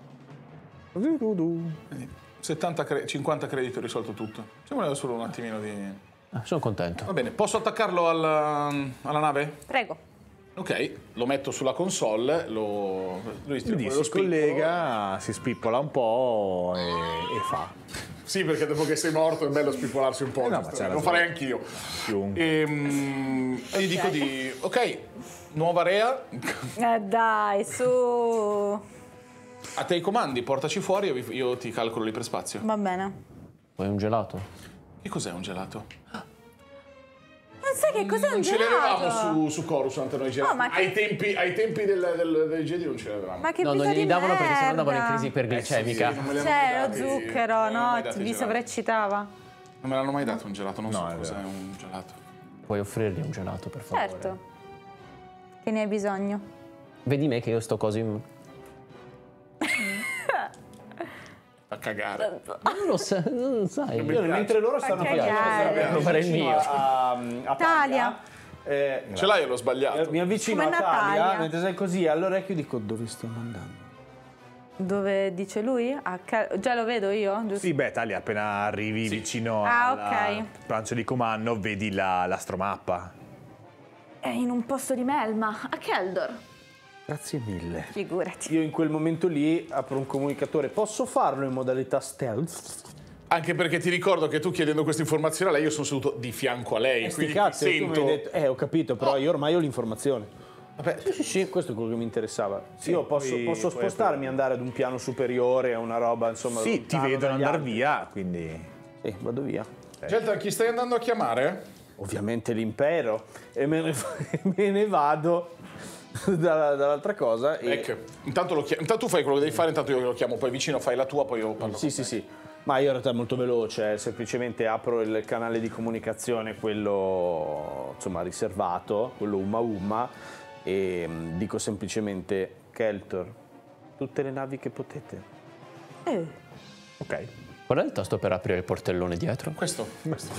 settanta cre- cinquanta crediti ho risolto tutto. Ci voleva solo un attimino di... Ah, sono contento. Va bene, posso attaccarlo alla, alla nave? Prego. Ok, lo metto sulla console, lo, lui B D si collega, si spippola un po' e, e fa. Sì, perché dopo che sei morto è bello spippolarsi un po'. Eh no, giusto? ma c'ha lo ragione. farei anch'io. Chiunque. E, e gli dico di... Ok, nuova area, Eh, dai, su. a te i comandi, portaci fuori, io, vi- io ti calcolo l'iperspazio. Va bene. Vuoi un gelato? Che cos'è un gelato? Non sai che cos'è un Non ce l'avevamo gelato? su, su Coruscant noi gelati. ma che- ai, tempi, ai tempi del, del, dei Jedi non ce l'avevamo. Ma che No, non vita glieli di davano perché sennò merda. andavano in crisi iperglicemica. non me li hanno mai C'è lo dati- zucchero, non me l'hanno mai no? dati Vi i gelati. sovreccitava. Non me l'hanno mai dato un gelato, non No, so è cos'è vero. un gelato. Puoi offrirgli un gelato, per favore. Certo. Che ne hai bisogno? Vedi me che io sto così... Non A cagare. lo sai, non lo sai. Io, mentre loro stanno Fa facendo cagare. Devo fare il mio. a, a Talia. eh, Ce l'hai o l'ho sbagliato? eh, mi avvicino Come a Talia, Natalia. mentre sei così all'orecchio dico dove stiamo andando. Dove dice lui? A ca- già lo vedo io? Giusto? Sì, beh, Talia, appena arrivi vicino Ah, alla ok. plancia di comando, vedi la, l'astromappa. È in un posto di melma, a Keldor. Grazie mille. Figurati. Io in quel momento lì apro un comunicatore. Posso farlo in modalità stealth? Anche perché ti ricordo che tu chiedendo questa informazione a lei io sono seduto di fianco a lei, Eh, sti quindi cazzi, ti tu mi sento... hai detto, eh, ho capito, però io ormai ho l'informazione. Vabbè, Sì, sì, sì, questo è quello che mi interessava. io posso, poi- posso poi- spostarmi, andare ad un piano superiore, a una roba, insomma. Sì, ti lontano vedono dagli andare altri. via, quindi... Sì, vado via. Gelta, chi stai andando a chiamare? Ovviamente l'impero. E me ne, me ne vado dalla- dall'altra cosa. E... Ecco, intanto, lo chiamo, intanto tu fai quello che devi fare, intanto io lo chiamo poi vicino, fai la tua, poi io parlo. Sì, sì, sì. Ma io in realtà è molto veloce, eh, semplicemente apro il canale di comunicazione, quello insomma riservato, quello Umma Umma, e mm, dico semplicemente Keltor, tutte le navi che potete. Eh. Ok. Qual è il tasto per aprire il portellone dietro? Questo, questo.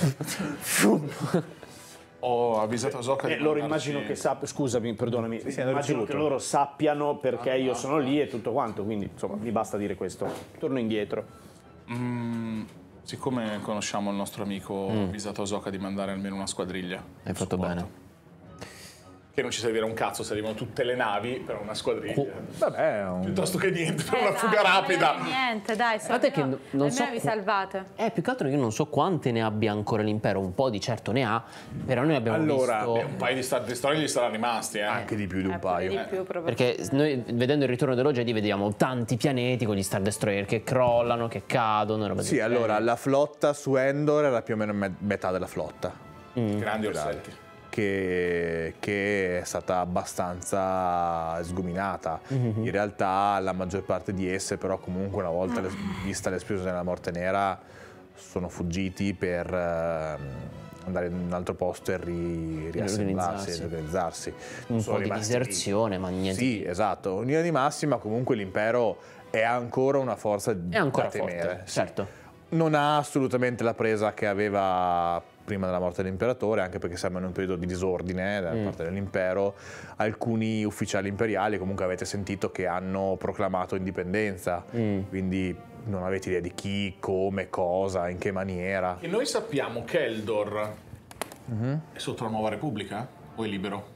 Ho avvisato Sokka di E loro mandarci- immagino che sappiano, scusami, perdonami, hanno immagino ricevuto. che loro sappiano perché io sono lì e tutto quanto, quindi insomma mi basta dire questo. Torno indietro. Mm, siccome conosciamo il nostro amico, ho avvisato Sokka di mandare almeno una squadriglia. Hai fatto bene. Che non ci servirà un cazzo, servivano tutte le navi per una squadriglia. Vabbè, è un... Piuttosto che niente, per Eh, una dai, fuga rapida. non è Niente, dai, Guardate che no, no- non so almeno vi qu- salvate. Eh, più che altro io non so quante ne abbia ancora l'impero, un po' di certo ne ha, però noi abbiamo Allora, visto... Beh, un paio di Star Destroyer gli saranno rimasti, eh. anche di più di un Eh, pure paio. di più, proprio. Perché noi vedendo il ritorno dello Jedi vediamo tanti pianeti con gli Star Destroyer che crollano, che cadono, roba Sì, del allora, genere. la flotta su Endor era più o meno me- metà della flotta, Grandi orsetti. che, che è stata abbastanza sgominata. In realtà la maggior parte di esse, però, comunque una volta le- vista l'esplosione della Morte Nera, sono fuggiti per ehm, andare in un altro posto e ri- riassemblarsi, Riorganizzarsi. riorganizzarsi. Un Sono po' di rimasti lì. diserzione, ma niente. Sì, esatto. In linea di massima, comunque l'impero è ancora una forza È ancora da temere. forte, Sì. certo. Non ha assolutamente la presa che aveva prima della morte dell'imperatore, anche perché siamo in un periodo di disordine da parte dell'impero. Alcuni ufficiali imperiali, comunque avete sentito, che hanno proclamato indipendenza, quindi non avete idea di chi, come, cosa, in che maniera. E noi sappiamo che Eldor è sotto la nuova Repubblica? O è libero?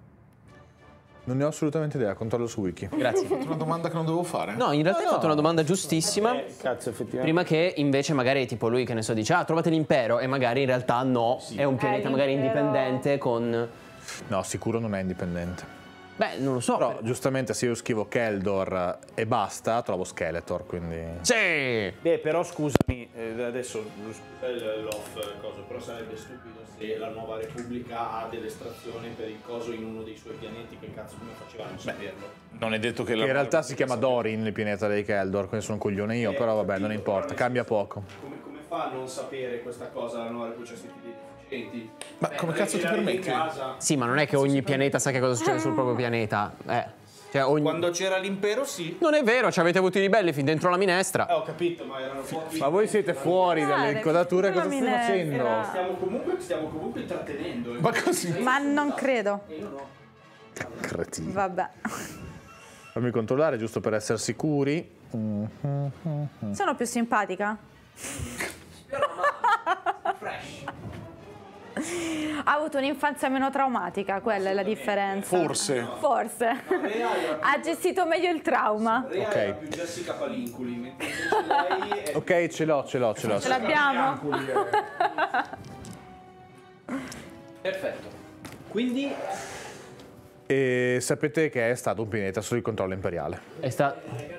Non ne ho assolutamente idea, controllo su Wiki. Grazie. Ho fatto una domanda che non dovevo fare? No, in realtà hai fatto una domanda giustissima. Cazzo, effettivamente. Prima che invece magari tipo lui che ne so dice ah trovate l'impero e magari in realtà no, è un pianeta Eh, magari l'impero- indipendente con... No, sicuro non è indipendente. Beh, non lo so. Però, giustamente, se io scrivo Keldor e basta, trovo Skeletor, quindi... Sì! Beh, però scusami, eh, adesso scusa il- l'off cosa, però sarebbe stupido se la nuova Repubblica ha dell'estrazione per il coso in uno dei suoi pianeti, che cazzo come facevano a saperlo? Non è detto che Che la in realtà si chiama Dorin, il pianeta dei Keldor, quindi sono un coglione io, però vabbè, non importa, cambia poco. Come, come fa a non sapere questa cosa la nuova Repubblica, siete dei deficienti? Ma Beh, come cazzo ti potrei girare permetti? in casa. Sì, ma non è che ogni pianeta sa che cosa succede sul proprio pianeta. Eh. Cioè ogni... Quando c'era l'impero sì. Non è vero, ci avete avuto i ribelli fin dentro la minestra. Eh, ho capito, ma erano pochi. Ma voi siete fuori dalle Guarda, inquadrature, cosa che state minestra. facendo? Stiamo comunque, stiamo comunque intrattenendo. eh. Ma così? Ma non credo. Cretino. Vabbè. Fammi controllare, giusto per essere sicuri. Sono più simpatica? Ha avuto un'infanzia meno traumatica, quella è la differenza. Forse. Forse. Ha gestito meglio il trauma. Rea Ok. era più Jessica Palinculi, mentre invece lei è Ok, ce l'ho, ce l'ho, ce l'ho. Ce l'abbiamo? Perfetto. Quindi E sapete che è stato un pianeta sotto il controllo imperiale. è sta...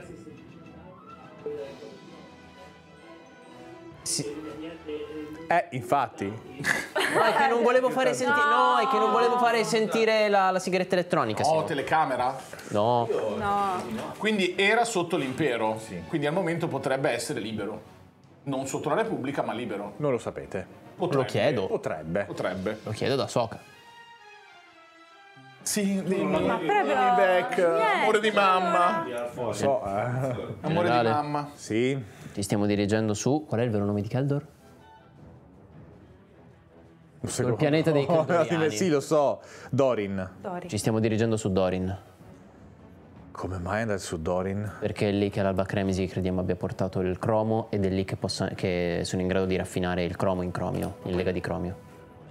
Sì. Eh, infatti. No, è che non volevo fare sentire. No, è che non volevo fare sentire la, la sigaretta elettronica. Oh, sì. telecamera? No. No. Quindi era sotto l'impero. Quindi al momento potrebbe essere libero. Non sotto la Repubblica, ma libero. Non lo sapete. Potrebbe. Lo chiedo. Potrebbe. Potrebbe. Lo chiedo da Sokka. Sì, dimmi. Ma proprio Back. niente. Amore di mamma. Lo so, eh. Amore di Generale. mamma. Sì. Ci stiamo dirigendo su. Qual è il vero nome di Keldor? Sul pianeta dei Keldoriani. Sì, lo so. Dorin. Dori. Ci stiamo dirigendo su Dorin. Come mai andare su Dorin? Perché è lì che l'Alba Cremisi crediamo abbia portato il cromo ed è lì che, possa- che sono in grado di raffinare il cromo in cromio, in lega di cromio.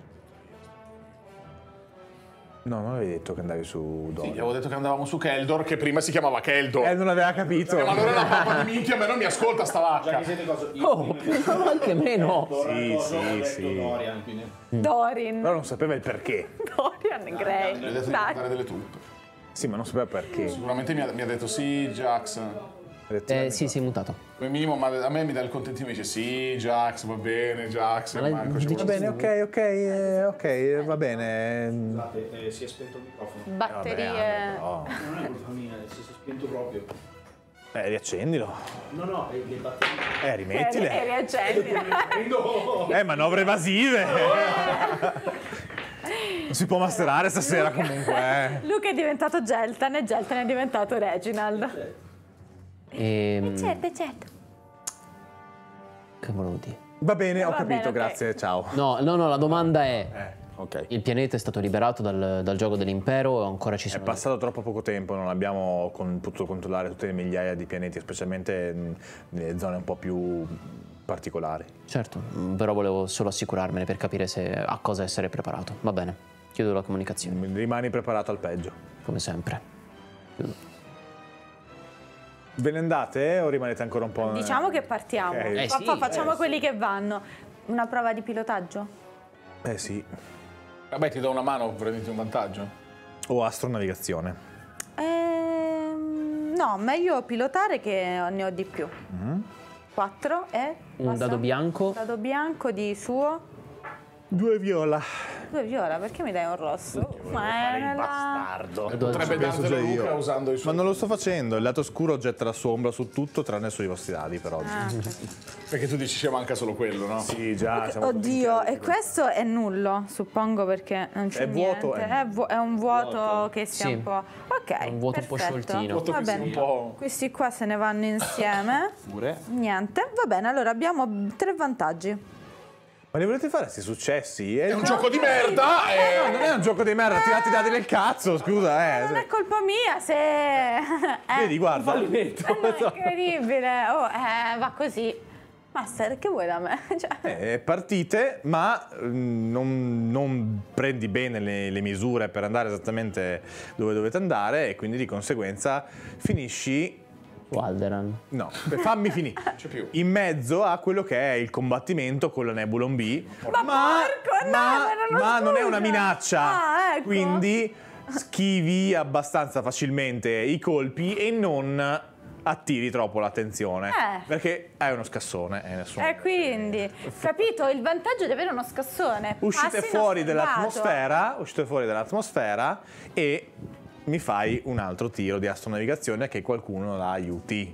No, non avevi detto che andavi su Sì, Dorin. gli avevo detto che andavamo su Keldor, che prima si chiamava Keldor. Eh, non aveva capito. Ma allora la pappa di minchia, a me non mi ascolta sta vacca. siete cosa? Io Oh, anche meno. Sì, sì, ho detto sì. Dorian, quindi. Dorin. Però non sapeva il perché. Dorian Gli ho Gray. detto di Dai. guardare delle truppe. Sì, ma non sapeva perché. Sicuramente mi ha, mi ha detto sì, Jax. Eh, sì, sì, mutato. Come minimo ma a me mi dà il contentino e dice sì, Jax, va bene, Jax. Ma lei- Marco, ci dice- Va vuole- bene, ok, ok, eh, ok, va bene. Scusate, eh, si è spento il microfono. Batterie. Oh. Non è colpa mia, si è spento proprio. Eh, riaccendilo. No, no, le batterie. Eh, E rimettile. riaccendi. Eh, manovre evasive. Non si può masterare stasera comunque, eh. Luca è diventato Geltan e Geltan è diventato Reginald. Ehm, Certo, certo. Che volevo dire? Va bene, ho Va capito, bene, ok. grazie, ciao. No, no, no, la domanda è... Eh, Ok. Il pianeta è stato liberato dal, dal gioco dell'impero o ancora ci è sono... passato troppo poco tempo, non abbiamo con- potuto controllare tutte le migliaia di pianeti, specialmente mh, nelle zone un po' più particolari. Certo, mm, però volevo solo assicurarmene per capire se a cosa essere preparato. Va bene, chiudo la comunicazione, Rimani preparato al peggio. come sempre. Chiudo. Ve ne andate o rimanete ancora un po'? Diciamo che partiamo. Ok. Eh Fa- sì, fa- facciamo eh, quelli che vanno. Una prova di pilotaggio? Eh sì. Vabbè, ti do una mano, prenditi un vantaggio. O astronavigazione. Ehm, no, meglio pilotare che ne ho di più. quattro e... Un basta? dado bianco. Dado bianco di suo. Due viola. Due viola, perché mi dai un rosso? Ma è nella... Bastardo. Potrebbe penso dartelo già io. Luca usando i Ma suoi... non lo sto facendo, il lato scuro getta la sua ombra su tutto tranne sui vostri dadi per oggi. Ah, Perché tu dici ci manca solo quello, no? Sì, già. siamo oddio, e questo è nullo, suppongo, perché non c'è È vuoto, niente. è- È, vu- è un vuoto, che sia Sì. un po'... Ok, È un vuoto un po' perfetto. scioltino. Vuoto Va che sia bene. un po'... Questi qua se ne vanno insieme. Pure. Niente, va bene, allora abbiamo tre vantaggi. Ma li volete fare questi successi? È un gioco di merda! No, eh. non è un gioco di merda, tirati i dadi del cazzo, scusa, Non eh. è colpa mia se... Eh, Vedi, guarda. eh, no, è incredibile. Oh, eh, va così. Master, che vuoi da me? Cioè, Eh, partite, ma mm, non, non prendi bene le, le misure per andare esattamente dove dovete andare e quindi di conseguenza finisci. Walderan. No, fammi finire. C'è più. In mezzo a quello che è il combattimento con la Nebulon B. Ma porco, no, ma non lo ma non è una scusa. minaccia. Ah, ecco. Quindi schivi abbastanza facilmente i colpi e non attiri troppo l'attenzione. Eh. Perché hai uno scassone e nessuno. eh, quindi, capito? Il vantaggio di avere uno scassone. Uscite Passi fuori inosservato. dell'atmosfera, uscite fuori dall'atmosfera e mi fai un altro tiro di astronavigazione che qualcuno la aiuti.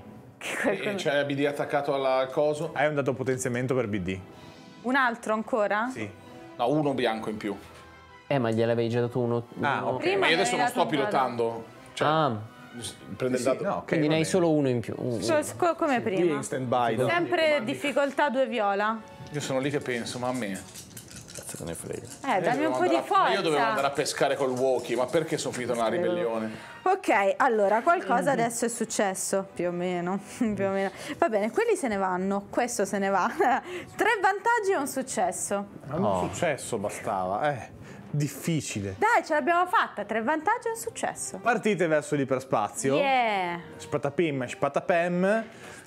E c'è B D attaccato al coso? Hai un dato potenziamento per B D? Un altro ancora? Sì. No, uno bianco in più. Eh, ma gliel'avevi già dato uno... Ah, uno- ok. Prima Ma io mi adesso hai non dato sto un dado. pilotando. Cioè, Ah, prende il Sì, dato. no, ok, quindi va ne hai bene. solo uno in più. Un- So- co- come Qui prima. in stand-by. no? Sempre difficoltà due viola. Io sono lì che penso, ma a me. Cazzo che ne frega. Eh, dammi Dovevo un po' di andare a- ma io dovevo andare forza. a pescare col walkie, ma perché sono finito nella ribellione? Ok, allora qualcosa adesso è successo, più o meno, più o meno. Va bene, quelli se ne vanno, questo se ne va. Tre vantaggi e un successo. Ma un successo bastava, eh. Difficile. Dai, ce l'abbiamo fatta, tre vantaggi e un successo. Partite verso l'iperspazio. Yeah. Spatapim, spatapem.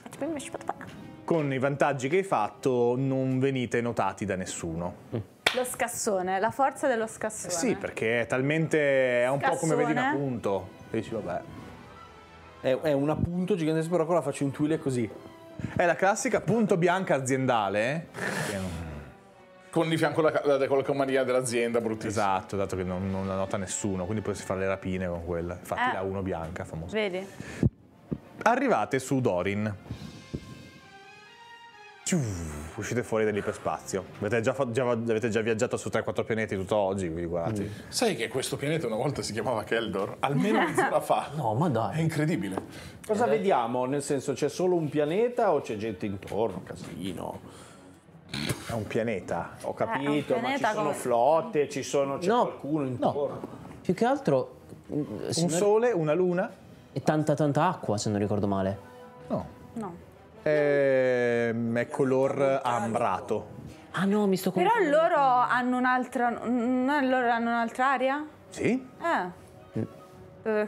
Con i vantaggi che hai fatto non venite notati da nessuno. Lo scassone, la forza dello scassone. Sì, perché è talmente... è un po' come vedi un Scassone. appunto. E dici, vabbè. È, è un appunto gigantesco, però la faccio intuire così. È la classica punto bianca aziendale. che non- Con di fianco la, la, con la comania dell'azienda, bruttissimo. Esatto, dato che non, non la nota nessuno, quindi potresti fare le rapine con quella. Infatti Eh. la uno bianca, famosa. Vedi? Arrivate su Dorin. Ciu, uscite fuori dall'iperspazio. Avete già, fa- già- avete già viaggiato su tre quattro pianeti tutto oggi, quindi guardate. Sai che questo pianeta una volta si chiamava Keldor? Almeno mezz'ora fa. No, ma È dai. incredibile. Cosa vediamo? Nel senso, c'è solo un pianeta o c'è gente intorno? Casino. È un pianeta. Ho Eh, capito, un ma ci pianeta sono come- flotte, ci sono, c'è No, qualcuno intorno. Più che altro... mm, se Un non- sole, una luna. E tanta tanta acqua, se non ricordo male. No. No. Ehm, è color ambrato. Ah no, mi sto Però confondendo. loro hanno un'altra... No, loro hanno un'altra aria? Sì? Eh. Eh.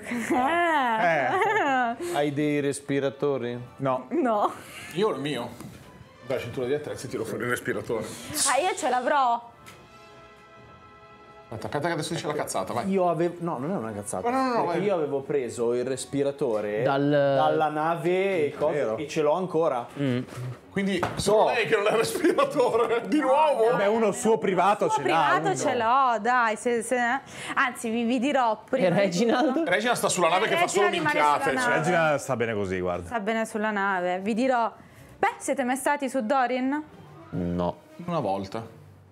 Eh. Hai dei respiratori? No. No. Io ho il mio. Dalla cintura di attrezzi tiro fuori il respiratore. Ah, io ce l'avrò. Aspetta, aspetta che adesso dice la cazzata, vai. Io avevo. No, non è una cazzata. No, no, no, perché vai. io avevo preso il respiratore Dal- dalla nave e, cose, vero. e ce l'ho ancora. Quindi solo lei che non ha il respiratore, di nuovo? Beh, uno suo privato Suo ce l'ha. privato uno. ce l'ho, dai. Se, se- Anzi, vi, vi dirò prima. E di Reginald? tutto- Regina sta sulla nave che fa solo Regina rimane minchiate. sulla Cioè, nave. Regina sta bene così, guarda. Sta bene sulla nave. Vi dirò. Beh, siete mai stati su Dorin? No. una volta.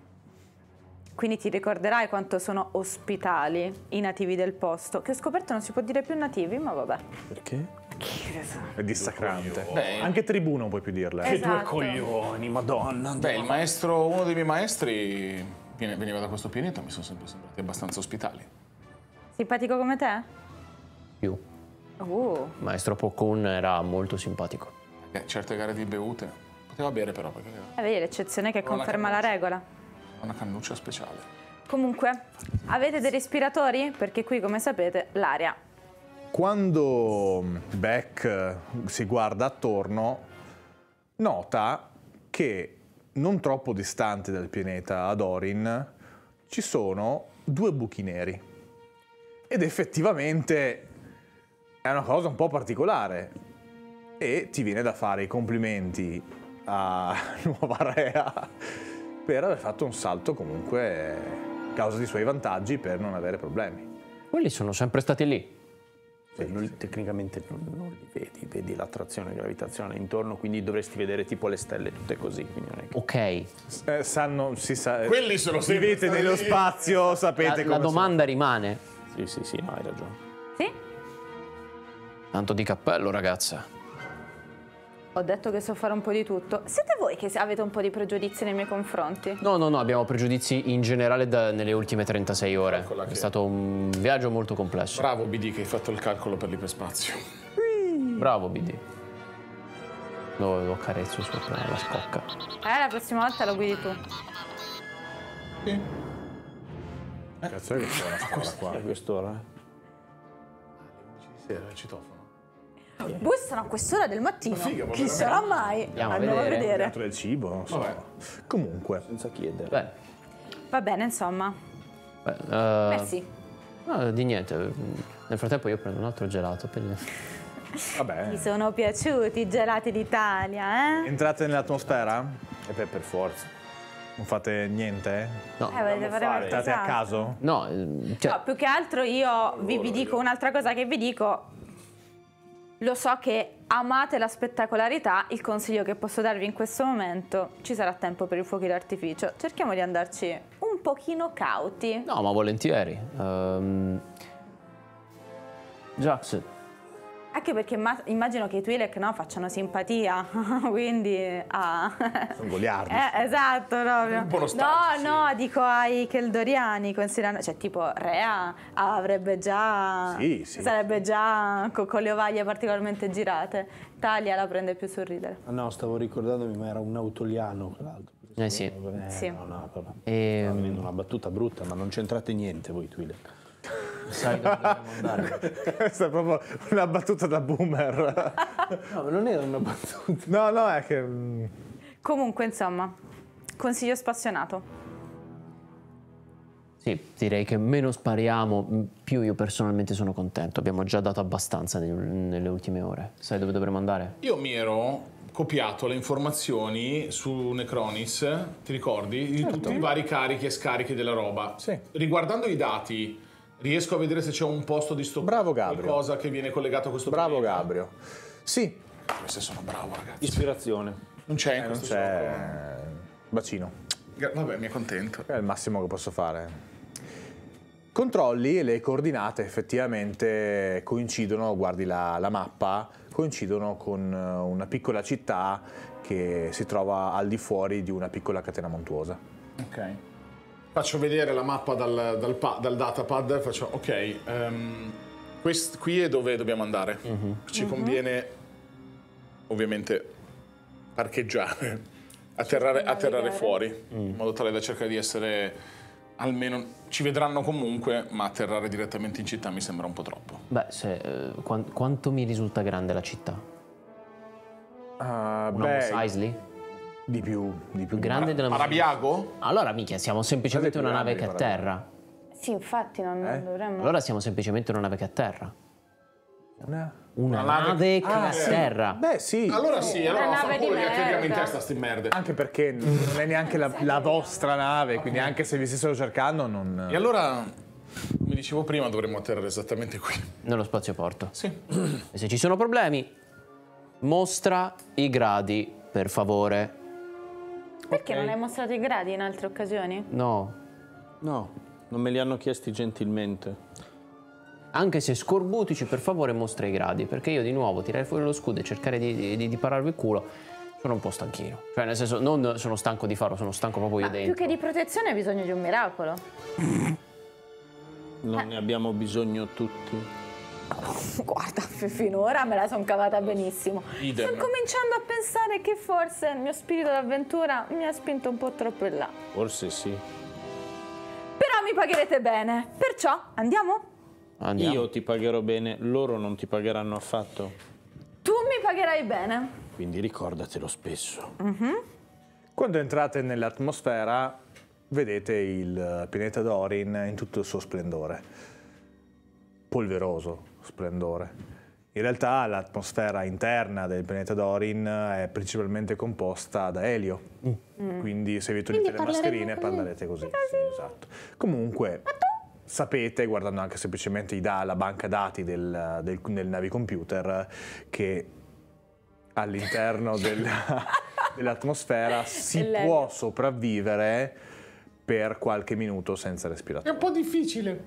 Quindi ti ricorderai quanto sono ospitali i nativi del posto. Che ho scoperto non si può dire più nativi, ma vabbè. Perché? È dissacrante. Beh. Anche tribù non puoi più dirle. Che due coglioni, madonna. Beh, il maestro, uno dei miei maestri viene- veniva da questo pianeta, mi sono sempre sembrati abbastanza ospitali. Simpatico come te? Più. Uh. Maestro Pokun era molto simpatico. Eh, certe gare di bevute. Poteva bere però perché Eh, vedi, l'eccezione che Con la conferma la regola. era una cannuccia speciale. Comunque, avete dei respiratori? Perché qui, come sapete, l'aria. Quando Beck si guarda attorno, nota che non troppo distante dal pianeta Adorin ci sono due buchi neri. Ed effettivamente è una cosa un po' particolare. E ti viene da fare i complimenti a Nuova Rea per aver fatto un salto comunque a causa dei suoi vantaggi per non avere problemi. Quelli sono sempre stati lì. Beh, non- tecnicamente non, non li vedi, vedi l'attrazione gravitazionale intorno, quindi dovresti vedere tipo le stelle tutte così. Quindi non è che... Ok. Eh, sanno, si sa, Quelli sono sempre vivete stati nello lì. spazio, La, sapete la come domanda rimane. Sì, sì, sì, no, hai ragione. Sì? Tanto di cappello, ragazza. Ho detto che so fare un po' di tutto. Siete voi che avete un po' di pregiudizi nei miei confronti? No, no, no, abbiamo pregiudizi in generale da- nelle ultime trentasei ore. Eccola È che- stato un viaggio molto complesso. Bravo B D che hai fatto il calcolo per l'iperspazio. Bravo, B D. Lo, lo carezzo sopra la scocca. Eh, la prossima volta lo guidi tu. Sì. Cazzo è che c'è una scuola qua? A quest'ora? Sì, era il citofono. Bussano a quest'ora del mattino. figa, ma Chi veramente? sarà mai? Andiamo a Andiamo a vedere. vedere. Dentro del cibo, non so. Vabbè. Comunque, Senza chiedere. Beh, Va bene, insomma. beh, eh, Merci. no, di niente. Nel frattempo io prendo un altro gelato per... vabbè. Mi sono piaciuti i gelati d'Italia, eh? Entrate nell'atmosfera? E beh, per forza. Non fate niente? No, Eh, volete fare qualche Entrate a esatto. caso? no, eh, cioè, No, più che altro io vi, vi dico un'altra cosa che vi dico. Lo so che amate la spettacolarità, il consiglio che posso darvi in questo momento, ci sarà tempo per i fuochi d'artificio. Cerchiamo di andarci un pochino cauti. no, ma volentieri. Ehm, Jax, Anche perché imma- immagino che i Twi'lek, no, facciano simpatia, quindi ah. Sono goliardi. Eh, esatto, proprio. po' No, nostalgici. no, dico ai Keldoriani, considerando, cioè tipo Rea avrebbe già, Sì, sì. sarebbe già co- con le ovaglie particolarmente girate. Talia la prende più sul ridere. Ah, no, stavo ricordandomi, ma era un autoliano, tra l'altro. Eh sì. Eh, Sì. No, no, vabbè. e, Stava venendo una battuta brutta, ma non c'entrate niente voi Twi'lek. sai dove dobbiamo andare? Questa è proprio una battuta da boomer. No, ma non era una battuta. No, no, è che... mm, Comunque, insomma, consiglio spassionato. Sì, direi che meno spariamo, più io personalmente sono contento. Abbiamo già dato abbastanza nel- nelle ultime ore. Sai dove dovremmo andare? Io mi ero copiato le informazioni su Necronis, ti ricordi? Di tutti i vari carichi e scarichi della roba. Sì. Riguardando i dati, riesco a vedere se c'è un posto di stoccaggio, Bravo, Gabrio. qualcosa che viene collegato a questo Bravo pianeta. Gabrio. Sì, Queste sono bravo, ragazzi. Ispirazione. Non c'è in eh, non questo c'è... Bacino. gioco. Vabbè, mi accontento. È il massimo che posso fare. Controlli e le coordinate effettivamente coincidono, guardi la, la mappa, coincidono con eh, una piccola città che si trova al di fuori di una piccola catena montuosa. Ok. Faccio vedere la mappa dal, dal, pa- dal datapad, faccio ok, ehm, quest- qui è dove dobbiamo andare. Ci conviene ovviamente parcheggiare, atterrare, atterrare fuori, in modo tale da cercare di essere almeno... Ci vedranno comunque, ma atterrare direttamente in città mi sembra un po' troppo. Beh, se, eh, quan- quanto mi risulta grande la città? Uh, Un Homo Eisley? di più, di più. Più grande della Arabiago? Allora, mica, siamo semplicemente Guarda una che nave che grande, atterra. Sì, infatti non, non Eh? dovremmo... Allora siamo semplicemente una nave che è a terra. Una... Una, Una nave- nave che Ah, è a sì. terra. Beh, sì. Allora sì, allora Una fa nave di pure che abbiamo in merda. testa sti merde. Anche perché non è neanche la, la vostra nave, quindi anche se vi stessero cercando non... E allora, come dicevo prima, dovremmo atterrare esattamente qui. Nello spazioporto. Sì. E se ci sono problemi, mostra i gradi, per favore. Perché non hai mostrato i gradi in altre occasioni? No. No, non me li hanno chiesti gentilmente. Anche se scorbutici, per favore mostra i gradi, perché io di nuovo tirare fuori lo scudo e cercare di, di, di pararvi il culo, sono un po' stanchino. Cioè, nel senso, non sono stanco di farlo, sono stanco proprio io Ma dentro. più che di protezione hai bisogno di un miracolo. Non ne abbiamo bisogno tutti. Guarda, f- finora me la sono cavata benissimo. Idem. Sto cominciando a pensare che forse il mio spirito d'avventura mi ha spinto un po' troppo in là. Forse sì. Però mi pagherete bene, perciò andiamo? Andiamo. Io ti pagherò bene, loro non ti pagheranno affatto. Tu mi pagherai bene. Quindi ricordatelo spesso. Quando entrate nell'atmosfera vedete il pianeta Dorin in tutto il suo splendore. Polveroso splendore. In realtà l'atmosfera interna del pianeta Dorin è principalmente composta da elio. Quindi se vi togliete le mascherine parlerete così. Sì, esatto. Comunque sapete, guardando anche semplicemente i da- la banca dati del, del, del navicomputer, che all'interno della- dell'atmosfera si L'elio. può sopravvivere per qualche minuto senza È respirazione. un po' difficile.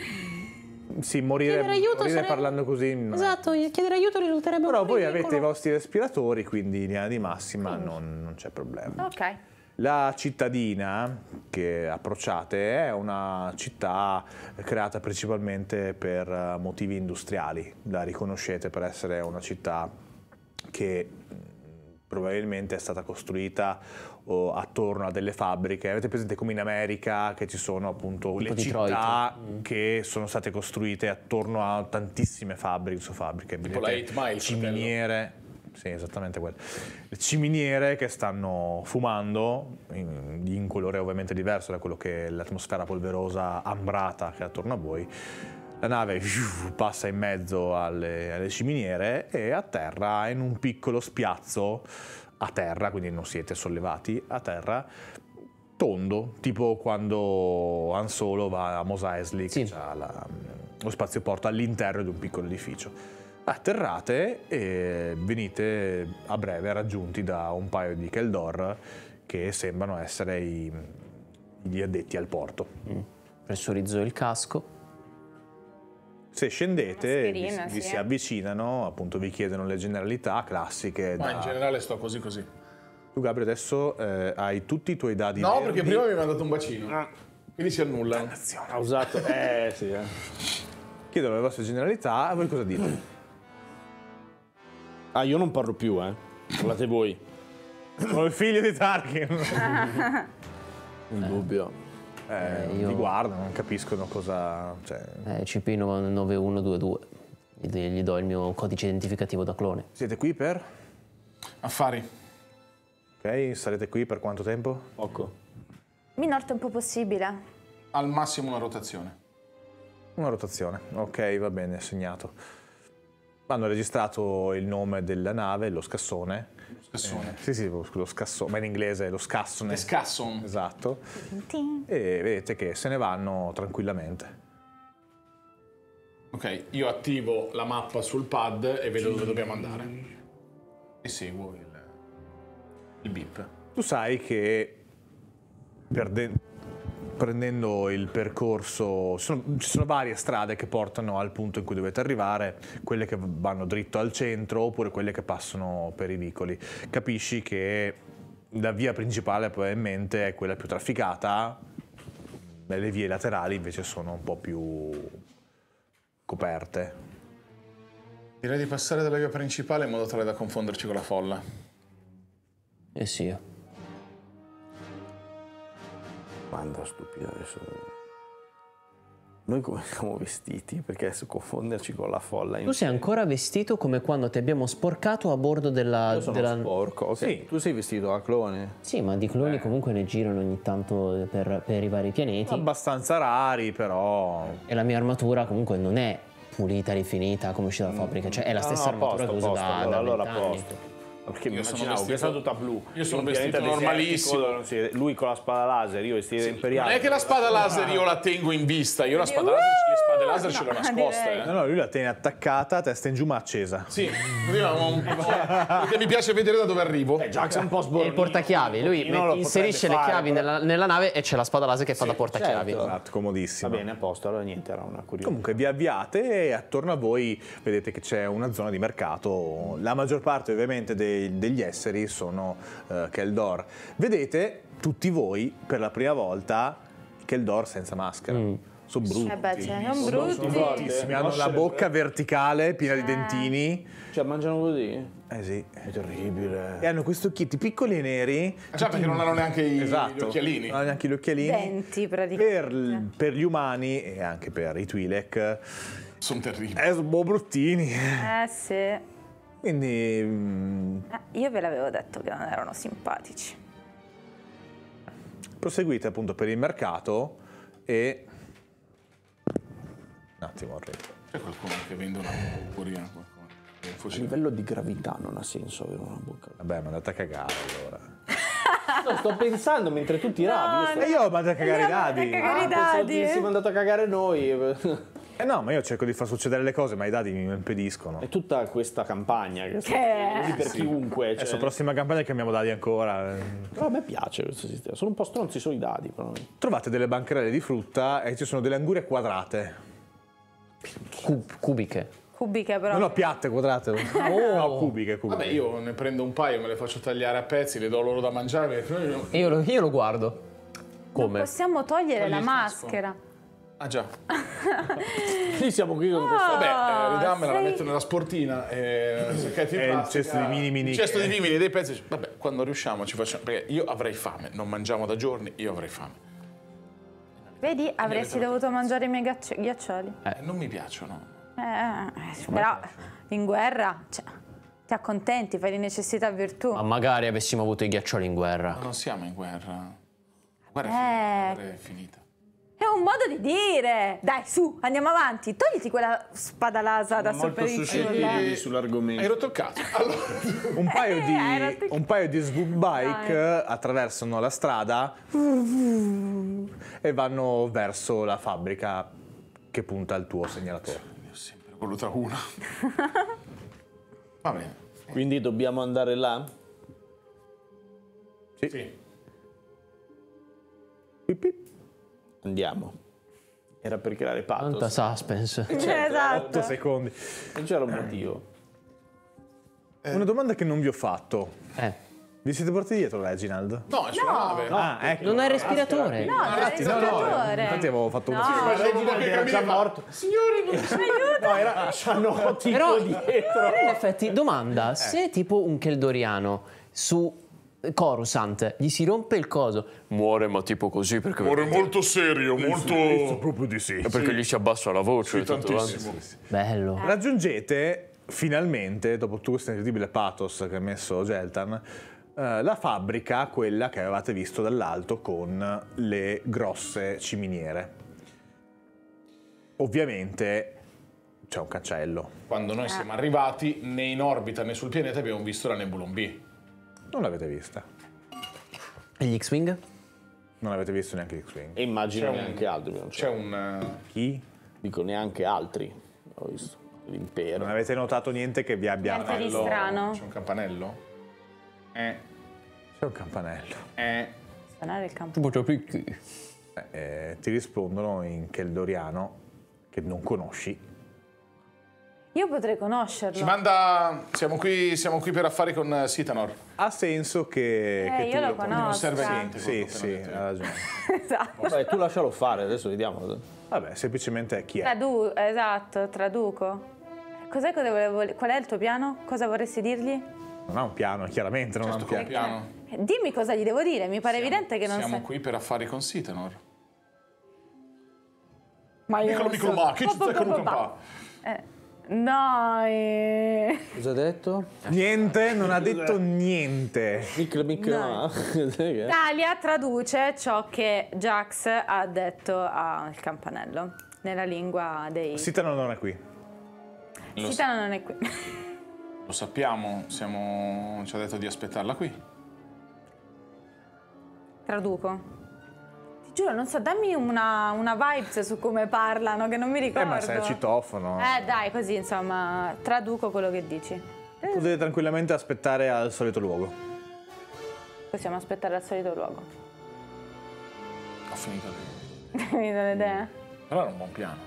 Sì, morire, Chiedere aiuto morire sarebbe- parlando così non è- Esatto, chiedere aiuto risulterebbe Però un voi pericolo. avete i vostri respiratori, quindi in linea di massima non, non c'è problema. Ok. La cittadina che approcciate è una città creata principalmente per eh, motivi industriali. La riconoscete per essere una città che mh, probabilmente è stata costruita o, attorno a delle fabbriche. Avete presente come in America che ci sono appunto le Detroit. città che sono state costruite attorno a tantissime fabbriche, su fabbriche, Tipo la vedete, Eight Mile, ciminiere. Sì, esattamente quello. Le ciminiere che stanno fumando, in, in colore ovviamente diverso da quello che è l'atmosfera polverosa ambrata che è attorno a voi. La nave passa in mezzo alle, alle ciminiere e atterra in un piccolo spiazzo a terra, quindi non siete sollevati, a terra, tondo, tipo quando Han Solo va a Mos Eisley, Sì. che ha la- lo spazioporto all'interno di un piccolo edificio. Atterrate e venite a breve raggiunti da un paio di Keldor che sembrano essere i- gli addetti al porto. Pressurizzo il casco. Se scendete, vi, Mascherina, vi sì, si eh. avvicinano, appunto vi chiedono le generalità classiche. Ma da- in generale sto così così. Tu Gabriele adesso eh, hai tutti i tuoi dadi No, verdi. perché prima mi ha dato un bacino. Quindi si annullano. Ha usato... Eh, sì, eh. Chiedono le vostre generalità e voi cosa dite? Ah, io non parlo più, eh. Parlate voi. Sono il figlio di Tarkin. In dubbio. Eh, io- Vi guardano, non capiscono cosa... Cioè, Eh, C P nove uno due due. Gli, gli do il mio codice identificativo da clone. siete qui per? Affari. Ok, sarete qui per quanto tempo? Poco. Minor tempo possibile. Al massimo una rotazione. Una rotazione. Ok, va bene, segnato. Hanno registrato il nome della nave, lo scassone. Scassone. Eh, sì, sì, lo scassone, ma in inglese è lo scassone. Le scasson. Esatto. E vedete che se ne vanno tranquillamente. Ok, io attivo la mappa sul pad e vedo dove dobbiamo andare. E seguo il, il beep. Tu sai che perde- prendendo il percorso, ci sono, ci sono varie strade che portano al punto in cui dovete arrivare, quelle che vanno dritto al centro oppure quelle che passano per i vicoli. Capisci che la via principale probabilmente è quella più trafficata, le vie laterali invece sono un po' più coperte. Direi di passare dalla via principale in modo tale da confonderci con la folla. Eh sì. Quanta stupida adesso. Noi come siamo vestiti? Perché adesso confonderci con la folla. Tu sei ancora vestito come quando ti abbiamo sporcato a bordo della... Io sono della... sporco, ok. Sì. Tu sei vestito a clone? Sì, ma di cloni comunque ne girano ogni tanto per, per i vari pianeti. Abbastanza rari, però... E la mia armatura comunque non è pulita, rifinita, come uscita dalla fabbrica. Cioè è la stessa no, no, armatura posto, che uso posto, da, allora, da allora vent'anni. posto. Perché mi Io sono immaginavo che è vestito- stata tutta blu. io sono Un vestito pianeta normalissimo. desertico, non si- Lui con la spada laser, io vestito da imperiale. Non è che la spada laser io la tengo in vista, io la spada laser, le spade laser ce l'ho nascoste. direi. Eh. No, no, lui la tiene attaccata, testa in giù ma accesa. Sì, io ho un- perché mi piace vedere da dove arrivo. Eh, Jax è un po' E sbornito. il portachiavi, lui Non lo inserisce le potrebbe chiavi fare, nella, nella nave e c'è la spada laser che fa da portachiavi. certo. Esatto, comodissimo. Va bene, a posto, allora niente, era una curiosità. Comunque vi avviate e attorno a voi vedete che c'è una zona di mercato. La maggior parte ovviamente dei- degli esseri sono eh, Keldor. Vedete tutti voi per la prima volta Keldor senza maschera. Sono brutti. Eh beh, cioè, non Sono brutti. bruttissimi. Hanno la bocca verticale piena di dentini. Cioè, mangiano così? Eh sì. È terribile. E hanno questi occhietti piccoli e neri. Già, perché non hanno neanche i, Esatto. gli occhialini. Non hanno neanche gli occhialini. Denti, praticamente. Per, per gli umani e anche per i Twi'lek Sono terribili. eh, sono un po' bruttini. Eh sì. Quindi mm, Eh, io ve l'avevo detto che non erano simpatici. proseguite appunto per il mercato e... Un attimo, arrivo. C'è qualcuno che vende una purina, qualcuno. Un A fucile. livello di gravità non ha senso avere una bocca. Vabbè, ma andate a cagare allora. No, sto pensando mentre tu tiravi. io sto... E io mandate a cagare i Andiamo a dadi. cagare i Ah, pensavo dadi. di- si è mandato a cagare noi. Eh no, ma io cerco di far succedere le cose, ma i dadi mi impediscono. È tutta questa campagna che sta Che- così per chiunque. Cioè, Adesso prossima campagna cambiamo dadi ancora. Però a me piace questo sistema. Sono un po' stronzi solo i dadi. Però. Trovate delle bancarelle di frutta e ci sono delle angurie quadrate. Cub- cubiche. Cubiche però. No, no, piatte, quadrate. No, cubiche, cubiche. Vabbè, io ne prendo un paio, me le faccio tagliare a pezzi, le do loro da mangiare. E io lo, io lo guardo. Non Come? possiamo togliere Togli la il casco. maschera. Ah già. Sì, siamo qui con questa. Vabbè, eh, ridammela, la sei- metto nella sportina e sacchetti È in il plastica. cesto di mini mini Il cesto che- di vimini, dei pezzi. Vabbè, quando riusciamo ci facciamo. Perché io avrei fame, non mangiamo da giorni, io avrei fame. Vedi, avresti dovuto mangiare i miei ghiacci- ghiaccioli. Eh, non mi piacciono. Eh, eh, però in guerra, cioè, ti accontenti, fai di necessità virtù. Ma magari avessimo avuto i ghiaccioli in guerra. Ma non siamo in guerra. La guerra è Eh. finita. La guerra è finita. È un modo di dire. Dai, su, andiamo avanti. Togliti quella spada lasata sul Molto pericolo. suscettibili sull'argomento. Hai rotto il cazzo. Allora, Un paio Eh, hai di, rotto il un paio di swoop bike attraversano la strada e vanno verso la fabbrica che punta al tuo segnalatore. ne ho sempre voluta una. Va bene. Quindi dobbiamo andare là? Sì. Pip, pip. Andiamo. Era per creare Tanta pathos. suspense. Esatto. otto secondi. Non c'era un motivo. Una domanda che non vi ho fatto. Eh. Vi siete portati dietro Reginald? No, è sulla nave. Ah, ecco. Non hai respiratore. No, non è No, no, respiratore. infatti avevo fatto un... No. Reginald era già morto. Signori, non No, era c'hanno tipo Però, dietro. però in effetti, domanda, se tipo un Keldoriano su Coruscant gli si rompe il coso, muore ma tipo così perché, Muore molto serio, molto... proprio di sì. perché gli si abbassa la voce. Sì, tutto tantissimo. quanto. Bello. Raggiungete finalmente, dopo tutto questo incredibile pathos che ha messo Geltan, eh, la fabbrica, quella che avevate visto dall'alto con le grosse ciminiere. Ovviamente c'è un cancello. Quando noi siamo arrivati, né in orbita né sul pianeta abbiamo visto la Nebulon B. Non l'avete vista. E gli X-Wing? Non avete visto neanche l'X-Wing. E immagino C'è un- neanche altri. Non C'è c'è. un... eh, Chi? Dico neanche altri. Ho visto. L'impero. Non avete notato niente che vi abbia... Niente di campanello- strano. C'è un campanello? Eh, C'è un campanello. eh. Suonare il campo. Tipo c'è picchi. Eh, eh, ti rispondono in Keldoriano che non conosci. Io potrei conoscerlo. Ci manda... Siamo qui, siamo qui per affari con eh, Sitanor. Ha senso che... Eh, che io tu lo Quindi non conosco. serve a niente. Sì, quello che sì, appena detto ha io. ragione. Esatto. Vabbè, tu lascialo fare, adesso vediamo. Vabbè, semplicemente chi è? Tradu- esatto, traduco. Cos'è che volevo... Qual è il tuo piano? Cosa vorresti dirgli? Non ha un piano, chiaramente non Certo, ha un con piano. piano. Eh, Dimmi cosa gli devo dire, mi pare evidente che non Siamo sai. qui per affari con Sitanor. Ma io Miccolo non miccolo so. ma, che ci sta con un pa? Eh, Dai. Cosa ha detto? Niente, non ha detto niente. Miccolo miccolo No. ma. Talia traduce ciò che Jax ha detto al campanello nella lingua dei... Sitano non è qui. Sitano non è qui. Lo sappiamo, siamo... ci ha detto di aspettarla qui. Traduco. Ti giuro, non so, dammi una, una vibes su come parlano, che non mi ricordo. Eh, ma sei al citofono. Eh, dai, così, insomma, traduco quello che dici. Potete tranquillamente aspettare al solito luogo. Possiamo aspettare al solito luogo. Ho finito le... Finito le idee? Però era un buon piano.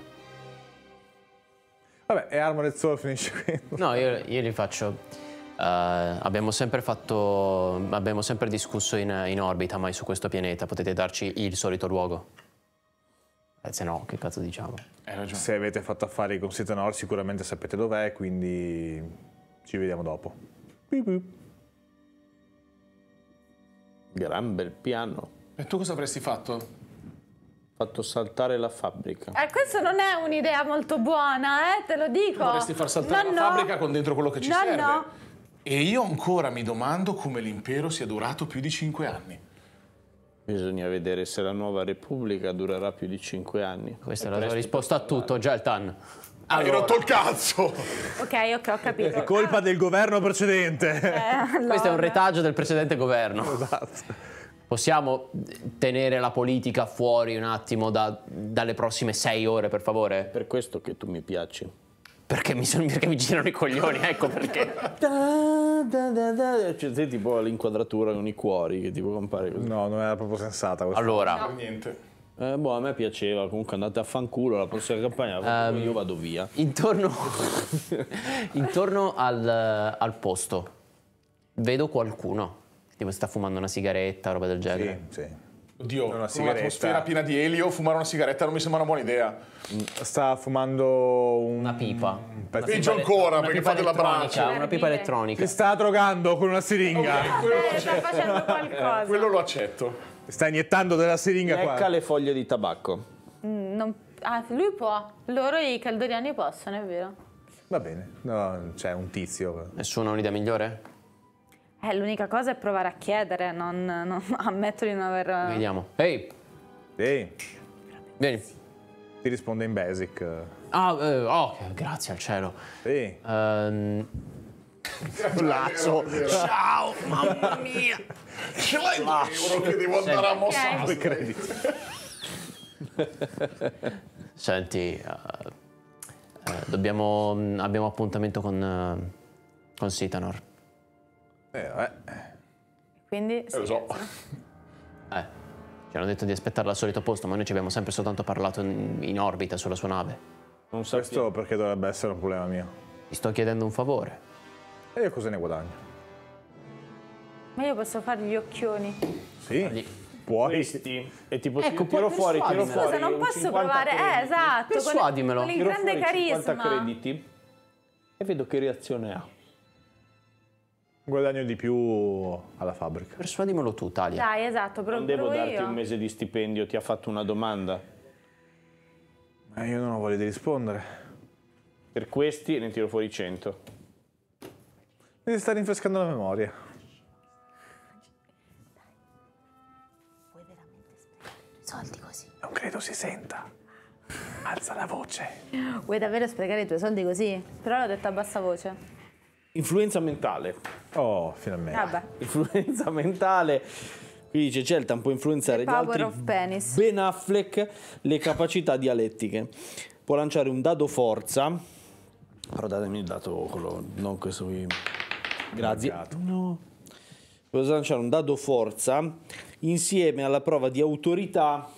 Vabbè, e Armored Soul finisce qui. No, io, io li faccio. Uh, abbiamo sempre fatto. Abbiamo sempre discusso in, in orbita, mai su questo pianeta. Potete darci il solito luogo? Eh, se no, che cazzo diciamo? Hai ragione. Se avete fatto affari con Sitanor sicuramente sapete dov'è, quindi ci vediamo dopo. Gran bel piano. E tu cosa avresti fatto? Fatto saltare la fabbrica. Eh, questo non è un'idea molto buona, eh, te lo dico. Vorresti far saltare No, la no. fabbrica con dentro quello che ci No, serve. no. E io ancora mi domando come l'impero sia durato più di cinque anni. Bisogna vedere se la nuova repubblica durerà più di cinque anni. Questa è la tua risposta a tutto, Geltan. Hai rotto il cazzo! Ok, ok, ho capito. È colpa del governo precedente. Eh, allora. Questo è un retaggio del precedente governo. Esatto. Possiamo tenere la politica fuori un attimo da- dalle prossime sei ore, per favore? Per questo che tu mi piaci. Perché mi, sono, perché mi girano i coglioni, ecco perché. Da, da, da, da. Cioè, sei tipo l'inquadratura con i cuori che tipo compare così. No, non era proprio sensata questa. Allora, Niente. Eh, boh, a me piaceva, comunque andate a fanculo, la prossima campagna Ehm, io vado via. intorno, intorno al, al posto, vedo qualcuno. Tipo sta fumando una sigaretta, roba del genere. Sì, sì. Oddio, Una con sigaretta. un'atmosfera piena di elio, fumare una sigaretta non mi sembra una buona idea. Sta fumando un... Una pipa. pezzo- Peggio ancora, perché fa della elettronica, braccia. una pipa elettronica. Si sta drogando con una siringa. Eh, sta facendo qualcosa. Quello lo accetto. Sta iniettando della siringa Lecca qua. le foglie di tabacco. Mm, non- Ah, lui può. Loro i caldoriani possono, è vero. Va bene. No, c'è un tizio. Nessuno ha un'idea migliore? Eh, l'unica cosa è provare a chiedere, non, non ammetto di non aver... Vediamo. Ehi, Ehi, vieni. ti risponde in basic. Ah, eh, oh, grazie al cielo. Sì. Ehm, Lazzo. ciao, mamma mia. Ce l'hai due euro che devo andare a mostrare. Due crediti. Senti, eh, eh, dobbiamo, abbiamo appuntamento con, eh, con Sitanor. Eh, vabbè. Quindi... Eh, lo so. Eh, ci hanno detto di aspettare al solito posto, ma noi ci abbiamo sempre soltanto parlato in, in orbita sulla sua nave. Non so Questo perché dovrebbe essere un problema mio. Ti sto chiedendo un favore. E io cosa ne guadagno? Ma io posso fare gli occhioni. Sì, Lì. puoi. questi e tipo Ecco, tiro puoi fuori, tiro persuadimelo. fuori. Scusa, non un posso cinquanta provare... Eh, crediti. esatto. con- Persuadimelo. Con il Tiro grande fuori cinquanta carisma. crediti e vedo che reazione ha. Guadagno di più alla fabbrica. Persuadimelo tu, Talia. Dai, esatto, pro- Non devo provo darti io. un mese di stipendio, ti ha fatto una domanda. Ma io non ho voglia di rispondere. Per questi ne tiro fuori cento. Devi stare rinfrescando la memoria. Soldi così. Non credo si senta. Alza la voce. Vuoi davvero sprecare i tuoi soldi così? Però l'ho detto a bassa voce. Influenza mentale. Oh, finalmente. Vabbè. Influenza mentale. Qui dice Celtan può influenzare The gli power altri. of penis. Ben Affleck le capacità dialettiche. Può lanciare un dado forza. Però datemi il dato quello, non questo qui. Grazie. No. Può lanciare un dado forza insieme alla prova di autorità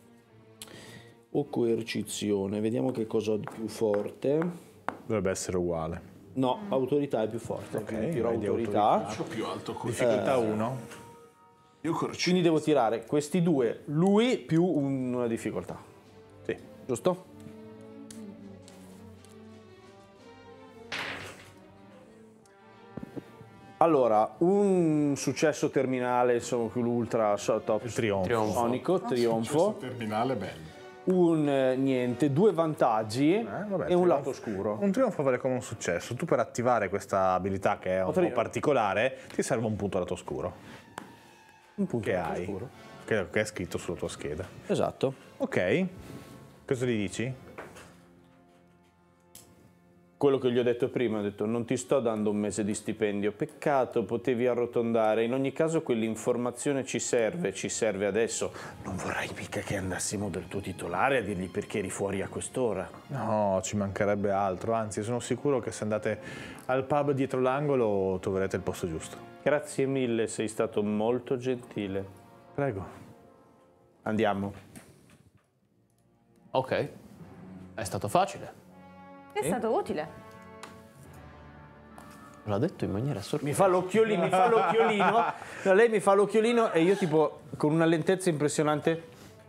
o coercizione. Vediamo che cosa ho di più forte. Dovrebbe essere uguale. No, autorità è più forte. Ok, Quindi tiro vai di autorità. Faccio più alto così. Difficoltà uno. Io corro Quindi devo tirare questi due, lui più un- una difficoltà. Sì. Giusto? Allora, un successo terminale, insomma, più l'ultra so- top Il trionfo. sonico, trionfo. terminale bello. un eh, niente, due vantaggi Eh, vabbè, e un trionfo- lato oscuro. Un trionfo vale come un successo. Tu per attivare questa abilità che è un Potrei- po' particolare ti serve un punto lato oscuro. Un punto Che lato hai. oscuro. Che, che è scritto sulla tua scheda. Esatto. Ok. Cosa gli dici? Quello che gli ho detto prima, ho detto non ti sto dando un mese di stipendio, peccato, potevi arrotondare, in ogni caso quell'informazione ci serve, ci serve adesso. Non vorrai mica che andassimo dal tuo titolare a dirgli perché eri fuori a quest'ora. No, ci mancherebbe altro. Anzi, sono sicuro che se andate al pub dietro l'angolo troverete il posto giusto. Grazie mille, sei stato molto gentile. Prego. Andiamo. Ok, è stato facile. È stato utile. L'ha detto in maniera sorpresa. Mi fa l'occhiolino, mi fa l'occhiolino, no, lei mi fa l'occhiolino e io tipo con una lentezza impressionante.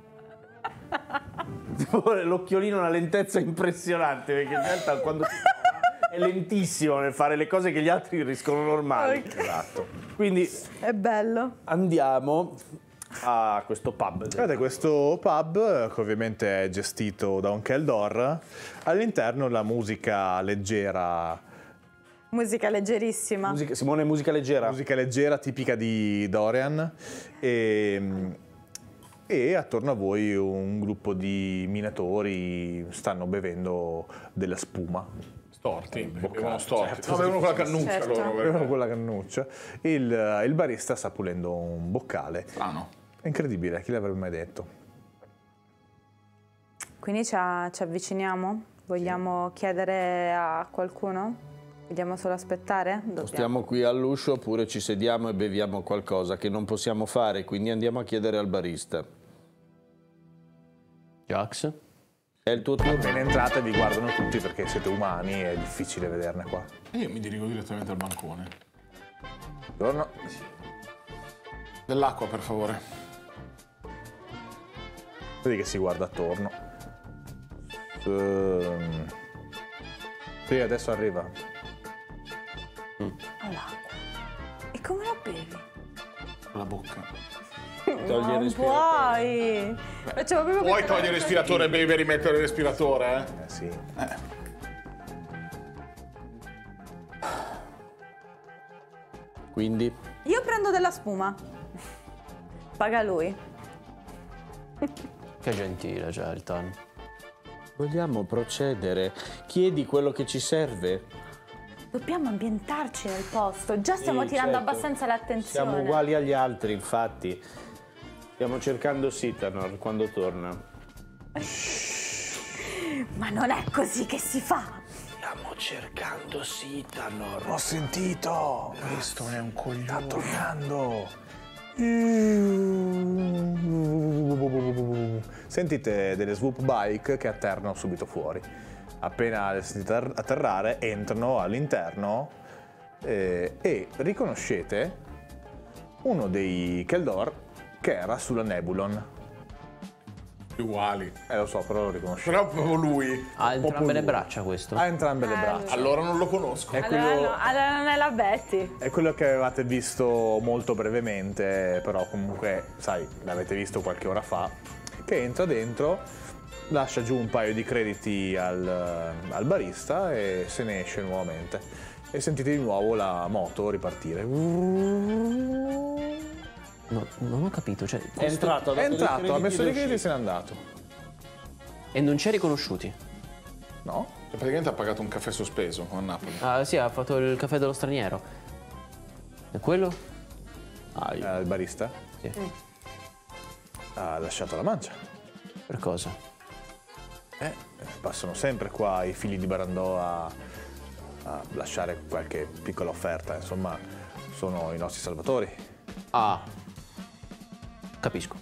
Tipo, l'occhiolino ha una lentezza impressionante perché in realtà quando è lentissimo nel fare le cose che gli altri riescono normali. Ok. Esatto. Quindi È bello. andiamo a questo pub. Guardate, questo pub, che ovviamente è gestito da un Keldor, all'interno la musica leggera, Musica leggerissima. Musica, Simone, musica leggera. musica leggera tipica di Dorian, e, e attorno a voi un gruppo di minatori stanno bevendo della spuma. Storti, Boccale, bevono storti. certo. No, bevono con la cannuccia Certo. loro. perché- Bevono con la cannuccia. Il, il barista sta pulendo un boccale. Strano. È incredibile, chi l'avrebbe mai detto? Quindi ci, a- ci avviciniamo? Vogliamo chiedere a qualcuno? Vogliamo solo aspettare? Dobbiamo. Stiamo qui all'uscio oppure ci sediamo e beviamo qualcosa che non possiamo fare, quindi andiamo a chiedere al barista. Jax? È il tuo turno. Appena entrate vi guardano tutti perché siete umani e è difficile vederne qua. E io mi dirigo direttamente al bancone. Buongiorno. Dell'acqua, per favore. Vedi che si guarda attorno. Ehm, Sì, adesso arriva. All'acqua. E come la bevi? Con la bocca. Togli il Non respiratore. puoi. Facciamo proprio Puoi questa togliere il cosa. respiratore e bevi e rimettere il respiratore, eh? Eh sì. Quindi Io prendo della spuma. Paga lui. Che gentile, Geltan. vogliamo procedere. Chiedi quello che ci serve. Dobbiamo ambientarci nel posto. Già stiamo Sì, tirando certo. abbastanza l'attenzione. Siamo uguali agli altri, infatti. Stiamo cercando Sitanor quando torna. Ma non è così che si fa. Stiamo cercando Sitanor. Ho sentito! Questo è un coglione. Sta tornando! Sentite delle swoop bike che atterrano subito fuori. Appena le sentite atterrare, entrano all'interno eh, e riconoscete uno dei Keldor che era sulla Nebulon. Uguali. Eh lo so, però lo riconoscete. Però proprio lui. Ha entrambe Proprio le lui. braccia questo? Ha entrambe le Eh, braccia. Allora non lo conosco. È Allora, quello, no, allora non è la Betty. è quello che avevate visto molto brevemente, però comunque, sai, l'avete visto qualche ora fa, che entra dentro, lascia giù un paio di crediti al, al barista e se ne esce nuovamente. E sentite di nuovo la moto ripartire. No, non ho capito, cioè... È questo- entrato, ha È dato dei entrato, ha crediti messo ed i è crediti e uscito. se n'è andato. E non ci hai riconosciuti? No? Cioè, praticamente ha pagato un caffè sospeso a Napoli. Ah sì, ha fatto il caffè dello straniero. E quello? Eh, il barista? Sì. Ha lasciato la mancia. Per cosa? Eh, passano sempre qua i figli di Barandò a, a lasciare qualche piccola offerta, insomma, sono i nostri salvatori. Ah, capisco.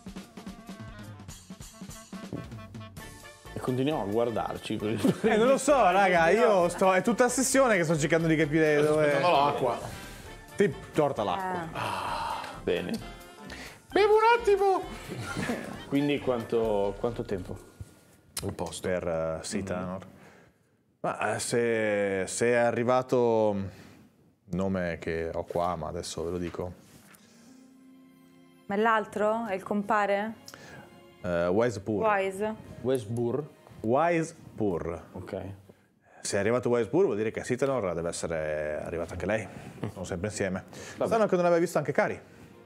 E continuiamo a guardarci. con il- Eh, non lo so, raga, io sto. È tutta la sessione che sto cercando di capire dove. Non ho l'acqua. Ti porta l'acqua. Bene. Bevo un attimo. Quindi quanto, quanto tempo? Il posto. Per uh, Sitanor. Ma eh, se, se è arrivato. Nome che ho qua, ma adesso ve lo dico. Ma l'altro? È il compare? Uh, Wisepur. Wise. Westbur. Wisepur. Ok. Se è arrivato Wisepur vuol dire che Sitenor deve essere arrivata anche lei. Sono sempre insieme. Sanno che non aveva visto anche Cari.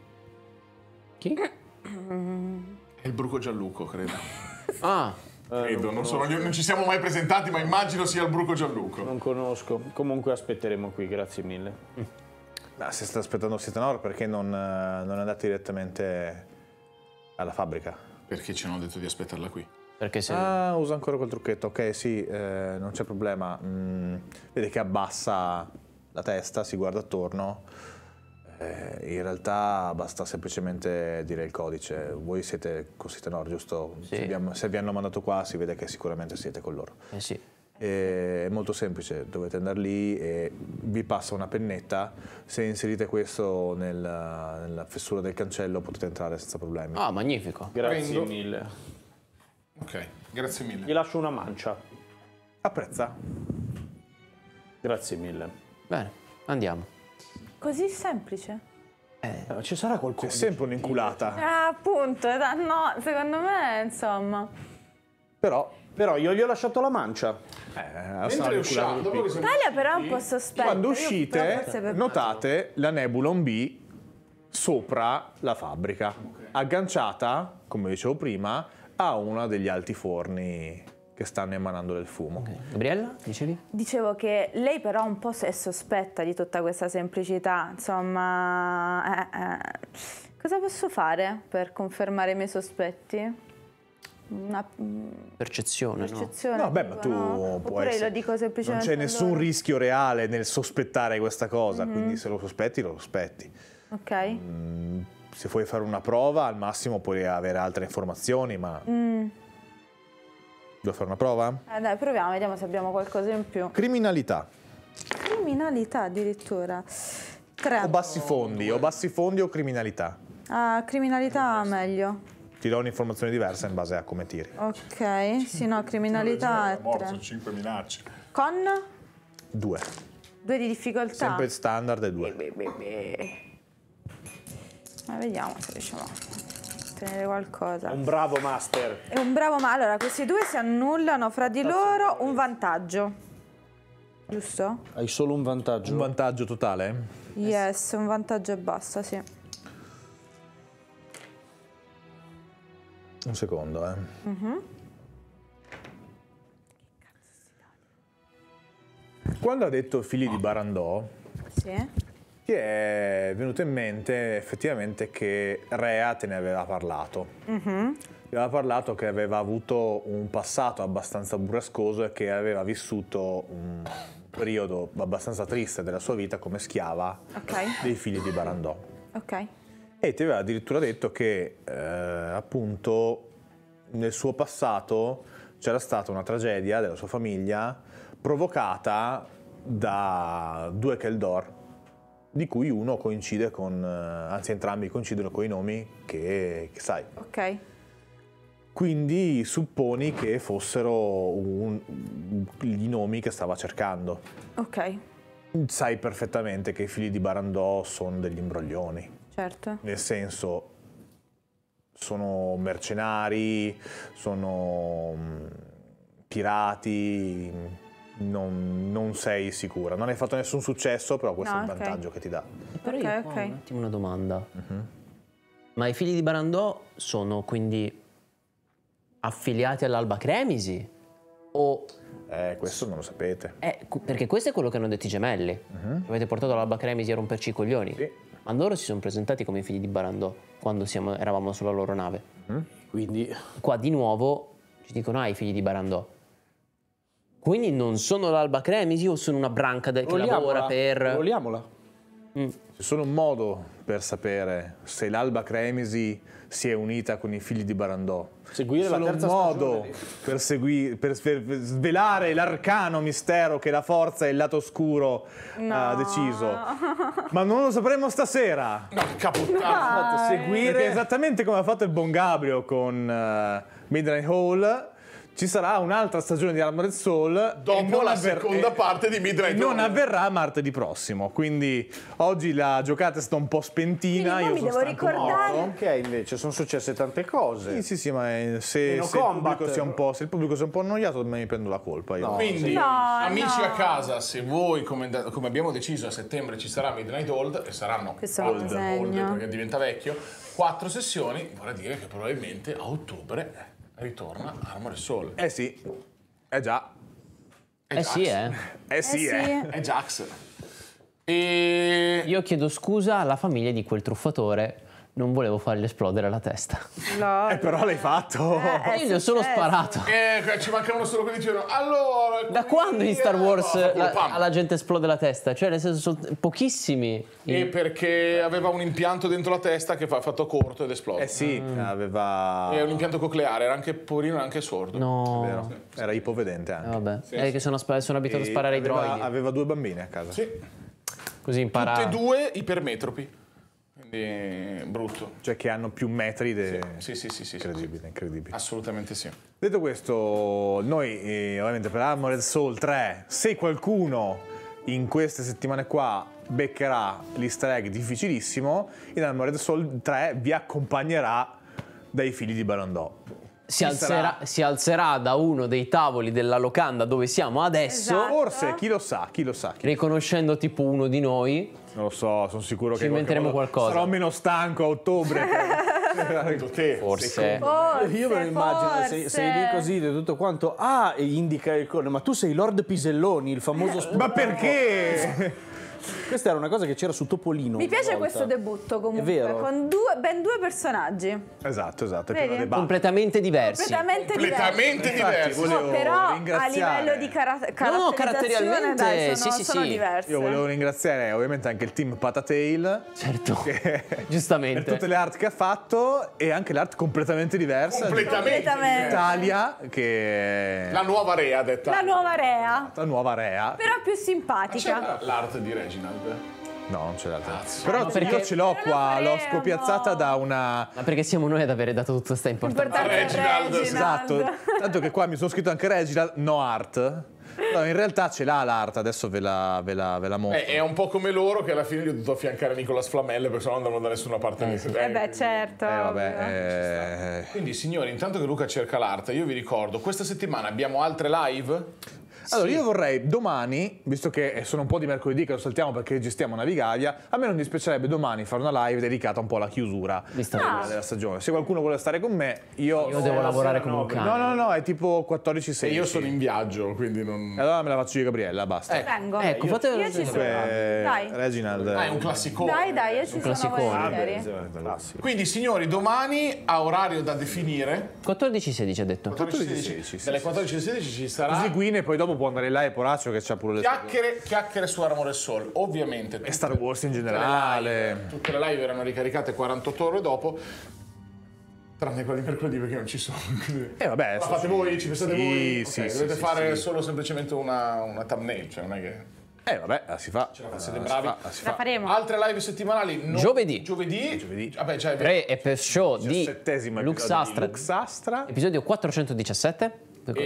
Chi? È il Bruco Gialluco, credo. Ah, Credo, non, sono, non ci siamo mai presentati, ma immagino sia il Bruco Gialluco. Non conosco. Comunque aspetteremo qui, grazie mille. Ma se sta aspettando Sitenor, perché non, non è andato direttamente alla fabbrica? Perché ci hanno detto di aspettarla qui. perché se... Ah, usa ancora quel trucchetto. Ok, sì, eh, non c'è problema. Mm, vede che abbassa la testa, si guarda attorno. Eh, in realtà basta semplicemente dire il codice. Voi siete con Sitenor, giusto? Sì. Se, abbiamo, se vi hanno mandato qua si vede che sicuramente siete con loro. Eh sì. È molto semplice, dovete andare lì e vi passa una pennetta. Se inserite questo nel, nella fessura del cancello potete entrare senza problemi. Ah, magnifico. Grazie Prendo. mille. Ok, grazie mille. Gli lascio una mancia. Apprezza. Grazie mille. Bene, andiamo. Così semplice? Eh, ci sarà qualcosa. C'è sempre un'inculata. Ah, appunto, eh, no, secondo me, insomma. Però, Però io gli ho lasciato la mancia. eh, Mentre usciamo, dopo che siamo Talia però è un po' sospetta. quando Io uscite, però forse per- notate la Nebulon B sopra la fabbrica, agganciata, come dicevo prima, a uno degli alti forni che stanno emanando del fumo. Gabriella, dicevi? Dicevo che lei però un po' è sospetta di tutta questa semplicità, insomma, eh, eh. Cosa posso fare per confermare i miei sospetti? Una mm, Percezione, percezione? No, beh, ma tipo, tu no? puoi Oppure essere- lo dico semplicemente Non c'è a nessun loro? rischio reale nel sospettare questa cosa, quindi se lo sospetti, lo sospetti. Ok. Mm, se vuoi fare una prova, al massimo puoi avere altre informazioni, ma... Mm. Vuoi fare una prova? Eh, dai, proviamo, vediamo se abbiamo qualcosa in più. Criminalità. Criminalità addirittura. Tre. O bassi fondi, o bassi fondi o criminalità. Ah, criminalità meglio. Ti do un'informazione diversa in base a come tiri. Ok, sì, no, criminalità è morto, tre. sono cinque minacce. Con Due. due di difficoltà. Sempre il standard è due. Beh, beh, beh. Ma vediamo se riusciamo a ottenere qualcosa. Un bravo master. È un bravo ma allora questi due si annullano fra di loro un vantaggio. Giusto? Hai solo un vantaggio. Un vantaggio totale? Yes, un vantaggio e basta, sì. Un secondo, eh. Mhm. Quando ha detto figli di Barandò, Sì. ti è venuto in mente effettivamente che Rea te ne aveva parlato. Mhm. Ti aveva parlato che aveva avuto un passato abbastanza burrascoso e che aveva vissuto un periodo abbastanza triste della sua vita come schiava Ok. dei figli di Barandò. Ok. E ti aveva addirittura detto che eh, appunto nel suo passato c'era stata una tragedia della sua famiglia provocata da due Keldor, di cui uno coincide con, eh, anzi entrambi coincidono con i nomi che, che sai. Ok. Quindi supponi che fossero un- i nomi che stava cercando. Ok, Sai perfettamente che i figli di Barandò sono degli imbroglioni. certo. Nel senso, sono mercenari, sono mm, pirati, non, non sei sicura. Non hai fatto nessun successo, però questo No, è il ok. vantaggio che ti dà. Però Ok, io qua ok. ho un attimo una domanda. Mhm. Ma i figli di Barandò sono quindi affiliati all'Alba Cremisi? O... Eh, questo non lo sapete. Eh, cu- perché questo è quello che hanno detto i gemelli. Avete portato all'Alba Cremisi a romperci i coglioni. Sì. Ma loro si sono presentati come i figli di Barandò quando siamo- eravamo sulla loro nave. Quindi Qua di nuovo ci dicono ah, i figli di Barandò. Quindi non sono l'Alba Cremisi o sono una branca de- che lavora per... Rolliamola. Mm. C'è solo un modo per sapere se l'Alba Cremisi si è unita con i figli di Barandò. Seguire C'è la solo un terza modo stagione. per, segui- per sve- per svelare l'arcano mistero che la forza e il lato oscuro ha deciso. Ma non lo sapremo stasera. No, caputtana. Perché esattamente come ha fatto il buon Gabrio con uh, Midnight Hall, ci sarà un'altra stagione di Armored Soul dopo la seconda parte di Midnight non Oil. avverrà martedì prossimo, quindi oggi la giocata è stata un po' spentina. Quindi io mi sono devo stanco ricordare- morto. Ok, invece sono successe tante cose. Sì, sì, sì, ma eh, se, Meno se il combat. pubblico sia un po', se il pubblico sia un po' annoiato, me ne prendo la colpa. Io. Quindi, No, amici no. a casa, se voi, come, come abbiamo deciso, a settembre ci sarà Midnight Old, e saranno Questo me lo old, segno. old perché diventa vecchio, quattro sessioni, vorrà dire che probabilmente a ottobre ritorna Armored Soul. Eh sì, eh già. È Eh sì, eh. Eh sì, Eh sì. eh. È Jax. E... Io chiedo scusa alla famiglia di quel truffatore. Non volevo fargli esplodere la testa. No. Eh, però l'hai fatto. Eh, Io gli ho solo successo. sparato. Eh, ci mancavano solo quelli che dicevano allora... Da qui- quando in Star Wars No, la- pam. alla gente esplode la testa? Cioè, nel senso, sono pochissimi. E perché aveva un impianto dentro la testa che fa fatto corto ed esplode. Eh sì, aveva... È un impianto cocleare, era anche poverino, era anche sordo. No. Vero. Era ipovedente Eh, anche. vabbè. È che sono, spa- sono abituato a E sparare ai aveva, droidi. aveva due bambine a casa. Sì. Così impara. Tutte e due ipermetropi. Quindi brutto. Cioè che hanno più metri de... Sì, sì, sì, sì. sì. Incredibile, incredibile. Assolutamente sì. Detto questo, noi eh, ovviamente per Armored Soul tre, se qualcuno in queste settimane qua beccherà l'easter egg difficilissimo, in Armored Soul tre vi accompagnerà dai figli di Barandò. Si Chi alzerà, si alzerà da uno dei tavoli della locanda dove siamo adesso, Esatto. Forse, chi lo sa, chi lo sa. Chi... riconoscendo tipo uno di noi. Non lo so, sono sicuro Ci che inventeremo qualche qualcosa. Sarò meno stanco a ottobre. Te. Forse. Forse, Io me lo immagino, sei, sei lì forse. così, tutto quanto, ah, e indica il cono, ma tu sei Lord Piselloni, il famoso sportivo. Ma perché? Questa era una cosa che c'era su Topolino. Mi una piace volta. questo debutto comunque, È vero. con due, ben due personaggi. Esatto, esatto. È Vedi? pieno di baffi. Completamente diversi. Completamente, Completamente diversi. diversi. volevo No, però a ringraziare- livello di cara- no, caratterizzazione caratterialmente, dai, sono, sì, sì, sono sì. diverse. Io volevo ringraziare ovviamente anche il team Patatail. Certo. Che... Giustamente. per tutte le art che ha fatto e anche l'art completamente diversa. Completamente. Completamente. Italia, che è La nuova Rea, detta. La nuova Rea, la nuova Rea. però più simpatica. C'era l'arte di Reginald. No, non ce l'ha. Però No, perché- io ce l'ho Però qua, l'ho faremo. scopiazzata da una... Ma perché siamo noi ad avere dato tutta questa importanza? Importante Reginald. Reginald. Esatto, tanto che qua mi sono scritto anche Reginald, no art. No, in realtà ce l'ha l'art, adesso ve la, ve la, ve la mostro. Eh, è un po' come loro che alla fine gli ho dovuto affiancare Nicolas Flamelle perché sennò non andavano da nessuna parte. Eh beh, certo. Eh, ovvio. vabbè, eh... Quindi signori, intanto che Luca cerca l'arte, io vi ricordo, questa settimana abbiamo altre live. Allora, io vorrei domani, visto che sono un po' di mercoledì che lo saltiamo perché gestiamo Navigavia, a me non dispiacerebbe domani fare una live dedicata un po' alla chiusura Ah. della stagione. Se qualcuno vuole stare con me, io... Io devo lavorare come un cane. No, no, no, è tipo quattordici E sedici. io sono in viaggio, quindi non... E allora me la faccio io, Gabriella, basta. Vengo. Ecco, fate Io ci sono. Eh, Dai. Reginald. Ah, è un classicone. Dai, dai, io ci sono classicone. volentieri. Quindi signori, domani a orario da definire, quattordici sedici ha detto. quattordici quattordici sedici, sedici, sì, dalle sì. quattordici alle sedici ci sarà Così Guine poi dopo può andare là e Poraccio che c'ha pure le sue chiacchiere, chiacchiere su Armored Soul. Ovviamente e Star Wars in tutte le generale. live- tutte le live verranno ricaricate quarantotto ore dopo, tranne quella di mercoledì perché non ci sono. quindi- E vabbè, La adesso fate sì. voi? Ci pensate Sì, voi? Ok, sì, sì, dovete sì, fare sì. solo semplicemente una, una thumbnail, cioè non è che... Eh vabbè, la si fa. la La siete si bravi. fa, la si La fa. faremo. Altre live settimanali? no- Giovedì. Giovedì? Giovedì. Vabbè, cioè, Pre e per show di diciassettesimo Lux episodio di Astra. Lux Astra. Episodio quattrocentodiciassette.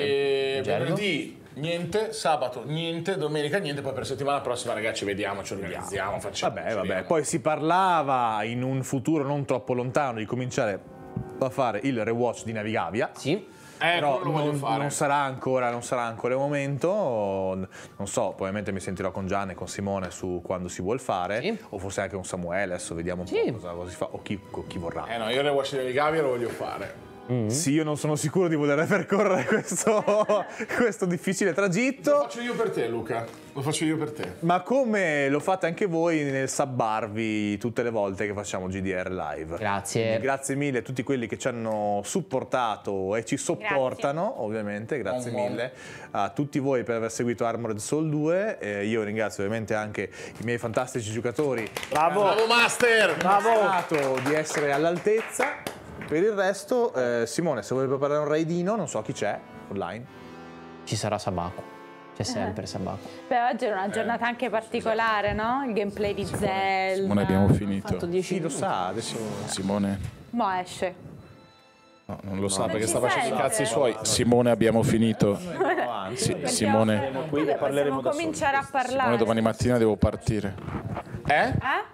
E Gergo. venerdì niente, sabato niente, domenica niente, poi per settimana prossima ragazzi vediamo, ci organizziamo, facciamo. Vabbè, ci vabbè. vediamo. Poi si parlava in un futuro non troppo lontano di cominciare a fare il rewatch di Navigavia. Sì. Eh, Però quello lo voglio non, fare. non sarà ancora, non sarà ancora il momento. Non so, probabilmente mi sentirò con Gianni e con Simone su quando si vuol fare. Sì. O forse anche con Samuele, adesso vediamo un Sì. po' cosa, cosa si fa. O chi, o chi vorrà. Eh no, io il rewatch di Navigavia lo voglio fare. Sì, io non sono sicuro di voler percorrere questo, questo difficile Lo tragitto. faccio io per te, Luca. Lo faccio io per te. Ma come lo fate anche voi nel sabbarvi tutte le volte che facciamo G D R live. Grazie. Quindi grazie mille a tutti quelli che ci hanno supportato e ci sopportano, ovviamente, grazie Buon buon. mille a tutti voi per aver seguito Armored Soul due. Eh, io ringrazio ovviamente anche i miei fantastici giocatori. Bravo! Bravo Master! Bravo! Di essere all'altezza. Per il resto, eh, Simone, se vuoi preparare un raidino, non so chi c'è online. Ci sarà Sabaku. C'è sempre Sabaku. Beh, oggi è una giornata anche particolare, no? Il gameplay di Zelda. Simone, abbiamo finito. Fatto dieci Chi lo minuti. sa, adesso... Simone. Mo esce. No, non lo sa perché ci sta facendo i sente? cazzi suoi. Simone, abbiamo finito. Sì, Simone, Vabbè, possiamo cominciare a parlare. Simone, domani mattina devo partire. Eh? Eh?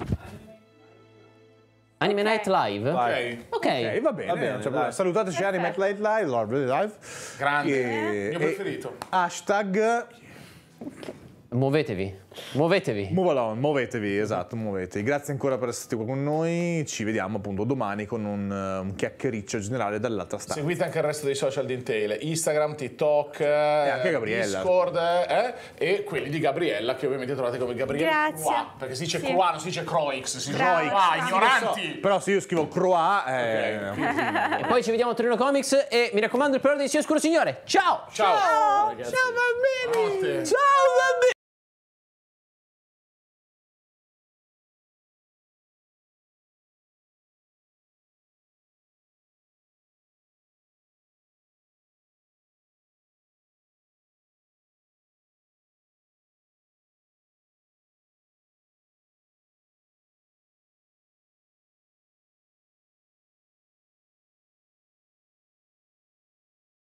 Anime Night Live? Ok. Ok. Ok, va bene. Va bene, non c'è problema. dai. Salutateci Anime Live Live, Lord Live. Grande. E- Mio e- preferito. Hashtag Muovetevi. Muovetevi. Move along, muovetevi, esatto, muovetevi. Grazie ancora per essere qua con noi. Ci vediamo appunto domani con un, uh, un chiacchiericcio generale dall'altra stanza. Seguite anche il resto dei social di Intel, Instagram, TikTok, e anche Gabriella. Discord eh, e quelli di Gabriella che ovviamente trovate come Gabriella Grazie. Croix, perché si dice Sì. Croix, non si dice Croix, si dice Brava. Croix, ignoranti. Però se io scrivo Croix, eh, E poi ci vediamo a Torino Comics e mi raccomando il periodo di Sia Oscuro Signore. Ciao! Ciao! Ciao bambini! Notte. Ciao bambini!